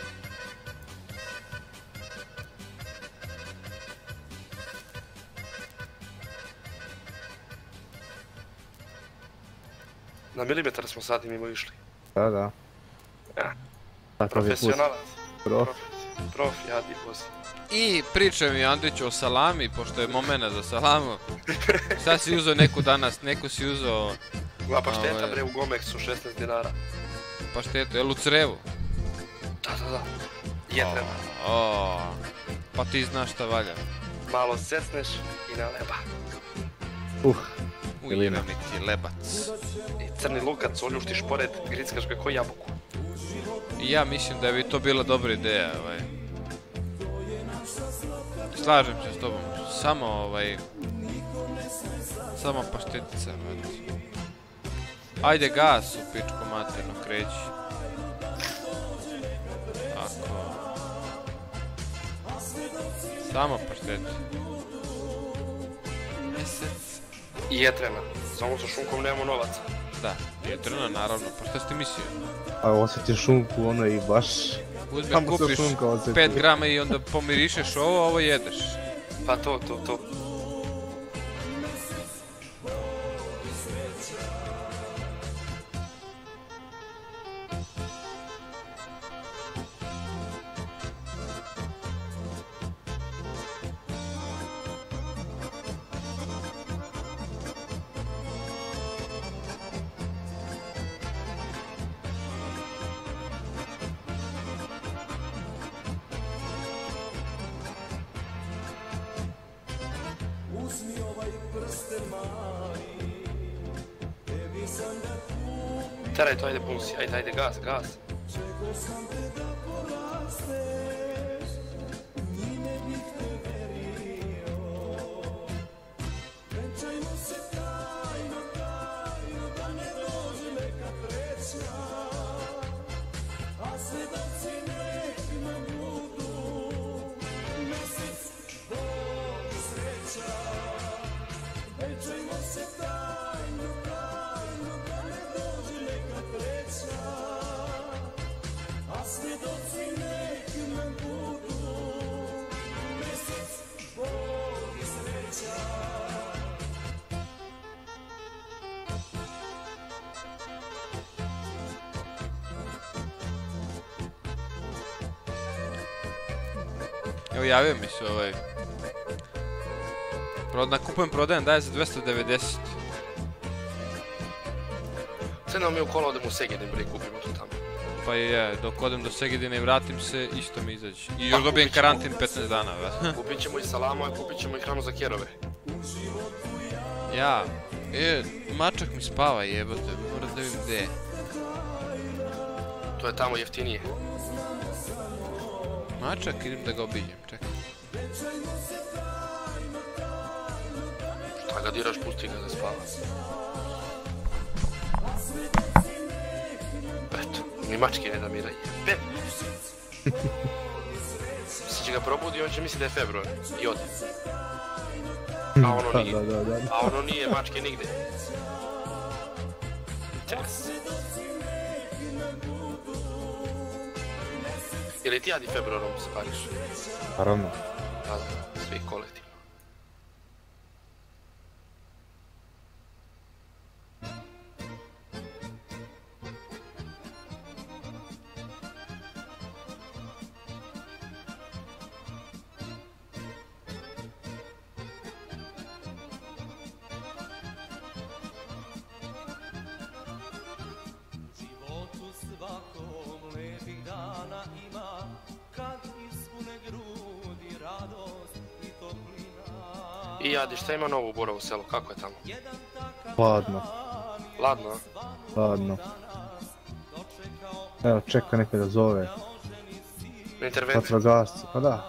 S3: Na milimetar smo sad i mimo išli.
S1: Da, da.
S3: Ja.
S1: Takav je put.
S3: Profesionalac.
S1: Prof.
S3: Prof, ja ti pozi.
S2: I priča mi Andriću o salami, pošto je momena za salamu. Šta si uzeo neku danas, neku si uzeo
S3: Ova pašteta
S2: Ovaj.
S3: bre u Gomexu šesnaest dinara.
S2: paštetu, jel u crevu?
S3: Da, da, da. Jetrena.
S2: O, pa ti znaš šta valja.
S3: Malo secneš i na leba.
S1: Uh,
S2: Ujebe mi ti lebac.
S3: I crni lukac oljuštiš pored, grickaš ga ko jabuku.
S2: I ja mislim da bi to bila dobra ideja, ovaj. Slažem se s tobom, samo ovaj... Samo paštetica, brate. Ajde gas u pičku materno, kreći. Tako. Samo pašteti. Mjesec.
S3: I jetrena. Samo sa šunkom nemamo novaca.
S2: Da, jetrena naravno, pa šta si ti mislio?
S1: a osjetiš šunku, ono i baš...
S2: Uzme,
S1: Samo se
S2: kupiš
S1: šunka osjeti.
S2: pet grama i onda pomirišeš ovo, ovo jedeš.
S3: Pa to, to, to. Teraj to, ajde pusi, ajde, ajde, gas, gas.
S2: Evo javio mi se ovaj. Prodan, kupujem, prodajem, daje za dvesta devedeset.
S3: Sedemo mi u kola, odemo u Segedin, bre, kupimo to tamo.
S2: Pa je, dok odem do Segedina i vratim se, isto mi izađe. I još dobijem karantin petnaest dana, već.
S3: Kupit ćemo i salamu, a kupit ćemo i hranu za kerove.
S2: Ja, e, mačak mi spava jebote, moram da vidim gdje je.
S3: To je tamo jeftinije.
S2: Mačak, idem da ga obiđem, čekaj.
S3: Šta ga diraš, pusti ga da spava. Eto, ni mačke ne da mira jebe. Sad će ga probudi i on će misli da je februar. I ode. A ono nije. A ono nije mačke nigde. Čas. Ili ti Adi februarom se pariš?
S1: Naravno.
S3: Da, da, svi kolektivno. I Adi, šta ima novo u Borovu selu, kako je tamo?
S1: Hladno.
S3: Ladno, a?
S1: Hladno. Evo, čeka nekaj da zove.
S3: Intervencija.
S1: Vatrogasci, pa da.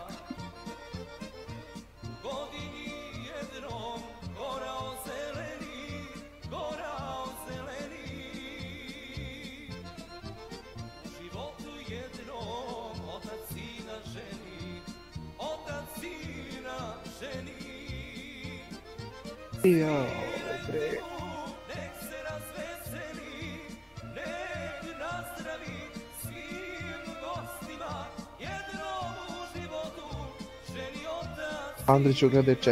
S1: Jao, bre. Andriću gledaj chat.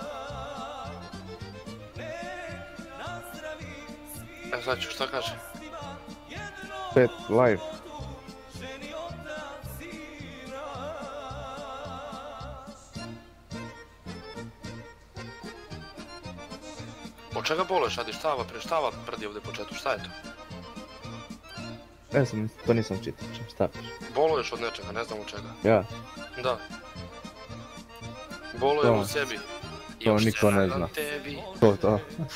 S3: Evo sad ću, šta kaže?
S1: Pet, live.
S3: Od čega boluješ, Adi, šta ova, šta ova prdi ovdje po chatu, šta je to?
S1: Ne znam, to nisam čitao, čem staviš.
S3: Boluješ od nečega, ne znam od čega.
S1: Ja?
S3: Da. Bolujem
S1: To.
S3: u sebi.
S1: To
S3: Još
S1: niko
S3: se
S1: ne
S3: nadam
S1: zna.
S3: tebi.
S1: To, to.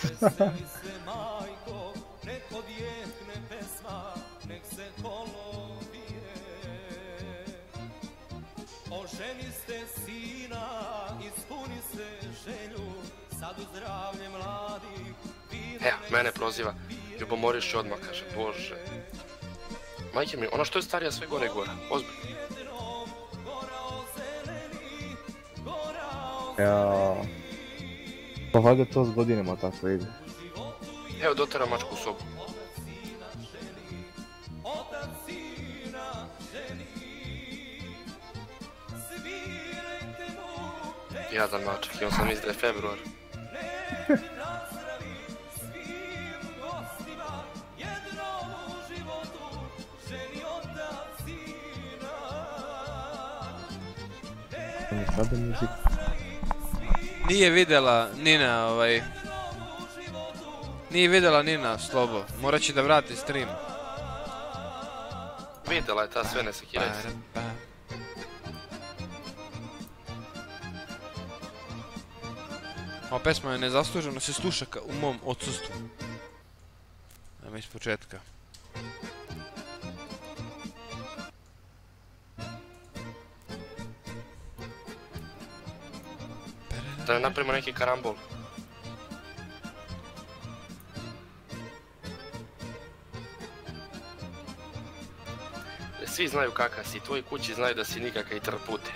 S5: Oženi ste sina, ispuni se želju, sad u zdravlje mladih.
S3: Evo, mene proziva. Ljubomoriš će odmah, kaže, bože. Majke mi, ona što je starija sve gore i gore, ozbiljno.
S1: Jao. Pa valjda to s godinama tako ide.
S3: Evo, dotera mačku u sobu. Jadan mačak, i on sam misli da je februar.
S1: Sada muzik.
S2: Nije vidjela Nina, ovaj... Nije vidjela Nina, Slobo. Morat će da vrati stream.
S3: Vidjela je ta sve, ne sekiraj se.
S2: Ova pesma je nezasluženo se sluša ka- u mom odsustvu. Ajmo iz početka.
S3: Da ne napravimo neki karambol. Svi znaju kakav si, tvoji kući znaju da si nikakav i trpute.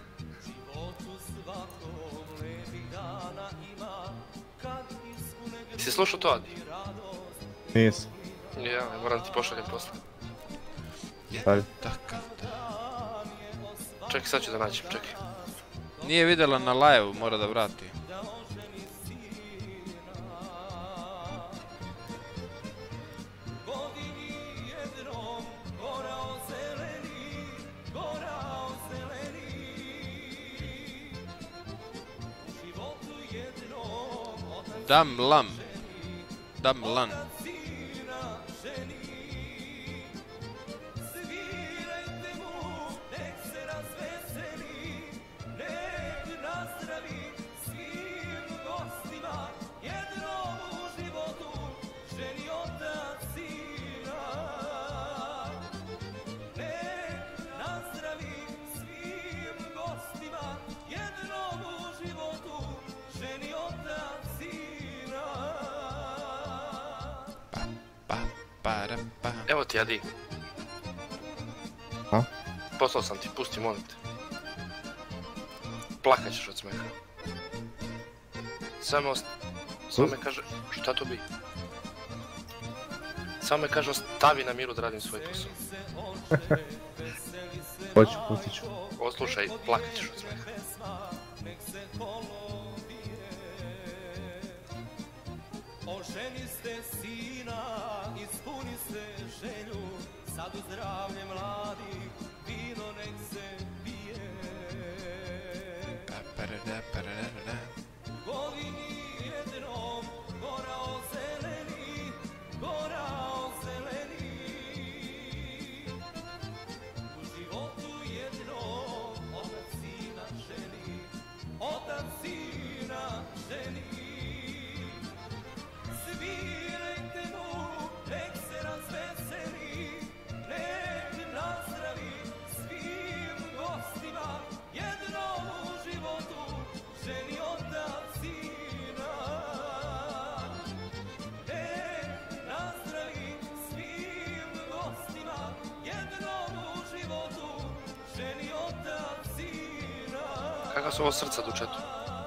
S3: Si slušao to, Adi?
S1: Nisam.
S3: Ja, moram ti pošaljem posle.
S1: Ajde.
S2: Takav da.
S3: Čekaj, sad ću da naćem, čekaj.
S2: Nije vidjela na live, mora da vrati. Dam lam. Dam lan.
S3: Evo ti, Adi.
S1: A?
S3: Poslao sam ti, pusti, molim te. Plakat ćeš od smeha. Samo, samo me kaže, šta to bi? Samo me kaže, ostavi na miru da radim svoj posao.
S1: Hoću, pustit ću.
S3: Oslušaj, plakat ćeš od smeha.
S5: Oženi ste sina, ispuni se želju, sad u zdravlje mladi, vino nek se pije. Godini jednom, gora ozeleni, gora ozeleni. U životu jednom, otac sina ženi, otac sina ženi. Svirajte mu, nek se razveseli, nek nazdravi svim gostima, jednom u životu, ženi otac sina. Nek nazdravi svim gostima, jednom u životu, ženi otac sina.
S3: Kakva su ovo srca do četu?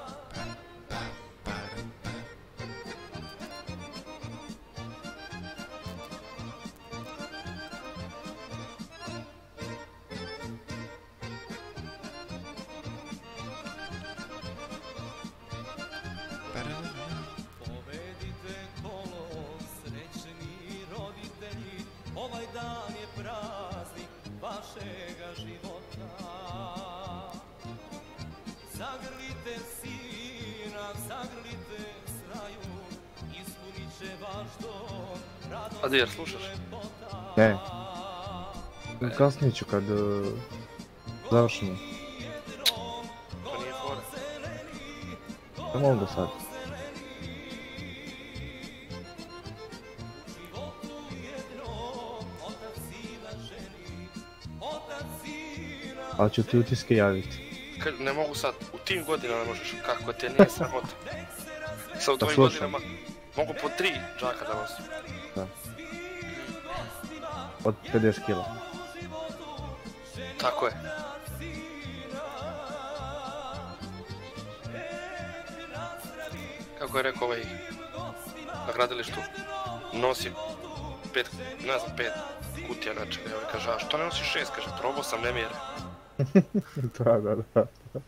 S5: Povedite kolo, srećni roditelji, ovaj dan je praznik vašega života. Zagrlite sina, zagrlite snaju, ispunit će vaš dom, radost
S3: Adi, jer slušaš?
S1: Ne. Kasnije ću kad uh, završimo.
S3: To nije fora.
S1: Ne mogu sad. Ali ću ti utiske javiti.
S3: Kad ne mogu sad, u tim godinama ne možeš, kako te nije sramota. Sa u tvojim
S1: slušam.
S3: godinama mogu po tri džaka da nosim.
S1: Da. Od pedeset kila.
S3: Tako je. Kako je rekao ovaj na gradilištu, nosi pet, ne znam, pet kutija nečega. Ovaj kaže, a što ne nosiš šest? Kaže, probao sam, ne mjere.
S1: Da, da, da.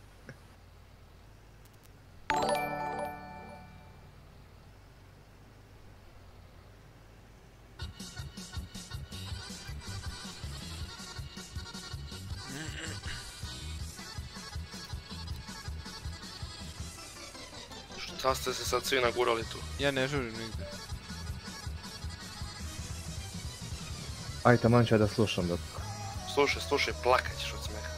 S3: Šta ste se sad svi nagurali tu?
S2: Ja ne žurim nigde.
S1: Aj, taman ću ja da slušam dok.
S3: Slušaj, slušaj, plakat ćeš od smeha.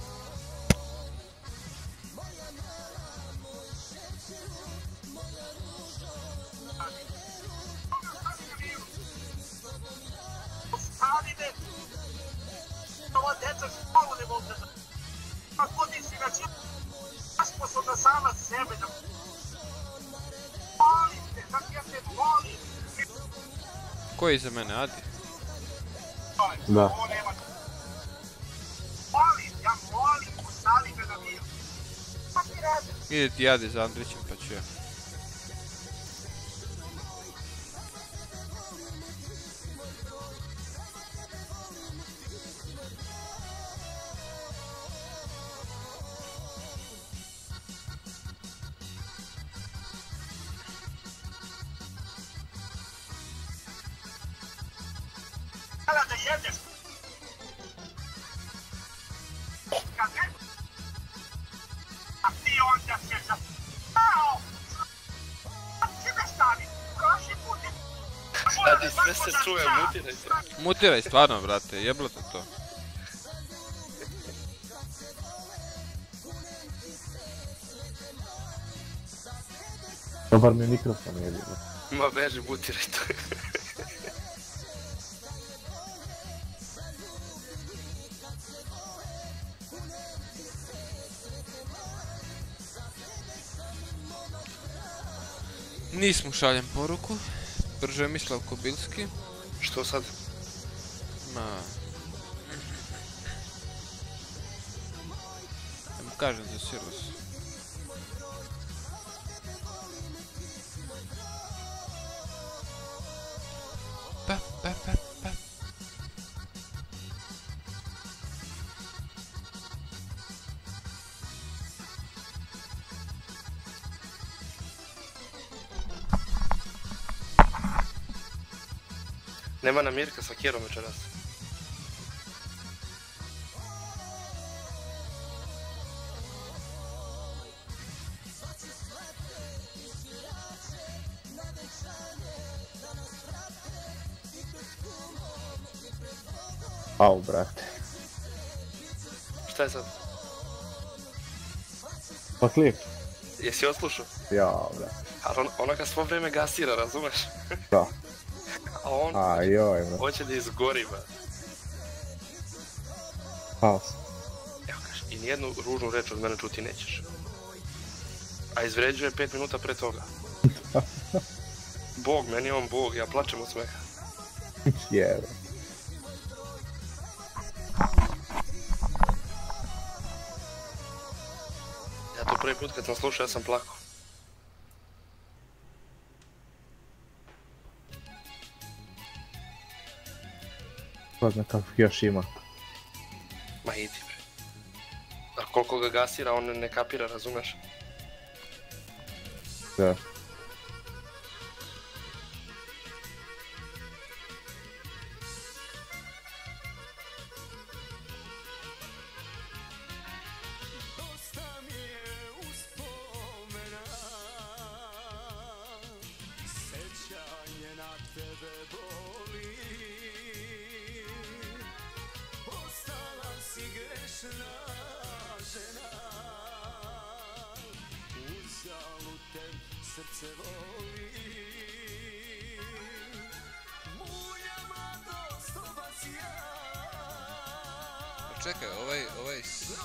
S9: Stani me! Ova djeca školu ne mogu da... Kako ti si ga čeo? Nesposobna sama sebe da... Molim te, da ja te molim!
S2: Ko je iza mene, Adi?
S1: Da.
S9: Molim, ja molim, ostali me na miru. Šta ti radiš?
S2: Ide ti Adi za Andrićem pa ću ja.
S9: Hala da jedeš! Kad ne... A ti onda se za... Ao! A ti
S3: Vidi, sve se čuje, mutiraj se.
S2: Mutiraj, stvarno, brate, jeblote to.
S1: Dobar mi mikrofon je bilo.
S3: Ma beži, mutiraj to.
S2: Nismo, šaljem poruku. Brže je Mislav Kobilski.
S3: Što sad?
S2: Ma... Da mu kažem za Sirus. Pa, pa, pa, pa.
S3: Nema nam Mirka sa Kjerom večeras.
S1: Au, brate.
S3: Šta je sad?
S1: Pa klip.
S3: Jesi odslušao?
S1: Ja, brate.
S3: Ali on, ona ga svo vrijeme gasira, razumeš?
S1: Da.
S3: A on
S1: A joj, brate.
S3: hoće da izgori, ba.
S1: Haos.
S3: Evo kaš, i nijednu ružnu reč od mene čuti nećeš. A izvređuje pet minuta pre toga. Bog, meni je on Bog, ja plačem od smeha.
S1: Jebe.
S3: Ja to prvi put kad sam slušao, ja sam plakao.
S1: Ko zna kako još ima.
S3: Ma idi bre. A koliko ga gasira, on ne kapira, razumeš?
S1: Da.
S2: Čekaj, ovaj, ovaj...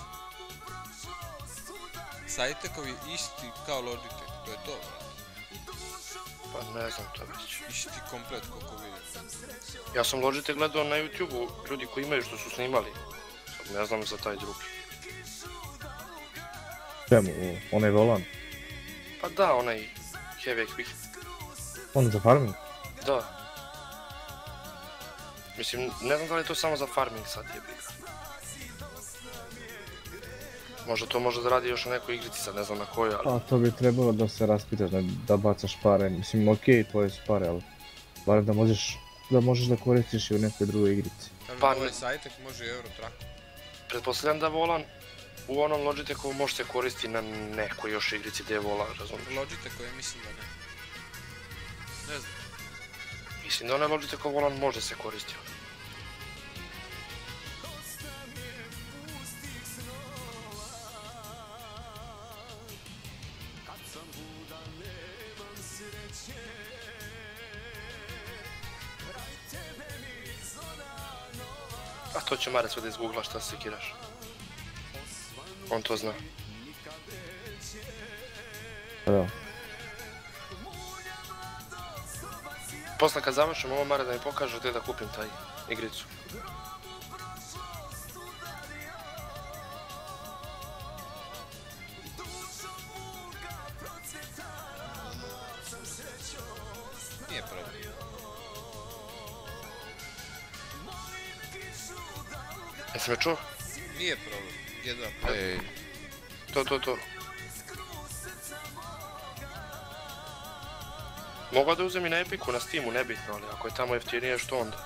S2: Sajtekovi isti kao Logitech, to je to, brate.
S3: Pa ne znam to već.
S2: Isti komplet koliko vidim.
S3: Ja sam Logitech gledao na YouTube-u, ljudi koji imaju što su snimali. Sad ne znam za taj drugi.
S1: Čemu, onaj volan?
S3: Pa da, onaj Heavy Quick.
S1: On za farming?
S3: Da. Mislim, ne znam da li je to samo za farming sad je briga. Možda to može da radi još na nekoj igrici, sad ne znam na kojoj, ali...
S1: Pa to bi trebalo da se raspitaš, da, da bacaš pare, mislim okej, okay, tvoje su pare, ali... Barem da možeš, da možeš da koristiš i u nekoj drugoj igrici.
S2: Kažem,
S3: Pa
S2: ovaj
S3: ne-
S2: Sajtek može i Eurotrack.
S3: Pretpostavljam da volan u onom Logitechu može se koristi na nekoj još igrici gdje je volan, razumiješ?
S2: Logitech koji mislim da ne. Ne znam.
S3: Mislim da onaj Logitechov volan može se koristiti. A to će Mare sve da izgoogla šta se sekiraš. On to zna.
S1: Da.
S3: Posle kad završim ovo, Mare da mi pokaže gdje da kupim taj igricu.
S2: Nije problem.
S3: Jesi me čuo?
S2: Nije problem. Jedan play.
S3: To, to, to. Mogu da uzem i na Epiku, na Steamu, nebitno, ali ako je tamo jeftinije, što onda?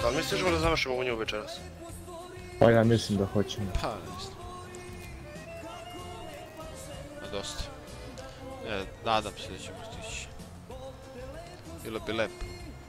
S3: Da li misliš da završimo u nju večeras?
S1: Pa ja mislim da hoćemo.
S2: Pa, ne znam. Ma dosta. Ja, nadam se da ćemo stići. Bilo bi lepo.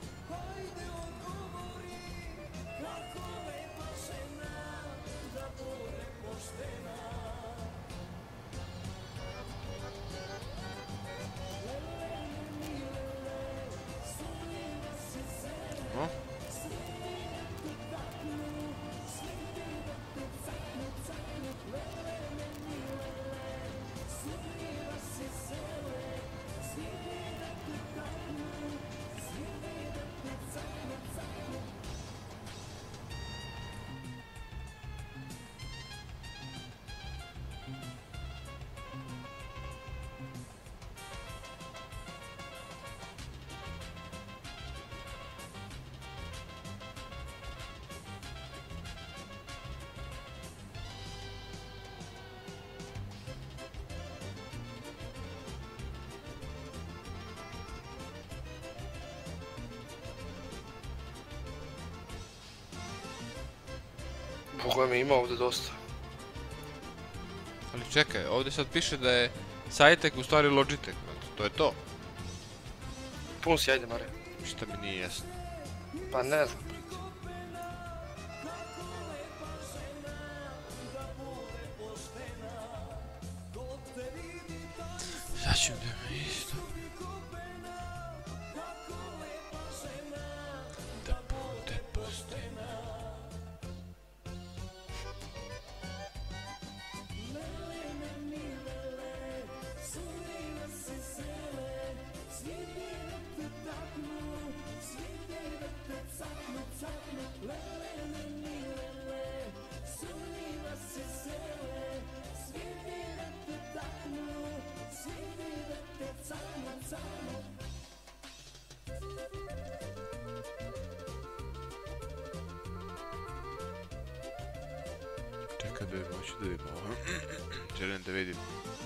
S3: Boga mi ima ovdje dosta.
S2: Ali čekaj, ovdje sad piše da je Sajtek u stvari Logitech, to je to.
S3: Pun si, ajde Mare.
S2: Šta mi nije jasno.
S3: Pa ne znam.
S2: Sad ću da me isto. Da bude poštena. Čekaj da vidimo, hoću da vidimo ovo. Želim da vidim.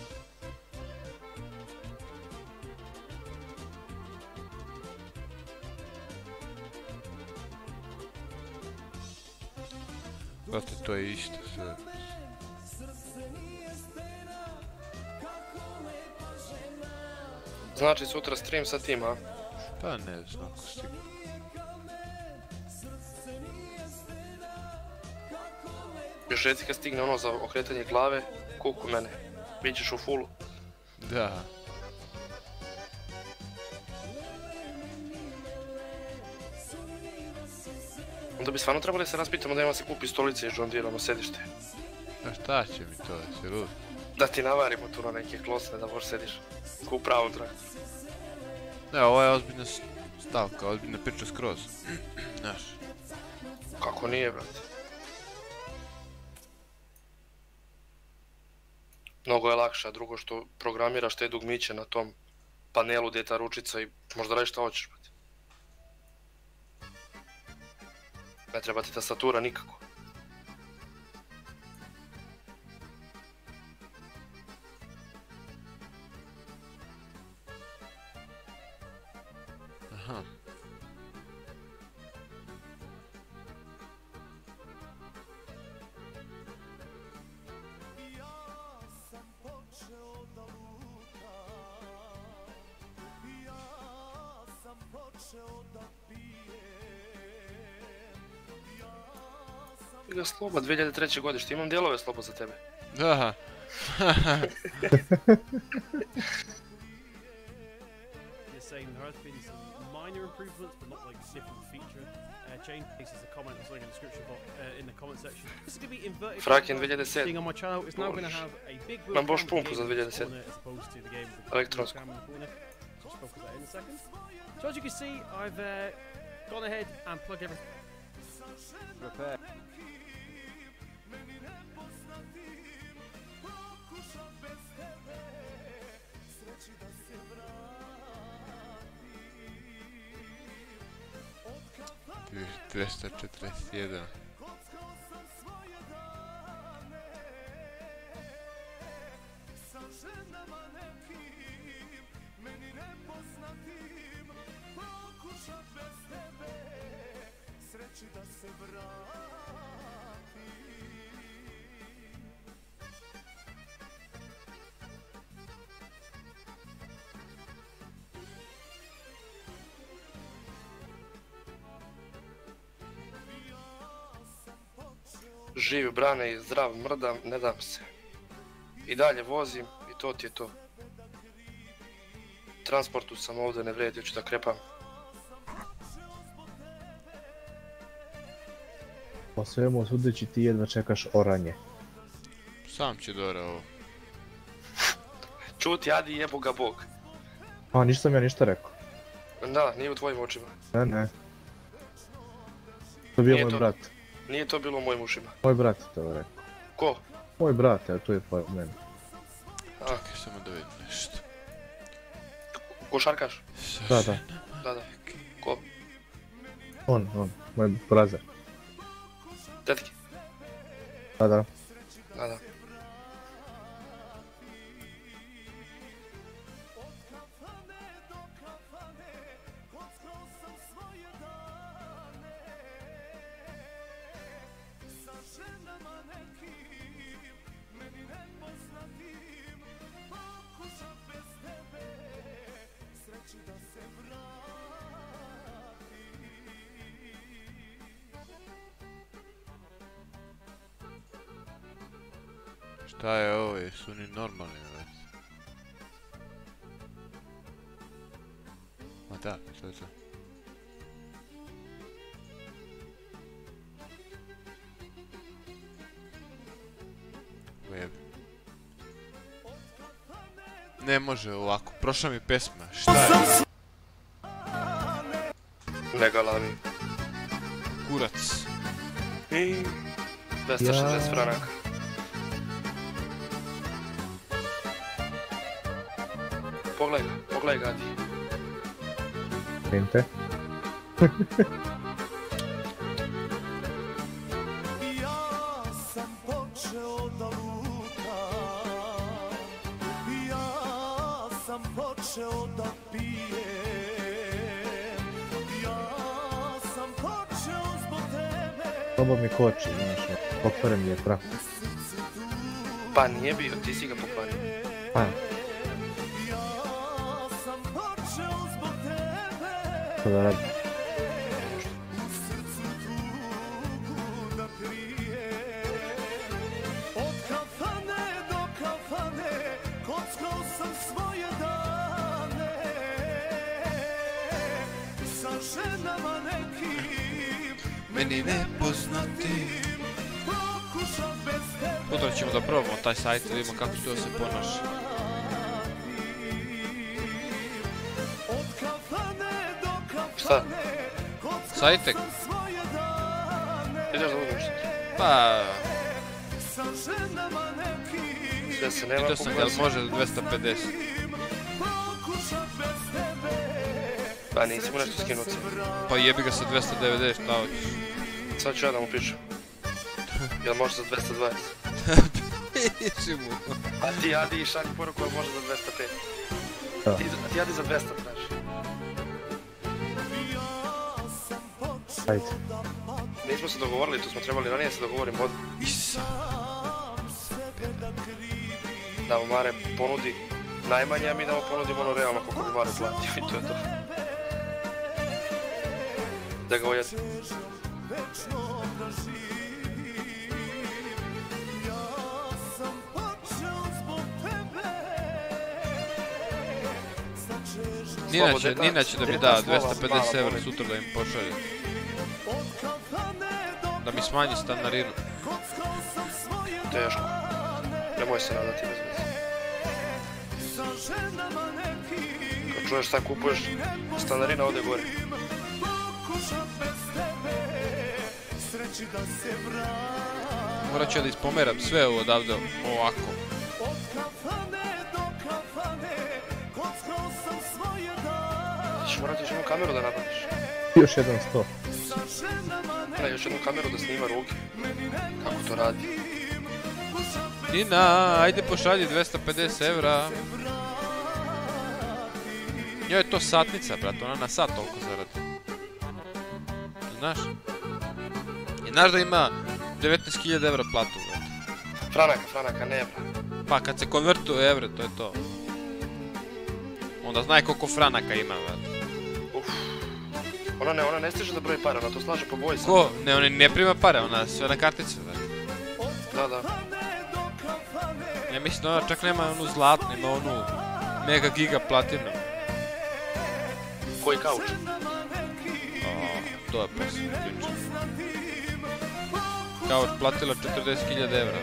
S2: Brate, to je isto sve.
S3: Znači sutra stream sa tim, a?
S2: Pa ne znam ako stigne.
S3: Još reci kad stigne ono za okretanje glave, kuku mene. Bićeš u fullu.
S2: Da.
S3: Onda bi stvarno trebali se raspitamo da ima se kupi stolice iz John Deere-ono sedište.
S2: A šta će mi to, si lud?
S3: Da ti navarimo tu na neke klosne da možeš sediš u pravom traktoru.
S2: Ne, ovo je ozbiljna stavka, ozbiljna priča skroz. Znaš.
S3: Kako nije, brate? Mnogo je lakše, a drugo što programiraš te dugmiće na tom panelu gdje je ta ručica i možda radiš šta hoćeš, brate. Ne treba ti tastatura nikako.
S2: Aha.
S3: Ga Sloba, dvije hiljade treće godište, imam dijelove Sloba za tebe.
S2: Da.
S5: Saying there has been some minor improvements, but not like significant feature uh, change. This is a comment that's like in the description box uh, in the comment section. This is going to be inverted.
S3: Frakin dvije hiljade sedme.
S5: Thing on my channel is now going to have a big
S3: Imam Bosch pumpu za dvije hiljade sedme.
S5: as opposed to the game with the
S3: Elektronsku.
S5: cam in the corner. So I'll focus that in a second. So as you can see, I've uh, gone ahead and plugged everything.
S10: Prepare.
S2: dvesta četrdeset jedan.
S3: Živ, brane i zdrav, mrdam, ne dam se. I dalje vozim i to ti je to. Transportu sam ovdje, ne vredi, ću da krepam.
S1: Po svemu sudeći ti jedva čekaš oranje.
S2: Sam će dora ovo.
S3: Čuti, adi jebo ga Bog.
S1: A, ništa sam ja ništa rekao.
S3: Da, nije u tvojim očima.
S1: Ne, ne. To je bio
S3: Nije
S1: moj
S3: to-
S1: brat.
S3: Nije to bilo u mojim ušima.
S1: Moj brat je to rekao.
S3: Ko?
S1: Moj brat, evo tu je pored mene.
S2: Čekaj samo da vidim nešto.
S3: Košarkaš?
S1: Da, da.
S3: Da, da. Ko?
S1: On, on, moj brazer.
S3: Tetki?
S1: Da, da.
S3: Da, da.
S2: Šta je ovo, jesu oni normalni, već? Ma da, to je to. Web. Ne može ovako, prošla mi pesma, šta je?
S3: Ne galami.
S2: Kurac.
S3: I dvesta šezdeset franaka. Pogledaj ga, pogledaj ga, Adi.
S1: Vidim te.
S5: Ja sam počeo da lutam, ja sam počeo da pijem, ja sam počeo zbog tebe.
S1: Sobo mi koči, znaš, pokvare mi je prah.
S3: Pa nije bio, ti si ga pokvario.
S1: Pa, što da radim?
S5: Od kafane do kafane, kockao sam svoje dane, sa ženama nekim,
S2: Meni nepoznatim.
S5: pokušam bez tebe.
S2: Sutra ćemo da probamo taj sajt, da vidimo kako to se ponaša.
S5: Od kafane do
S3: Šta?
S5: kafane, kockao
S2: Sajtek?
S5: sam svoje dane,
S3: Ideš da uzmeš što?
S2: Pa,
S5: sa ženama nekim,
S3: Sve se nema
S2: pitao sam ga, jel
S3: pokvario.
S2: može za dvesta pedeset?
S5: pokušam bez tebe.
S3: Pa nisi mu nešto skinuti.
S2: Pa jebi ga sa dvesta devedeset, šta hoćeš?
S3: Sad ću ja da mu pišem. Jel može za dvesta dvadeset?
S2: Piši mu.
S3: A ti Adi i šalji poruku, jel može za dvesta pet?
S1: Da.
S3: Ti, ti Adi za dvesta traži.
S1: Ajde.
S3: Nismo se dogovorili, to smo trebali ranije se dogovorimo od... Da mu Mare ponudi najmanje, a mi da mu ponudimo ono realno koliko bi Mare platio i to je to. Da ga ojedi.
S2: Nina će,
S3: Slobodno,
S2: Nina će da mi
S3: jedna
S2: da
S3: slova,
S2: dvesta pedeset
S3: mala
S2: evra
S3: molim.
S2: sutra da im pošalje. Da mi smanji stanarinu.
S3: Teško. Nemoj se nadati bez veze. Kad čuješ šta kupuješ, stanarina ode gore.
S2: Morat ću da ispomeram sve ovo odavde ovako.
S3: Ćeš morati još jednu kameru da nabaviš.
S1: Još jedan sto.
S3: Ne, još jednu kameru da snima ruke. Kako to radi.
S2: Nina, ajde pošalji dvesta pedeset evra. Njoj je to satnica, brat, ona na sat toliko zaradi. Znaš? Znaš da ima devetnaest hiljada evra platu, brate.
S3: Franaka, franaka, ne evra.
S2: Pa kad se konvertuje evre, to je to. Onda znaj koliko franaka ima, brate.
S3: Uf. Ona ne, ona ne stiže da broji pare, ona to slaže po boji.
S2: Ko? Ne, ona ne prima pare, ona sve na karticu, brate.
S3: Da, da.
S2: Ja mislim da ona čak nema onu zlatnu, ima onu mega giga platinu.
S3: Koji kauč?
S2: To je posebno priča. Kauč platila četrdeset hiljada evra.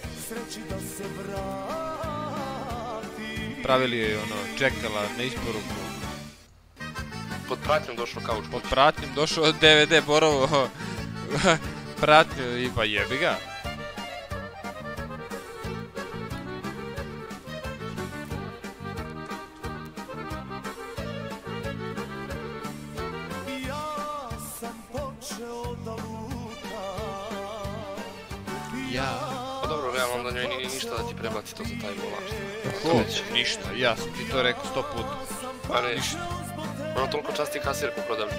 S2: Pravili joj ono, čekala na isporuku.
S3: Pod pratnjom došao kauč.
S2: Pod pratnjom došao D V D Borovo pratnju i pa jebi ga. Ja.
S3: Pa dobro, realno onda njoj nije ništa da ti prebaci to za taj volan.
S2: Ko? Ništa, ja sam ti to rekao sto puta.
S3: Pa ne, ništa. Ono toliko časti kasirku prodavnicu.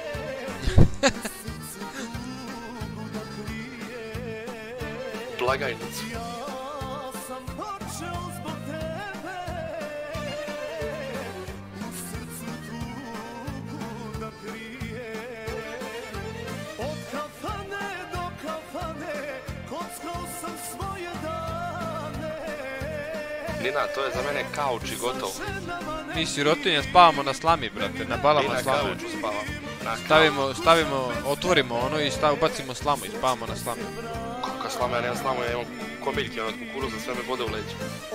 S3: Blagajnicu. Nina, to je za mene kauč i gotovo.
S2: Mi sirotinje spavamo na slami, brate, na balama slame.
S3: Nina, kauču spavam.
S2: Stavimo, stavimo, otvorimo ono i stav, bacimo slamu i spavamo na slami.
S3: Kakva slama, ja nemam slamu, ja imam komiljke, ono od kukuruza, sve me bode u leđu.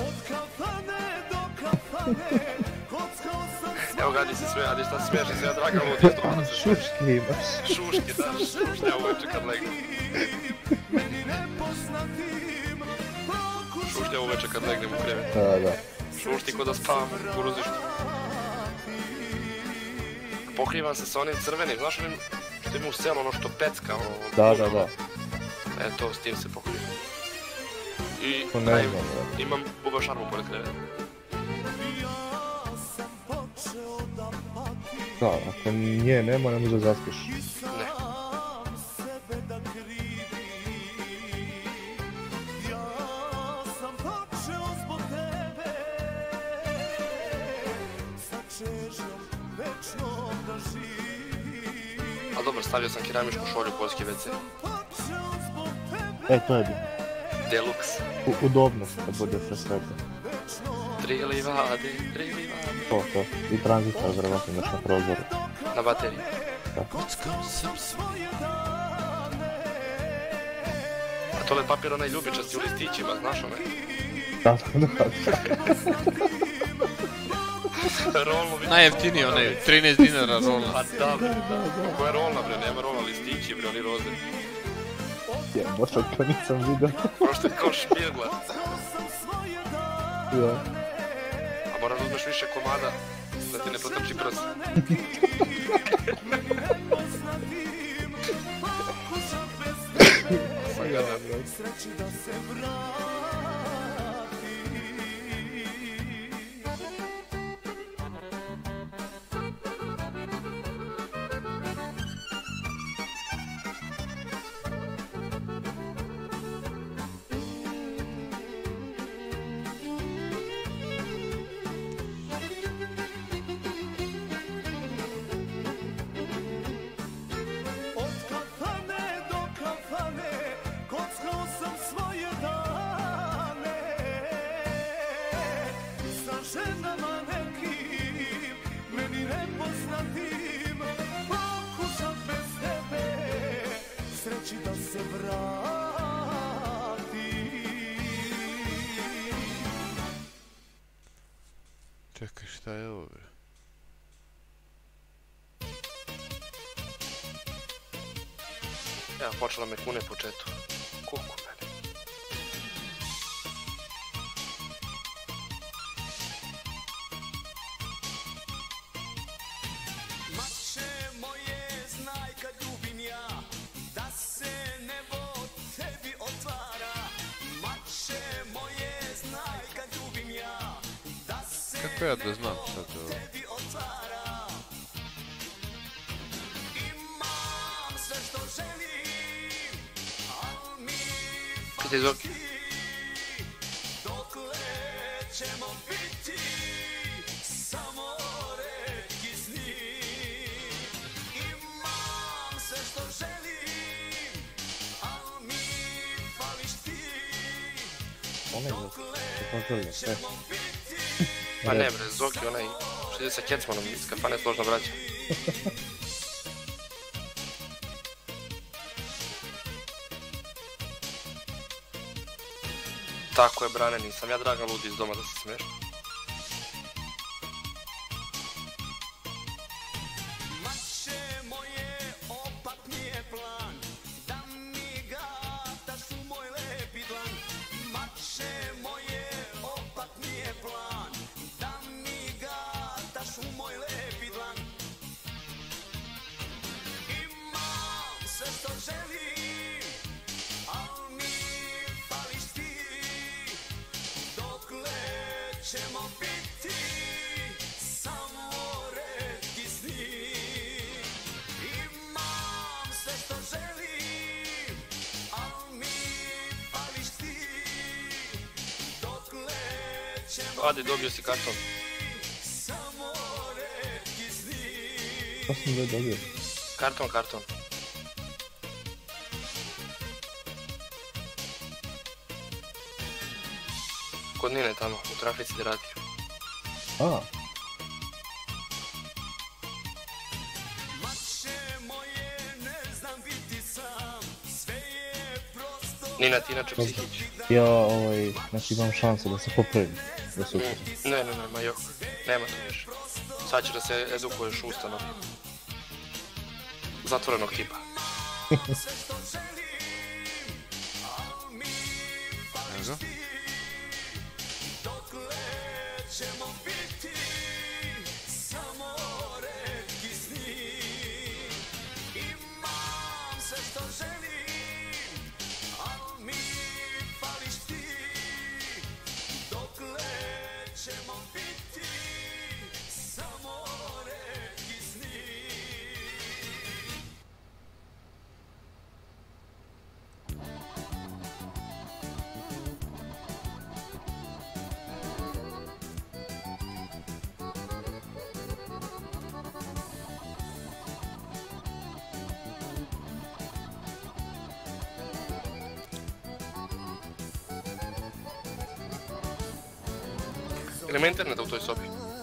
S3: Evo gadi se sve, Adi, šta se smiješ, sve ja draga ludi, što ona se smiješ.
S1: Šuške imaš.
S3: Šuške, da, šušnja uveče kad legnem. Šušnja uveče kad legnem u krevet.
S1: Da, da.
S3: Šušti ko da spavam u kukuruzištu. Pokrivam se sa onim crvenim, znaš onim što ima u selu, ono što pecka, ono...
S1: Da, da, da.
S3: E, to, s tim se pokrivam. I
S1: To ne
S3: taj,
S1: znam, da.
S3: imam buba šarmu pored kreveta.
S1: Da, ako nje nema, ne može da zaspiš.
S3: Ne. A dobro, stavio sam keramičku šolju u poljski ve ce.
S1: E, to je bi.
S3: Deluxe.
S1: U, udobno da bude sve svetlo.
S3: Tri livade, tri livade.
S1: To, to. I tranzitor, vjerovatno imaš na prozoru.
S3: Na bateriji.
S1: Da.
S3: A tole papir onaj ljubičasti u listićima, znaš onaj?
S1: Da, da, da.
S3: Rolno vidi.
S2: Najjeftiniji onaj, trinaest dinara rolna.
S3: Pa da, bre, da. Kako je rolna, bre, nema rolna listići, bre, oni roze.
S1: Je, možda to nisam vidio.
S3: Prošto je kao špirgla.
S1: Ja.
S3: A moraš da uzmeš više komada, da ti ne protrči prs. Sam ga da.
S2: Čekaj, šta je ovo, bre?
S3: Evo, počela me kune po četu. Kuku mene.
S5: Mače moje, znaj kad ljubim ja, da se nebo tebi otvara. Mače moje, znaj kad ljubim ja, da se
S2: Kako ja da znam šta to je ovo?
S5: tebi otvara. Imam sve što želim,
S3: Pitaj Zoki.
S1: Onaj je, se poželio, sve.
S3: Pa ne bre, Zoki onaj što ide sa Kecmanom iz kafane Složna braća. Tako je, Brane, nisam ja Dragan Ludi iz doma da se smiješ. Adi, dobio si karton.
S1: Šta sam već dobio?
S3: Karton, karton. Kod Nine tamo, u trafici gdje radi.
S1: A.
S3: Nina, ti inače psihić.
S1: Ja, ovaj, znači imam šanse da se popravim. Da se upravim.
S3: Ne, ne, ne, ma jok. Nema to više. Sad će da se edukuješ u ustanovi. Zatvorenog tipa.
S2: Evo.
S3: Nema interneta u toj sobi.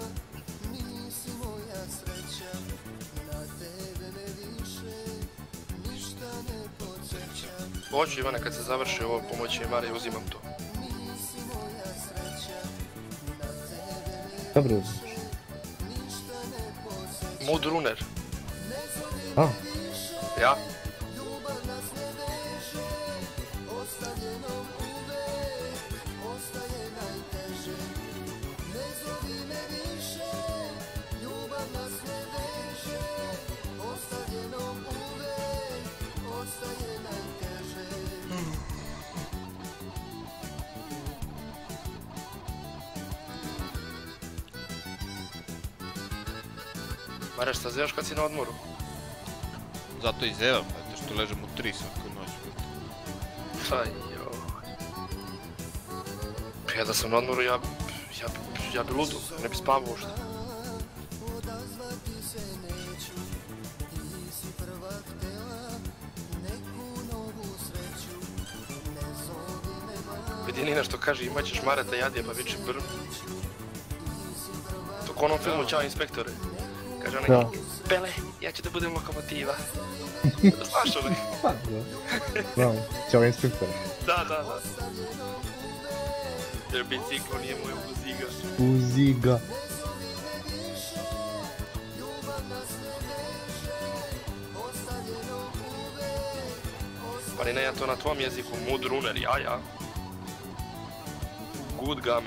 S3: Hoću, Ivane, kad se završi ovo pomoći Mare, uzimam to.
S1: Dobro uzmiš.
S3: Mudrunner.
S1: A?
S3: Ja? Mare, šta zevaš kad si na odmoru?
S2: Zato i zevam, zato što ležem u tri svaku noć.
S3: Pa joj. Ja da sam na odmoru, ja, ja, ja bi ludo, ne bi spavao uopšte. Vidi Nina što kaže, imat ćeš Mareta Jadija pa viči brn. To ko onom filmu Ćao inspektore. Kaže onaj,
S1: Da.
S3: Pele, ja ću da budem lokomotiva. Znaš onaj?
S1: Pa, da. Znam, Ćao inspektor.
S3: Da, da, da. Jer biciklo nije moj uziga.
S1: Uziga.
S3: Pa Nina, ja to na tvom jeziku, mudrunner, ja, ja. Good game.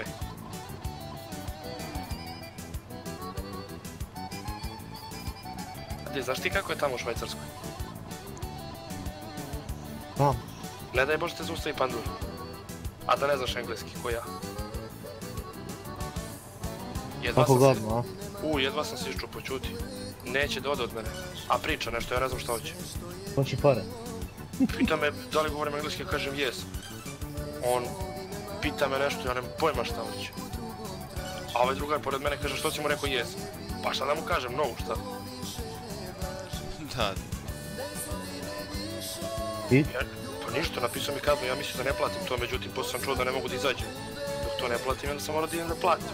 S3: A ti, znaš ti kako je tamo u Švajcarskoj?
S1: Znam.
S3: Ne daj Bože te zaustavi pandur. A da ne znaš engleski, ko ja. Jedva
S1: Kako
S3: sam se...
S1: gadno, a?
S3: U, jedva sam se iščupo, čuti. Neće da ode od mene. A priča nešto, ja ne znam šta hoće.
S1: Hoće pare.
S3: Pita me da li govorim engleski, ja kažem yes. On pita me nešto, ja nemam pojma šta hoće. A ovaj drugar pored mene kaže što si mu rekao jes. Pa šta da mu kažem, no, šta?
S2: Da.
S1: I?
S3: Ja, pa ništa, napisao mi kaznu, ja mislim da ne platim to, međutim poslije sam čuo da ne mogu da izađem. Dok to ne platim, onda sam morao da idem da platim.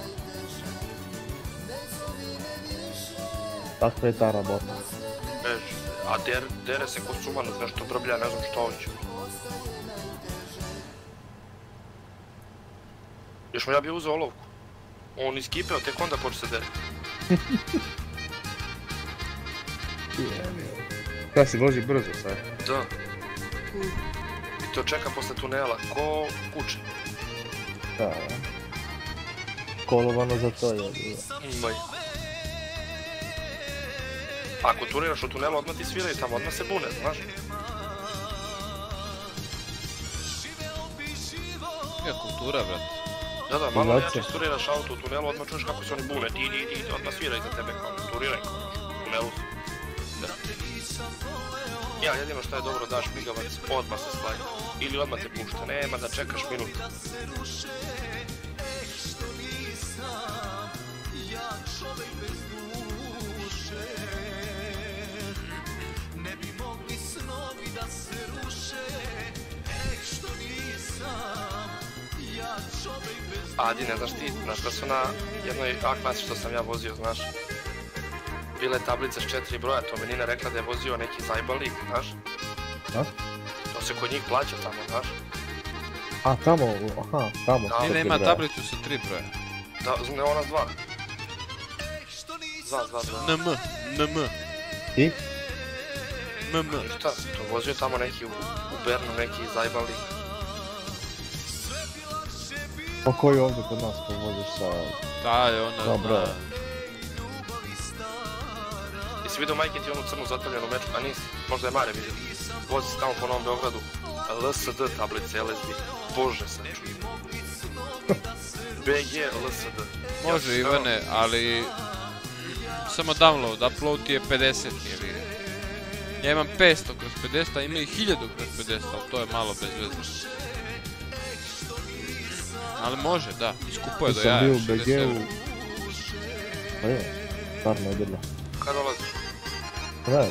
S1: Takva je ta rabota.
S3: Veš, a der, dere se ko sumanac, nešto brblja, ne znam što hoće. Još mu ja bio uzeo olovku. On iskipeo, tek onda počeo se dere.
S1: Kada si vozi brzo sad?
S3: Da. I to čeka posle tunela, ko kuće.
S1: Da. Kolovano za to je.
S3: Moj. Ako turiraš u tunelu, odmah ti sviraju tamo, odmah se bune, znaš?
S2: Je kultura, brat.
S3: Da, da, malo jače turiraš auto u tunelu, odmah čuješ kako se oni bune, di, di, di, odmah svira iza tebe kao ne turiraj kao u tunelu. Da. Ja, jedino što je dobro, daš migavac, odmah se slaje. Ili odmah te pušta, nema da čekaš minut. Adi, ne znaš ti, znaš da su na jednoj A-klasi što sam ja vozio, znaš. Bile tablice s četiri broja, to mi Nina rekla da je vozio neki zajban lik, znaš.
S1: Da?
S3: To se kod njih plaća tamo, znaš.
S1: A, tamo, aha, tamo.
S2: Nina ima tablicu sa tri broja.
S3: Da, ne, ona s dva. Dva, dva, dva.
S2: N M, N M.
S1: I?
S2: M M.
S3: Šta, to vozio tamo neki u, u Bernu, neki zajban lik.
S1: Pa koji ovdje kod nas ko voziš sa...
S2: Da, je ona...
S1: Dobro.
S3: Jesi vidio majke ti onu crnu zatvoljenu mečku? A nisi, možda je Mare vidio. Vozi se tamo po Novom Beogradu. L S D tablice, L S D. Bože sam čuo. B G, L S D.
S2: Može Ivane, ali... Samo download, upload ti je pedeset ili... Ja imam petsto kroz pedeset, a ima i hiljadu kroz pedeset, ali to je malo bez veze. Ali može, da, iskupo je do jaja, šezdeset eura.
S1: Pa je, stvarno je bilo.
S3: Kad dolaziš?
S1: Ne.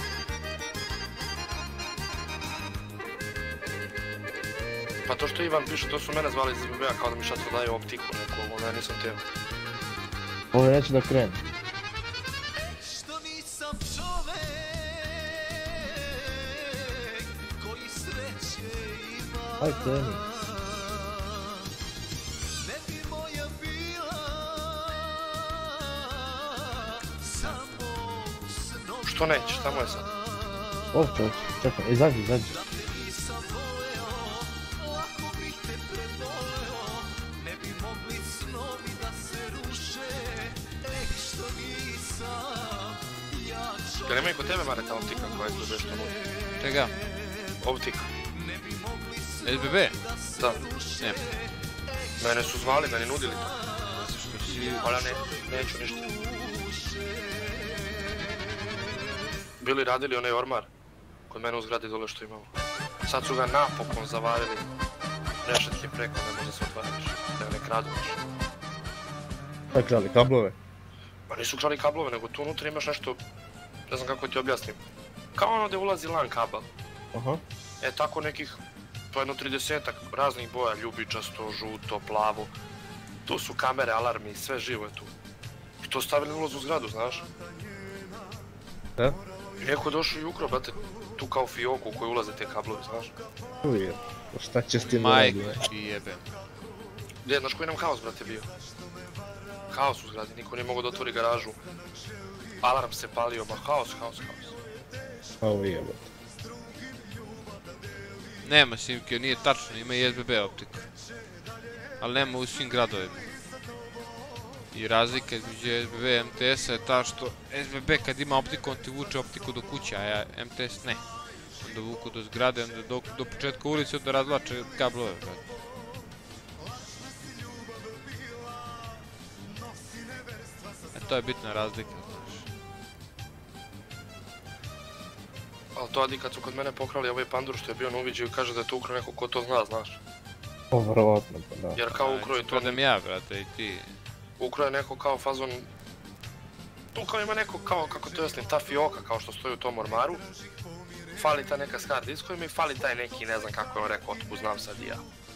S3: Pa to što Ivan piše, to su mene zvali iz Z B B-a kao da mi šatro daju optiku neku, ono ja nisam teo.
S1: Ovo neće da krene. Aj kreni.
S3: Što nećeš, tamo je sad.
S1: O, čovječ, čekaj, izađi, izađi.
S3: Jel nema i kod tebe, Mare, ta optika koja je S B B što nudi?
S2: Čega?
S3: Optika.
S2: S B B?
S3: Da.
S2: Nema.
S3: Mene su zvali, meni nudili to. Ali ja ne, neću ništa. Bili radili onaj ormar, kod mene u zgradi dole što imamo. Sad su ga napokon zavarili. Rešetke preko, ne može se otvaraš, da ne kradu više.
S1: Šta krali, kablove?
S3: Pa nisu krali kablove, nego tu unutra imaš nešto, ne znam kako ti objasnim. Kao ono gdje ulazi LAN kabel.
S1: Aha.
S3: E tako nekih, to jedno tridesetak raznih boja, ljubičasto, žuto, plavo. Tu su kamere, alarmi, sve živo je tu. I to stavili na ulaz u zgradu, znaš?
S1: Da?
S3: I neko je došao i ukro, brate, tu kao fioku u koju ulaze te kablovi, znaš?
S1: Uje, šta će s tim
S2: Majk
S1: raditi?
S2: ti jebe.
S3: Gdje, znaš koji nam haos, brate, bio? Haos u zgradi, niko nije mogao da otvori garažu. Alarm se palio, ma haos, haos, haos.
S1: Ovo jebate.
S2: Nema Simke, nije tačno, ima i S B B optika. Ali nema u svim gradovima. I razlika između S B B i M T S-a je ta što S B B kad ima optiku, on ti vuče optiku do kuće, a ja M T S ne. Onda vuku do zgrade, onda do, do početka ulice, onda razvlače kablove, brate. E to je bitna razlika, znaš.
S3: Ali to Adi kad su kod mene pokrali ovaj pandur što je bio na uviđaju i kaže da je to ukrao neko ko to zna, znaš.
S1: Vjerovatno, pa da.
S3: Jer kao ukroji to...
S2: Prodam ja, brate, i ti.
S3: Ukroje neko kao fazon... Tu kao ima neko kao, kako to jasnim, ta fioka kao što stoji u tom ormaru. Fali ta neka s hard diskovima i fali taj neki, ne znam kako je on rekao, otku znam sad i ja.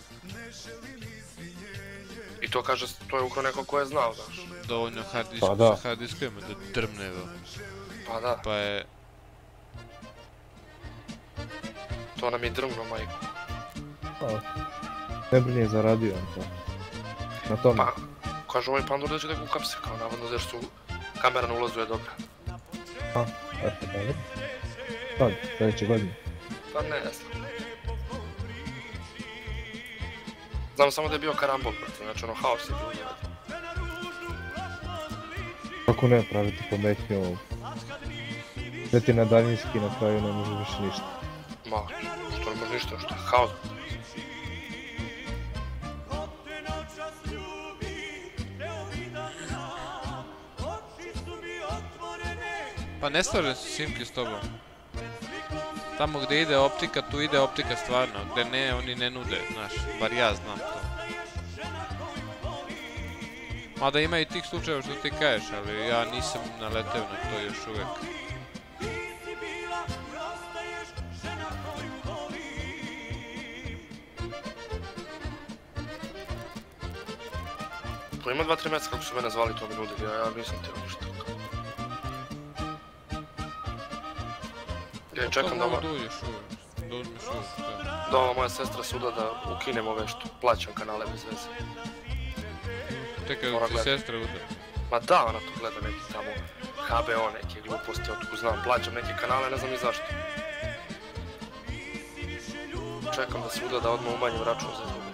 S3: I to kaže, to je ukro neko ko je znao, znaš.
S2: Dovoljno hard disk
S1: Pa da.
S2: sa hard diskovima da drmne, evo.
S3: Pa da,
S2: Pa je...
S3: to nam je drmno, majko.
S1: Pa, ne brini, zaradio on to. Na tome.
S3: Pa, kaže ovaj pandur da će da ga ukapse, kao navodno da su kamera na ulazu je dobra.
S1: A, eto, dobro. Sad, sljedeće godine.
S3: Pa ne znam. Znam samo da je bio karambol, brate, znači ono haos je bio uvijek.
S1: Kako ne, praviti pometnju. Sve ti na daljinski, na kraju ne može više ništa.
S3: Ma, što ne može ništa, što je haos.
S2: Pa ne slažem se Simki s tobom. Tamo gdje ide optika, tu ide optika stvarno, gdje ne, oni ne nude, znaš, bar ja znam to. Mada ima i tih slučajeva što ti kažeš, ali ja nisam naleteo na to još uvijek.
S3: Pa ima dva, tri mjeseca kako su mene zvali, to mi nudili, a ja nisam tijelo ništa. Ja čekam da ova... Da ova moja sestra suda da ukinem ove što plaćam kanale bez veze.
S2: Čekaj, da ti sestra uda?
S3: Ma da, ona to gleda neki tamo H B O, neke gluposti, otko znam, plaćam neke kanale, ne znam ni zašto. Čekam da suda da odmah umanjim račun za to.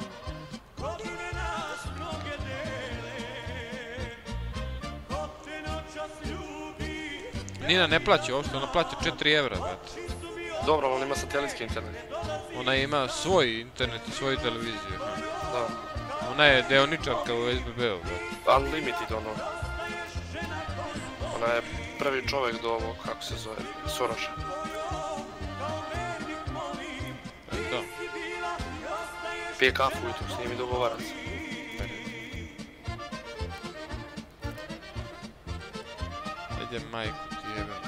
S2: Nina ne plaća uopšte, ona plaća četiri evra, brate.
S3: Dobro, ali ona ima satelitski internet.
S2: Ona ima svoj internet i svoju televiziju.
S3: Da.
S2: Ona je deoničarka u S B B-u, brate.
S3: Unlimited, ono. Ona je prvi čovjek do ovog, kako se zove, Soroša.
S2: To je to.
S3: Pije kafu ujutro, s njim i dogovara se.
S2: Ajde majku ti jebem.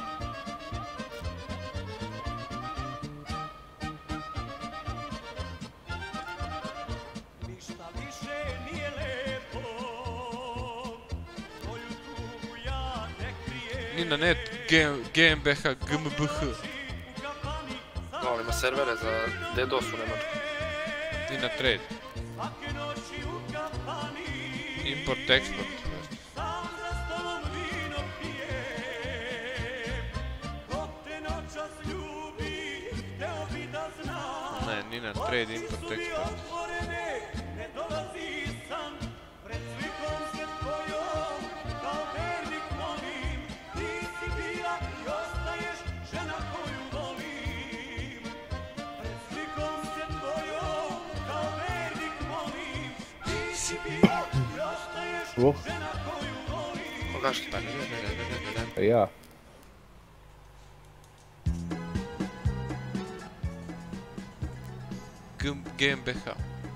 S2: Nina net G M B H, G M B H.
S3: Da, on ima servere za DDoS u Nemačku.
S2: Nina trade. Import, export. Ne, Nina trade, import, export.
S1: Uh.
S3: Koga što?
S1: Ja.
S2: G M B H.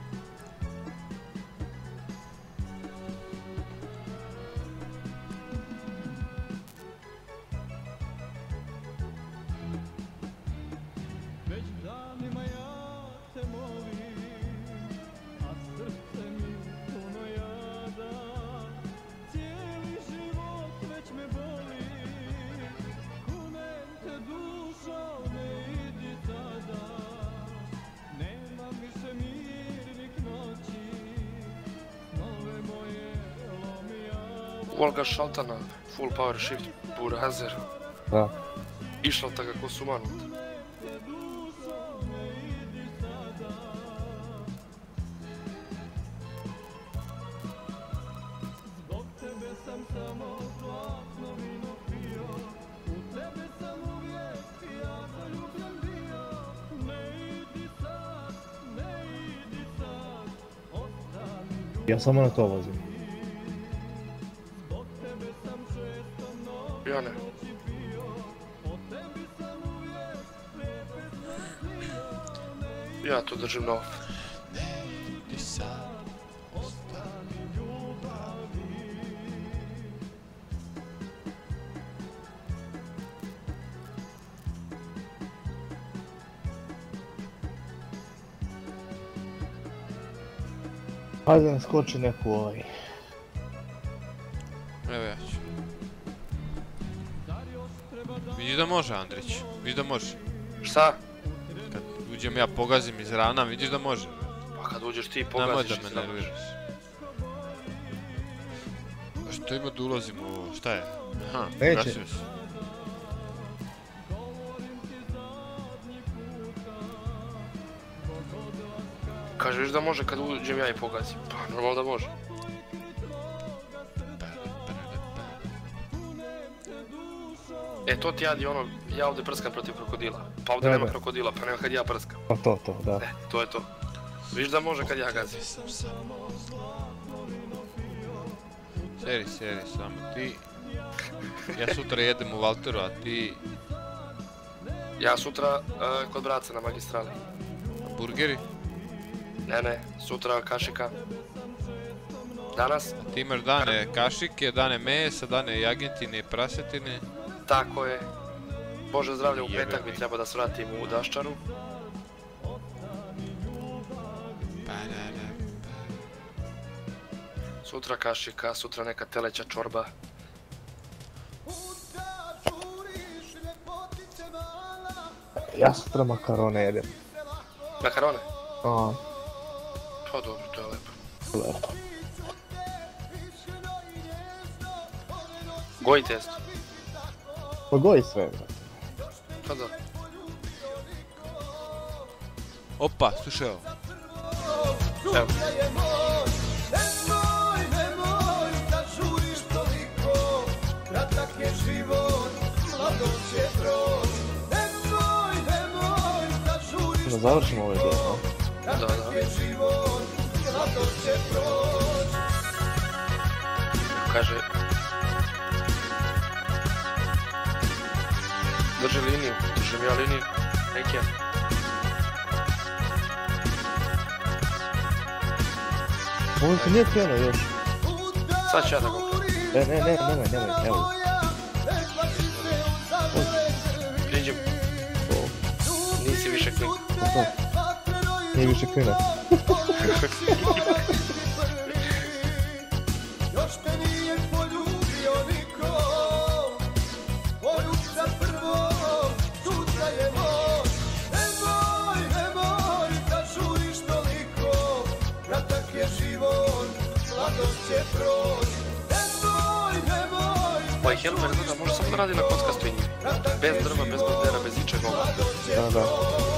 S3: Volga Šaltana, full power shift, burazer.
S1: Da.
S3: I šalta ga ko sumanut.
S1: Ja samo na to vozim.
S3: Ja ne. Ja to držim na off.
S1: Hajde nam skoči neku ovaj.
S2: Evo ja ću. Vidiš da može, Andrić? Vidiš da može?
S3: Šta?
S2: Kad uđem ja pogazim iz rana, vidiš da može?
S3: Pa kad uđeš ti
S2: Nemoj
S3: pogaziš
S2: da
S3: ti
S2: me nerviraš. A što ima da ulazim u ovo? Šta je? Aha,
S1: Neće.
S2: ugasio se.
S3: Kaže, viš da može kad uđem ja i pogazim. Pa normalno da može. E, to ti jadi ono, ja ovdje prskam protiv krokodila. Pa ovdje
S1: Da,
S3: nema
S1: da.
S3: krokodila, pa nema kad ja prskam.
S1: Pa to, to, da.
S3: E, to je to. Viš da može kad ja gazim.
S2: Seri, seri, samo ti. Ja sutra jedem u Valteru, a ti
S3: Ja sutra e, kod braca na magistrali.
S2: burgeri?
S3: Ne, ne, sutra kašika. Danas,
S2: Ti imaš dane kašike, dane mesa, dane jagintine i prasetine.
S3: tako je. Bože zdravlje, u
S2: Jebe
S3: petak
S2: mi.
S3: bi treba da svratim u Daščaru.
S2: Pa da, da.
S3: Sutra kašika, sutra neka teleća čorba.
S1: Ja sutra makarone jedem.
S3: Makarone?
S1: A,
S3: Pa dobro, to je lepo.
S1: lepo.
S3: Goji testo.
S1: Pa goji sve, brate.
S3: Pa da.
S2: Opa, slušaj ovo.
S3: Evo.
S1: Da završimo ovaj dio, no?
S3: Da, da. Kaže... Drži liniju, držim ja liniju. Neki ja.
S1: Ovo se nije krenuo još.
S3: Sad ću ja da go.
S1: E, ne, ne, nemoj, nemoj, evo.
S3: Priđem. Nisi više klin.
S1: To. Nije više klinac.
S3: Ovaj Helmer izgleda može samo da radi na kockastoj njivi. Bez drva, bez bandera, bez ičega ovoga.
S1: Da, da.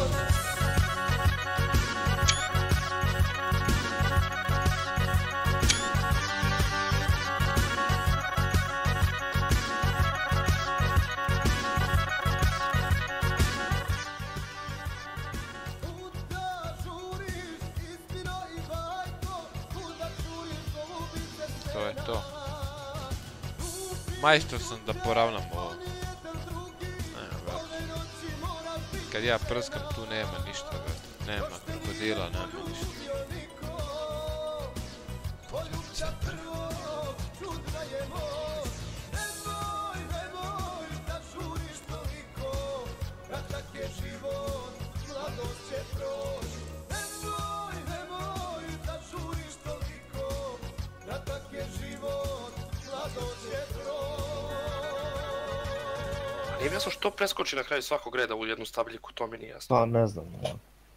S2: To je to. Majstor sam da poravnam ovo. Nema, brate. Kad ja prskam tu nema ništa, brate. Nema krokodila, nema ništa.
S3: Nije mi jasno što preskoči na kraju svakog reda u jednu stabljiku, to mi nije jasno.
S1: Pa, ne znam, ne.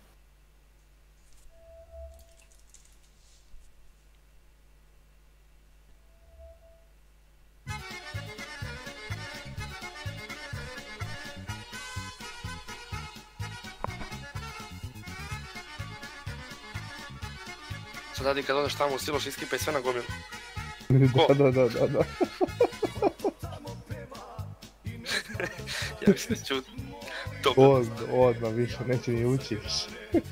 S3: Sad radi kad odeš tamo u siloš iskipa i sve na gomilu.
S1: Da, da, da, da, da.
S3: Ja mislim da ću... To
S1: Odmah, odmah, više, neće ni ući više.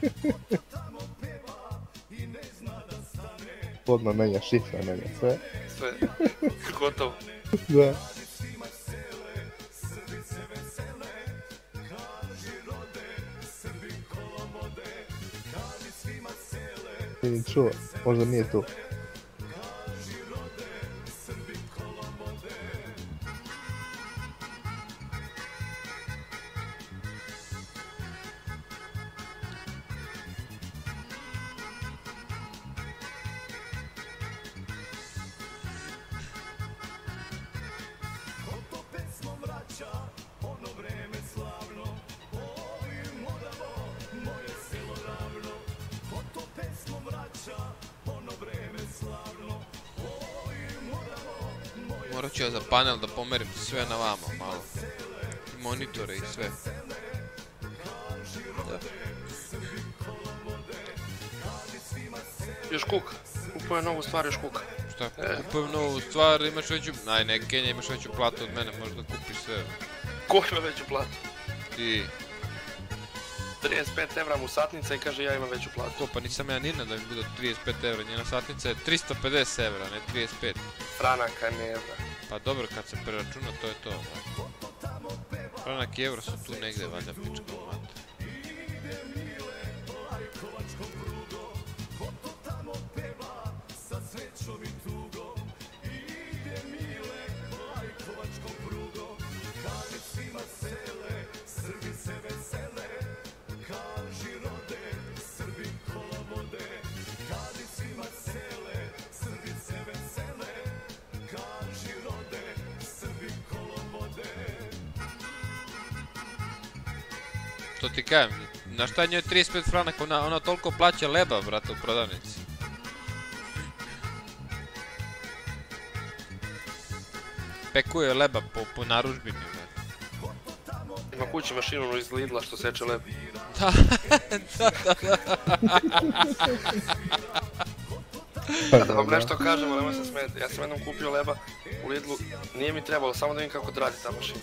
S1: Odmah menja šifra, menja sve.
S3: sve... Gotovo.
S1: Da. Vidim čuo, možda nije tu.
S2: Morat ću ja za panel da pomerim sve na vama malo. I monitore i sve. Da.
S3: Još kuk. Kupuje novu stvar, još kuka.
S2: Šta, kupujem novu stvar, imaš veću... Aj, ne, Kenja, imaš veću platu od mene, možda kupiš sve.
S3: Ko ima veću platu?
S2: Ti.
S3: trideset pet evra mu satnica i kaže ja imam veću platu.
S2: Ko, pa nisam ja Nina da mi bude trideset pet evra, njena satnica je tristo pedeset evra, ne trideset pet.
S3: Franaka, ne evra.
S2: Pa dobro, kad se preračuna, to je to. Franak i evro su tu negdje, valjda pička u mater. To ti kajem, na šta je njoj trideset pet franaka, ona, ona toliko plaća leba, brate, u prodavnici. Pekuje leba po, po naručbini, brate.
S3: Ima kući mašinu iz Lidla što seče leba.
S2: Da, da, da, da.
S3: Da vam nešto kažem, ali nemoj se smijeti. Ja sam jednom kupio leba u Lidlu, nije mi trebalo, samo da vidim kako radi ta mašina.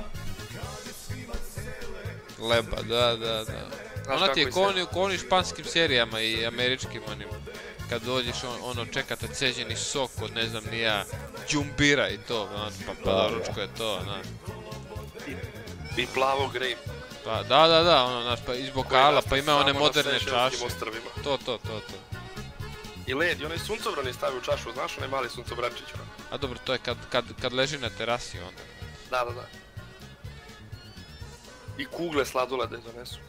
S2: Leba, da, da, da. Ona ti je ko oni, ko oni španskim serijama i američkim onim. Kad dođeš on, ono čekate ceđeni sok od ne znam nija džumbira i to, znaš, pa pa ručko je to, znaš.
S3: I, i plavo grejp.
S2: Pa da, da, da, ono, znaš, pa iz bokala, pa ima one moderne čaše. To, to, to, to.
S3: I led, i onaj suncobrani stavi u čašu, znaš, onaj mali suncobrančić.
S2: A dobro, to je kad, kad, kad leži na terasi onda.
S3: Da, da, da. I kugle sladoleda donesu.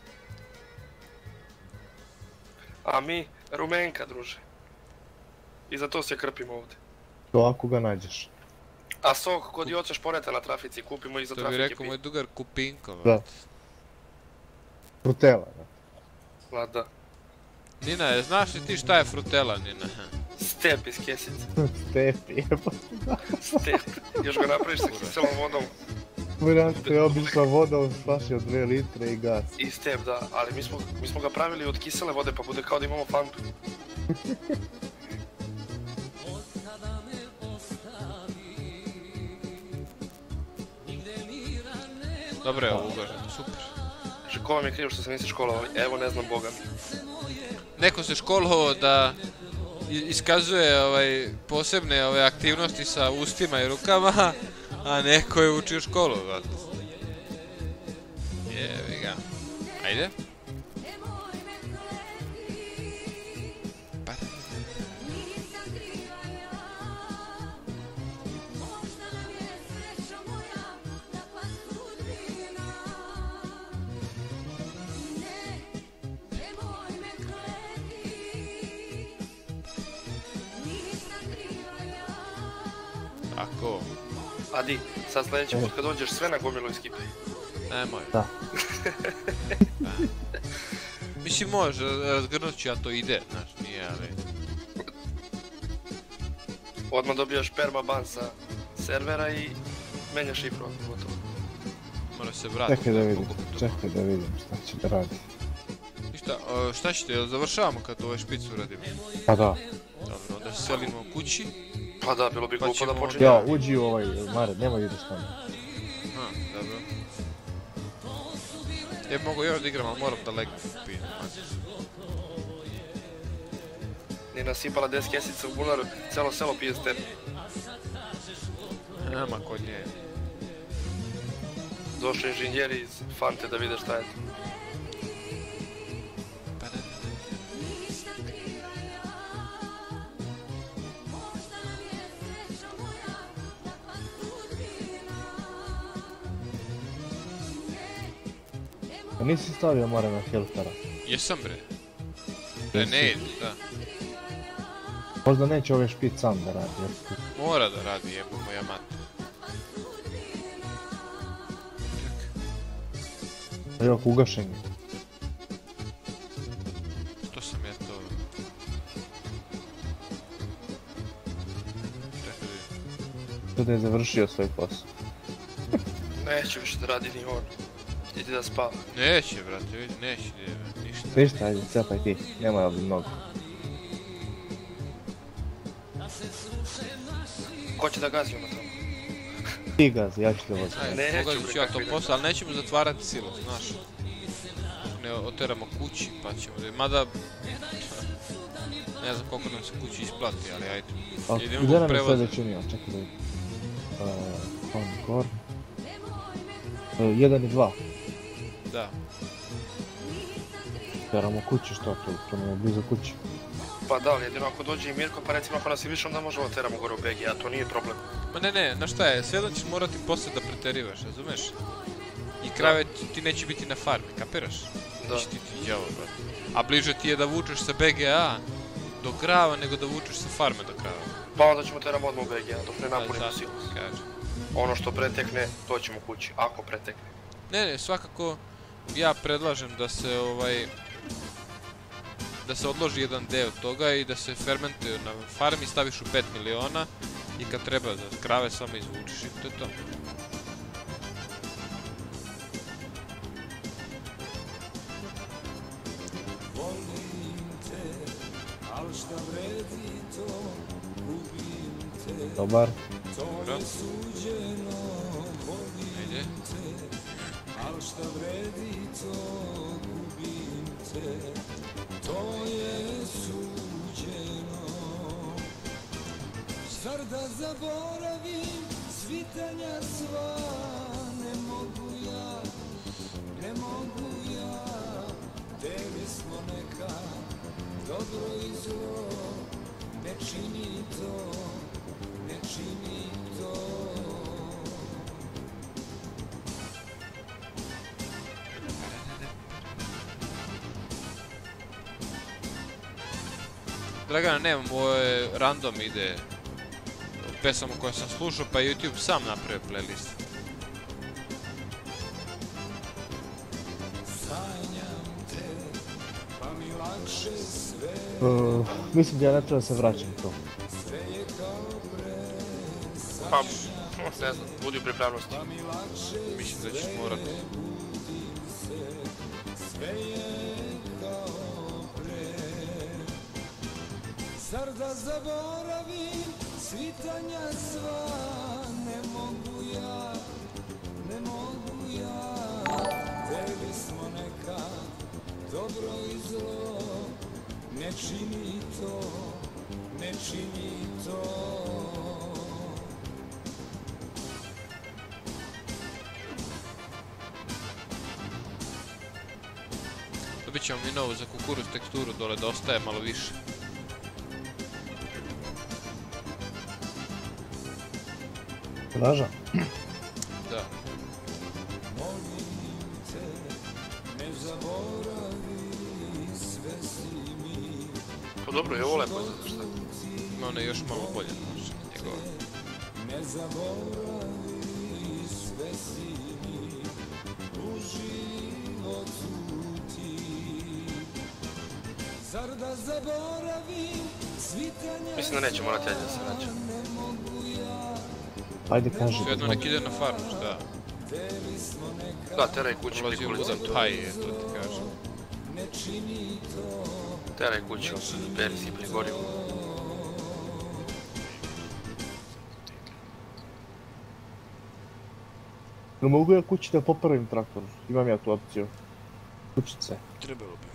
S3: A mi, rumenka, druže. I za to se krpimo ovdje.
S1: To ako ga nađeš.
S3: A sok kod i oćeš poreta na trafici, kupimo i za trafike.
S2: To bi rekao moj drugar Kupinko,
S1: da. Frutela, da.
S3: Pa da.
S2: Nina, znaš li ti šta je frutela, Nina?
S3: Step iz kesice.
S1: Step, jeba.
S3: Step. Još ga napraviš sa kiselom vodom.
S1: Vrati, je obična voda u flaši od dve litre i gas.
S3: I step, da, ali mi smo, mi smo ga pravili od kisele vode, pa bude kao da imamo fantu.
S2: Dobro je ovo ugažen, super.
S3: Že ko vam je krivo što se nisi školovali? Evo, ne znam Boga.
S2: Neko se školovao da iskazuje ovaj, posebne ove aktivnosti sa ustima i rukama, a neko je učio školu, brate. Jevi ga. Ajde. Pa. Tako.
S3: Adi, sad sljedeći put kad dođeš sve na gomilu iskipaj.
S2: Nemoj.
S1: Da.
S2: Mislim može, razgrnut ću ja to ide, znaš, nije, ali...
S3: Odmah dobijaš permaban sa servera i menjaš šifru, gotovo.
S2: Mora se vratiti.
S1: Čekaj da vidim, čekaj da vidim šta će da radi.
S2: Ništa, šta ćete, jel završavamo kad ovaj špic uradimo?
S1: Pa da.
S2: Dobro, onda se selimo kući.
S3: Pa da, bilo bi
S2: pa
S3: glupo da
S2: ćemo...
S3: počinje.
S1: Ja, uđi u ovaj, Mare, nemoj ideš tamo.
S2: Aha, dobro. Ja bi mogu još da igram, ali moram da legnem u pinu.
S3: Nije nasipala deset kesica u bunaru, celo selo pije s tebi.
S2: Nema kod nje.
S3: Došli inženjeri iz Fante da vide šta je to.
S1: A nisi stavio Mare na filtera?
S2: Jesam bre. Bre, ne ide, da.
S1: Možda neće ovaj špic sam da radi.
S2: Mora da radi, jebo moja mati.
S1: Evo ugašenje.
S2: Što sam ja to... Čekaj vidim.
S1: Tako da je završio svoj posao.
S3: Neće više da radi ni on. Idi da spava.
S2: Neće, brate, vidi, neće, nije, ništa.
S1: Ništa, ajde, cepaj ti. Nemoj ovdje mnogo.
S3: Ko će da gazi ono tamo?
S1: Ti gazi, ja ću te voziti.
S2: Ajde, pogazit ću ja to posao, ali nećemo zatvarati silos, znaš. Dok ne oteramo kući, pa ćemo da... Mada... Ne znam koliko nam se kući isplati, ali ajde. Idemo
S1: Gdje
S2: u
S1: nam je
S2: prevoza.
S1: sljedeći unio? Čekaj da vidim. Encore. Jedan i dva.
S2: Da.
S1: Teramo kući, što to? To nam je blizu kući.
S3: Pa da, ali jedino ako dođe i Mirko, pa recimo ako nas je više, onda možemo teramo gore u B G, a to nije problem.
S2: Ma ne, ne, znaš šta je, sve jednom ćeš morati poslije da preterivaš, razumeš? I krave ti neće biti na farmi, kapiraš?
S3: Da.
S2: Neće ti ti djavo, brate. A bliže ti je da vučeš sa B G A do krava nego da vučeš sa farme do krava.
S3: Pa onda ćemo teramo odmah u B G, a dok ne napunimo
S2: zato
S3: silos.
S2: kažem.
S3: Ono što pretekne, to ćemo kući, ako pretekne.
S2: Ne, ne, svakako ja predlažem da se ovaj... da se odloži jedan deo toga i da se fermentuje na farmi, staviš u pet miliona i kad treba za krave samo izvučiš i to je to.
S1: Dobar.
S2: Dobro. Ajde.
S11: To je suđeno. Zar da zaboravim svitanja sva? Ne mogu ja, ne mogu ja. Tebi smo neka dobro i zlo. Ne čini to, ne čini to.
S2: Dragana, nemam, ovo je random ide pesama koje sam slušao, pa je YouTube sam napravio playlist.
S1: Uh, mislim da ja ne treba da se vraćam to.
S3: Pa, ne znam, budi u pripravnosti.
S2: Mislim da ćeš morat.
S11: Zar da zaboravim svitanja sva? Ne mogu ja, ne mogu ja. Tebi smo neka dobro i zlo. Ne čini to, ne čini to.
S2: Dobit ćemo mi novu za kukuruz teksturu dole, da ostaje malo više.
S1: Laža?
S2: Da.
S3: Pa dobro, je ovo lepo, zato što...
S2: Ima ono još malo bolje, znači, njegove.
S11: Ne zaboravi, sve si mi u životu ti. Zar da zaboravim svitanja...
S3: Mislim da neće morati ajde da se vraća.
S1: Ajde, kaži.
S2: Sve jedno nek ide na farmu, šta?
S3: Da, teraj kući
S2: Ulazi u
S3: prikulica.
S2: Budan Taj, to ti kažem.
S3: Teraj kući, beri si prigorivo.
S1: Ne mogu ja kući da popravim traktor, imam ja tu opciju. Kućice.
S2: Trebalo bi.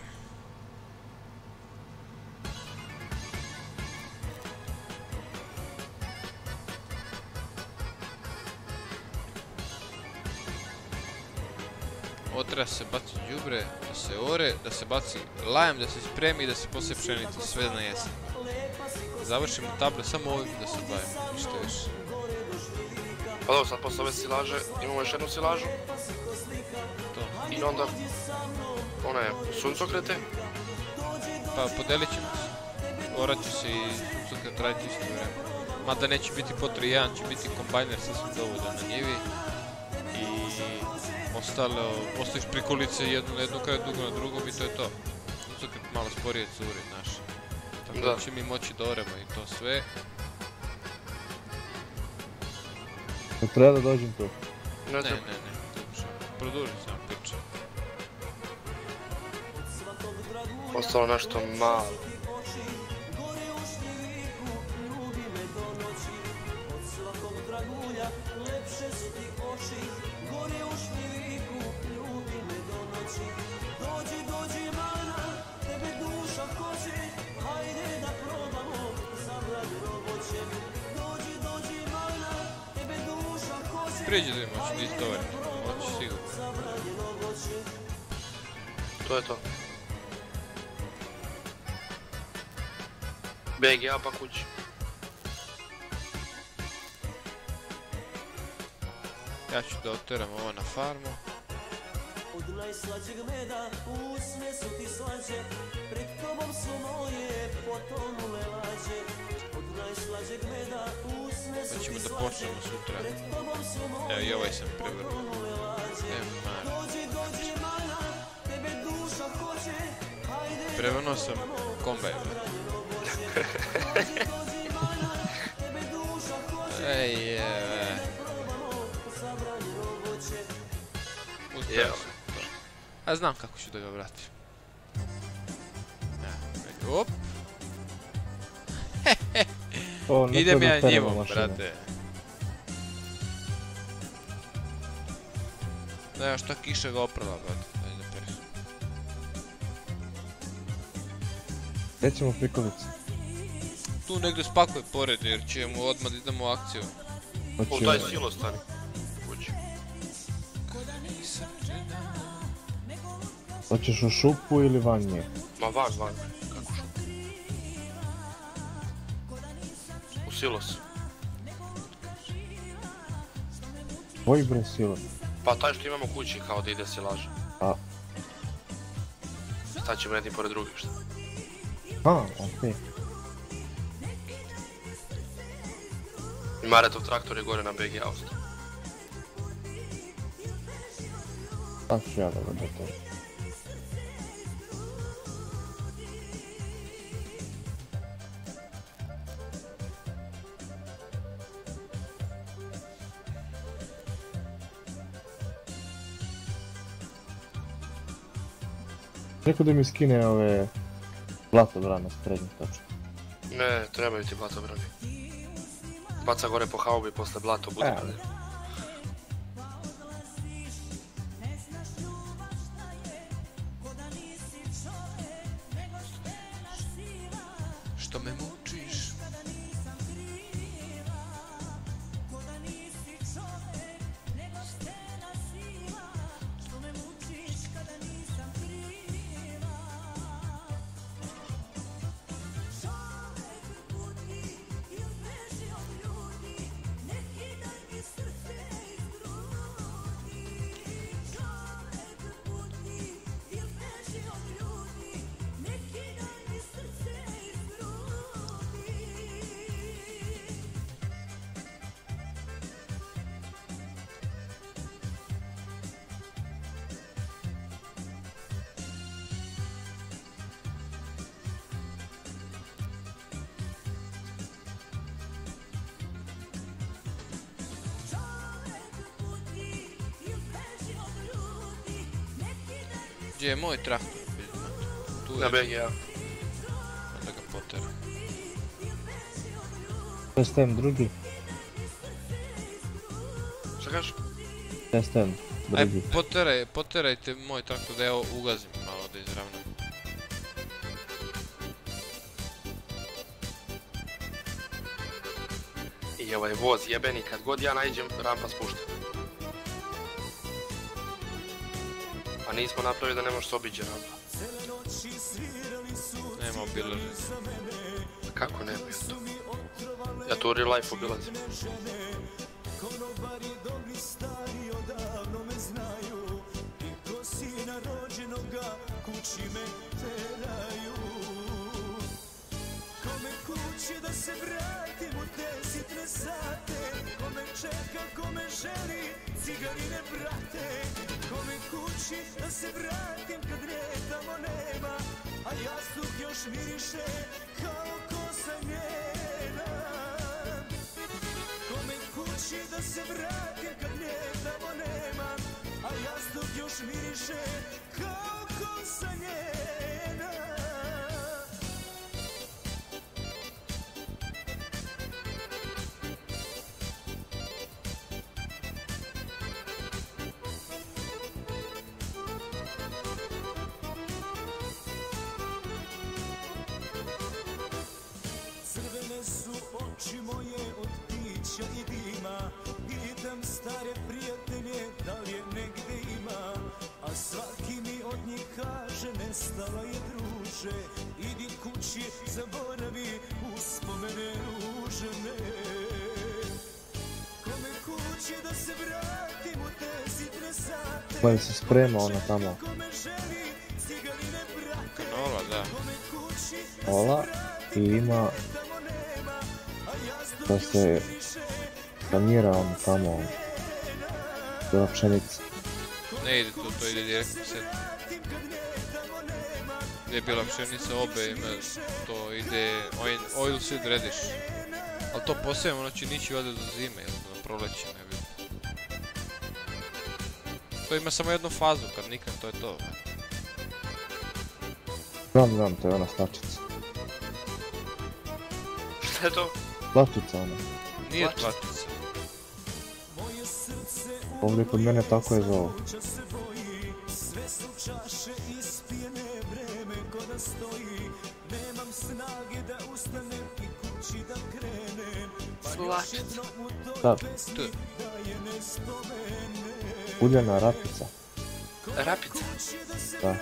S2: Ovo treba se baci đubre, da se ore, da se baci lajem, da se spremi i da se poslije pšenici, sve na jesen. Završimo table samo ovim da se odvajemo, ništa više.
S3: Pa dobro, sad posle ove silaže imamo još jednu silažu.
S2: To.
S3: I onda one suncokrete.
S2: Pa podelit ćemo se. Orat će se i suncokret raditi isto vreme. Mada neće biti potrebno, jedan će biti kombajner sasvim dovoljan na njivi. I ostalo, ostaviš prikolice jednu na jednu kraju, drugu na drugom i to je to. Suncokret malo sporije curi, znaš. Tako da će mi moći da oremo i to sve.
S1: Da treba da dođem tu.
S2: Ne, ne, ne, produži sam priča.
S3: Ostalo nešto malo.
S2: Priđi da imamo, ću nisi tovariti. Hoći sigurno.
S3: To je to. B G A pa kući.
S2: Ja ću da oteram ovo na farmu.
S11: Od najslađeg meda usne su ti slađe, pred tobom su moje potonule lađe. Od najslađeg meda usne su ti slađe, pred tobom su moje potonule lađe. Dođi, dođi mana, tebe duša hoće, hajde da
S2: Prevrnuo sam kombajn.
S11: dođi, dođi mana, tebe duša hoće,
S2: Ej, jeve.
S3: Evo.
S2: A znam kako ću da ga vratim. Ne, op. Idem ja njivom, brate. Da, još ta kiša ga oprala, brate. Daj da peris.
S1: Gdje ćemo prikolici?
S2: Tu negdje spakuje pored, jer ćemo odmah da idemo u akciju.
S3: U taj silo stani. Kući.
S1: Hoćeš u šupu ili van nje?
S3: Ma van, van. Kako šupu? U silos.
S1: Koji bre silos?
S3: Pa taj što imamo kući kao da ide silaža.
S1: A.
S3: Sad ćemo jedni pored drugih šta.
S1: A, okej.
S3: I Maretov traktor je gore na B G A ostao.
S1: Tako ću ja da ga dotorim. Neko da mi skine ove blatobrane s prednjih točka.
S3: Ne, trebaju ti blatobrani. Baca gore po haubi posle blato, bude
S1: E.
S3: bolje.
S2: Što me mučiš? Gdje je moj traktor? Tu
S3: Na
S2: je.
S3: B G A.
S2: Da ga poteram.
S1: Testem drugi.
S3: Šta kažeš?
S1: Testem
S2: Aj,
S1: drugi.
S2: poteraj, poterajte moj traktor da ja ugazim malo da izravnam.
S3: I ovaj voz jebeni, kad god ja nađem, rampa spušta. A nismo napravili da ne može se obiđe rampa.
S2: Nema obilaženja.
S3: Kako ne bi to? Ja tu u real life obilazim.
S11: Kome kući da se vratim u desetne sate, kome čeka, kome želi cigarine brate. Kome kući da se vratim kad nje tamo nema, a jastuk još miriše kao kosa njena. Kome kući da se vratim
S5: miriše kao kosa njena. Crvene su oči moje od pića i dima, pitam stare prijatelje da li je negde ima, a svaki mi od njih kaže nestala je druže, idi kući, zaboravi uspomene ružne. Kome kući da se vratim u te sitne sate,
S1: Koja se sprema ona tamo.
S5: kome želi cigarine brate,
S2: Kanola, da.
S5: kome kući
S1: Ola i ima da se sanira ono tamo bila pšenica.
S2: Ne ide tu, to ide direktno set. Gdje je bila pšenica, obe ima, to ide oil, oil seed radish. Ali to posebno, ono će nići ovdje do zime ili do proleća, ne vidim. To ima samo jednu fazu, kad nikad to je to.
S1: Znam, znam, to je ona slačica.
S3: Šta je to?
S1: Slačica ona.
S2: Nije tlačica.
S1: Ovdje kod mene tako je zovu.
S5: sve su čaše ispijene, vreme ko da stoji, nemam snage da ustanem i kući da krenem, pa još jednom u toj pesmi da je ne spomene.
S1: Uljana rapica.
S3: Rapica?
S1: Da.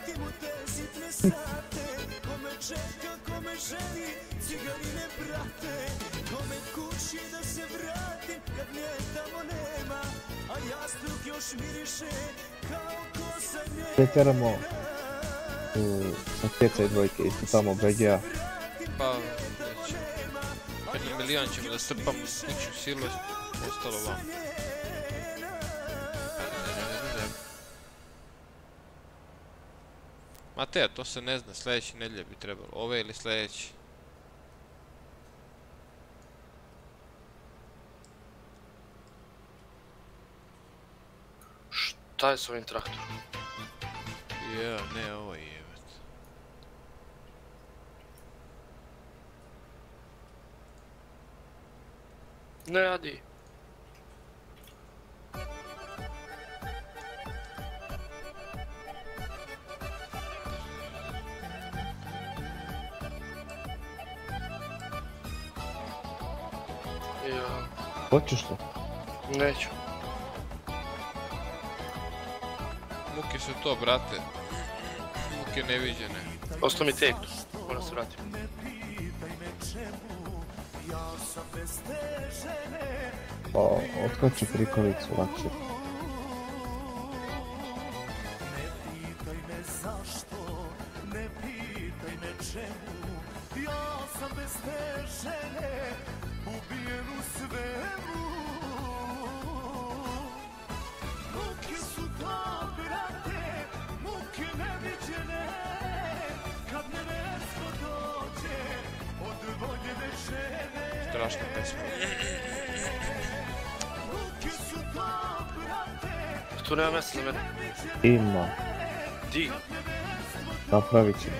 S5: Kome čeka, kome želi cigarine brate, kome kući da se vratim kad nje tamo nema, a jastuk još miriše kao kosa njena.
S1: Sve teramo sa keca i dvojke, isto tamo B G A.
S2: Pa, već. Jedno milion ćemo da strpamo kuću silu, ostalo vam. Mateja, to se ne zna, sljedeći nedjelje bi trebalo, ove ili sljedeći.
S3: Šta je s ovim traktorom?
S2: Ja, ne, ovo je jebat.
S3: Ne, Adi. Ja.
S1: Hoćeš li?
S3: Neću.
S2: Muke su to, brate. Muke neviđene.
S3: Ostao mi tek, moram se vratim.
S1: Pa, otkači prikolicu lakše.
S5: Ne pitaj me zašto, ne pitaj me čemu, ja sam bez te žene ubijen u svemu. Muke su to, brate, muke neviđene, kad nevesko dođe od voljene žene.
S2: Strašna pesma.
S5: Muke su to, brate,
S3: Tu nema mjesta za mene.
S1: Ima.
S3: Di?
S1: Napravit ćemo.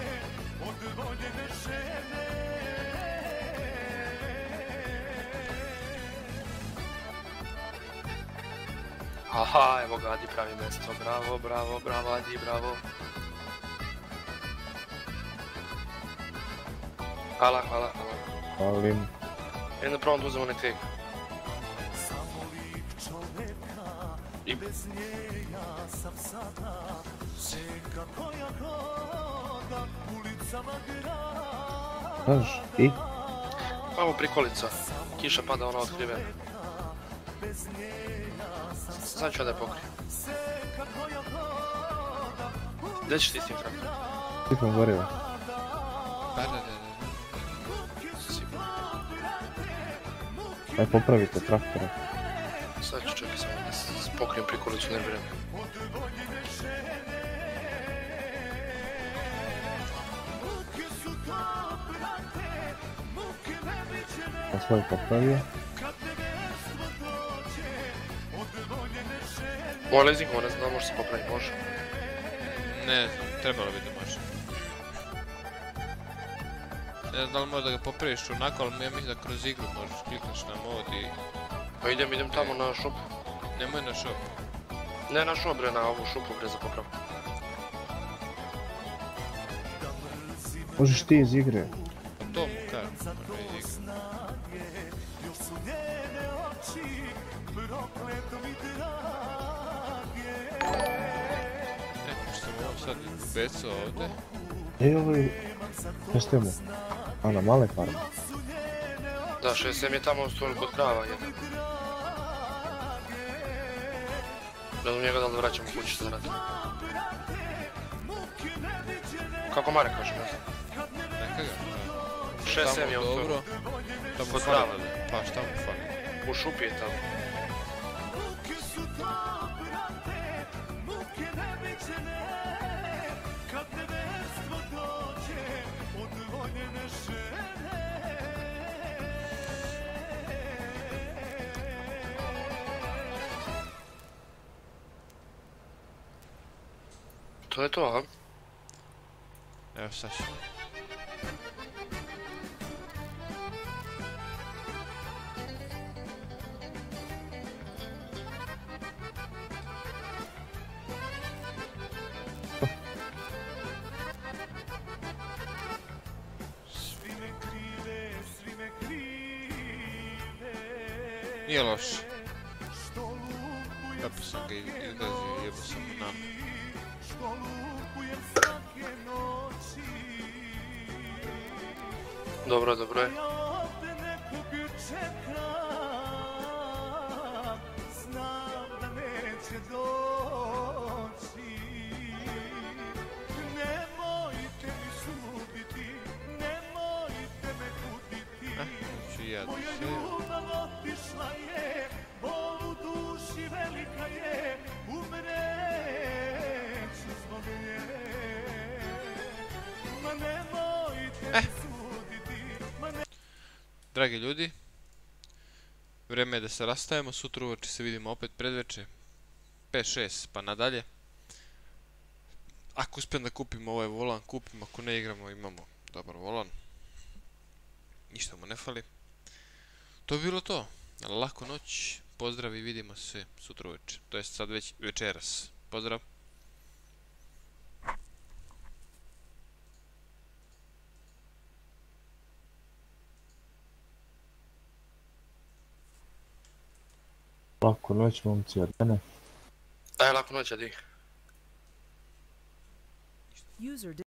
S3: Aha, evo ga, Adi pravi mjesto. Bravo, bravo, bravo, Adi, bravo. Hvala, hvala, hvala.
S1: Hvalim.
S3: Jedno pravo da uzemo ne tek. I...
S5: bez nje ja sam sada seka koja hoda ulicama grada.
S1: Znaš, i?
S3: Pravo prikolica. Kiša pada ona otkrivena. Sad ću da je pokrijem. Gdje ćeš ti s tim traktorom?
S1: Sipam gorivo.
S2: Pa da, da, da.
S1: Aj popravite traktore.
S3: Sad ću čekaj samo da s- pokrijem prikolicu, ne vreme.
S1: Pa svoj popravio.
S3: Moj leasing, ne znam, može se popraviti, može.
S2: Ne znam, trebalo bi da može. Ne znam da li možda ga popraviš onako, ali ja mislim da kroz igru možeš klikneš na mod i...
S3: Pa idem, idem tamo na šupu.
S2: Nemoj na shop.
S3: Ne na šup bre, na ovu šupu bre za popravu.
S1: Možeš ti iz igre.
S2: Pa to mu kažem, može iz igre. E, što sam ovo sad becao ovdje.
S1: E, ovo je... Jeste mu? A na male farme.
S3: Da, šest sedam je tamo stol kod krava jedan. Ne znam njega da li vraćam u kući sad radi. Kako Mare kaže, ne znam.
S2: Neka ga.
S3: šest sedam je on
S2: dobro. Tamo
S3: kod
S2: fali.
S3: krava.
S2: Pa šta mu fali?
S3: U šupi je tamo. To je to, a?
S2: Evo sad ću. Nije loš. Kako sam ga izgazio, jebo sam mu nam.
S3: Dobro, dobro je.
S2: Ću ja da se... Eh. Dragi ljudi, vrijeme je da se rastajemo, sutra uveče se vidimo opet predveče, pet šest pa nadalje. Ako uspijem da kupimo ovaj volan, kupimo, ako ne igramo imamo dobar volan. Ništa mu ne fali. To bi bilo to, laku noć, pozdrav i vidimo se sutra uveče, to jest sad već večeras. Pozdrav.
S1: Laku noć, momci, od mene.
S3: Aj, laku noć, adi.
S7: User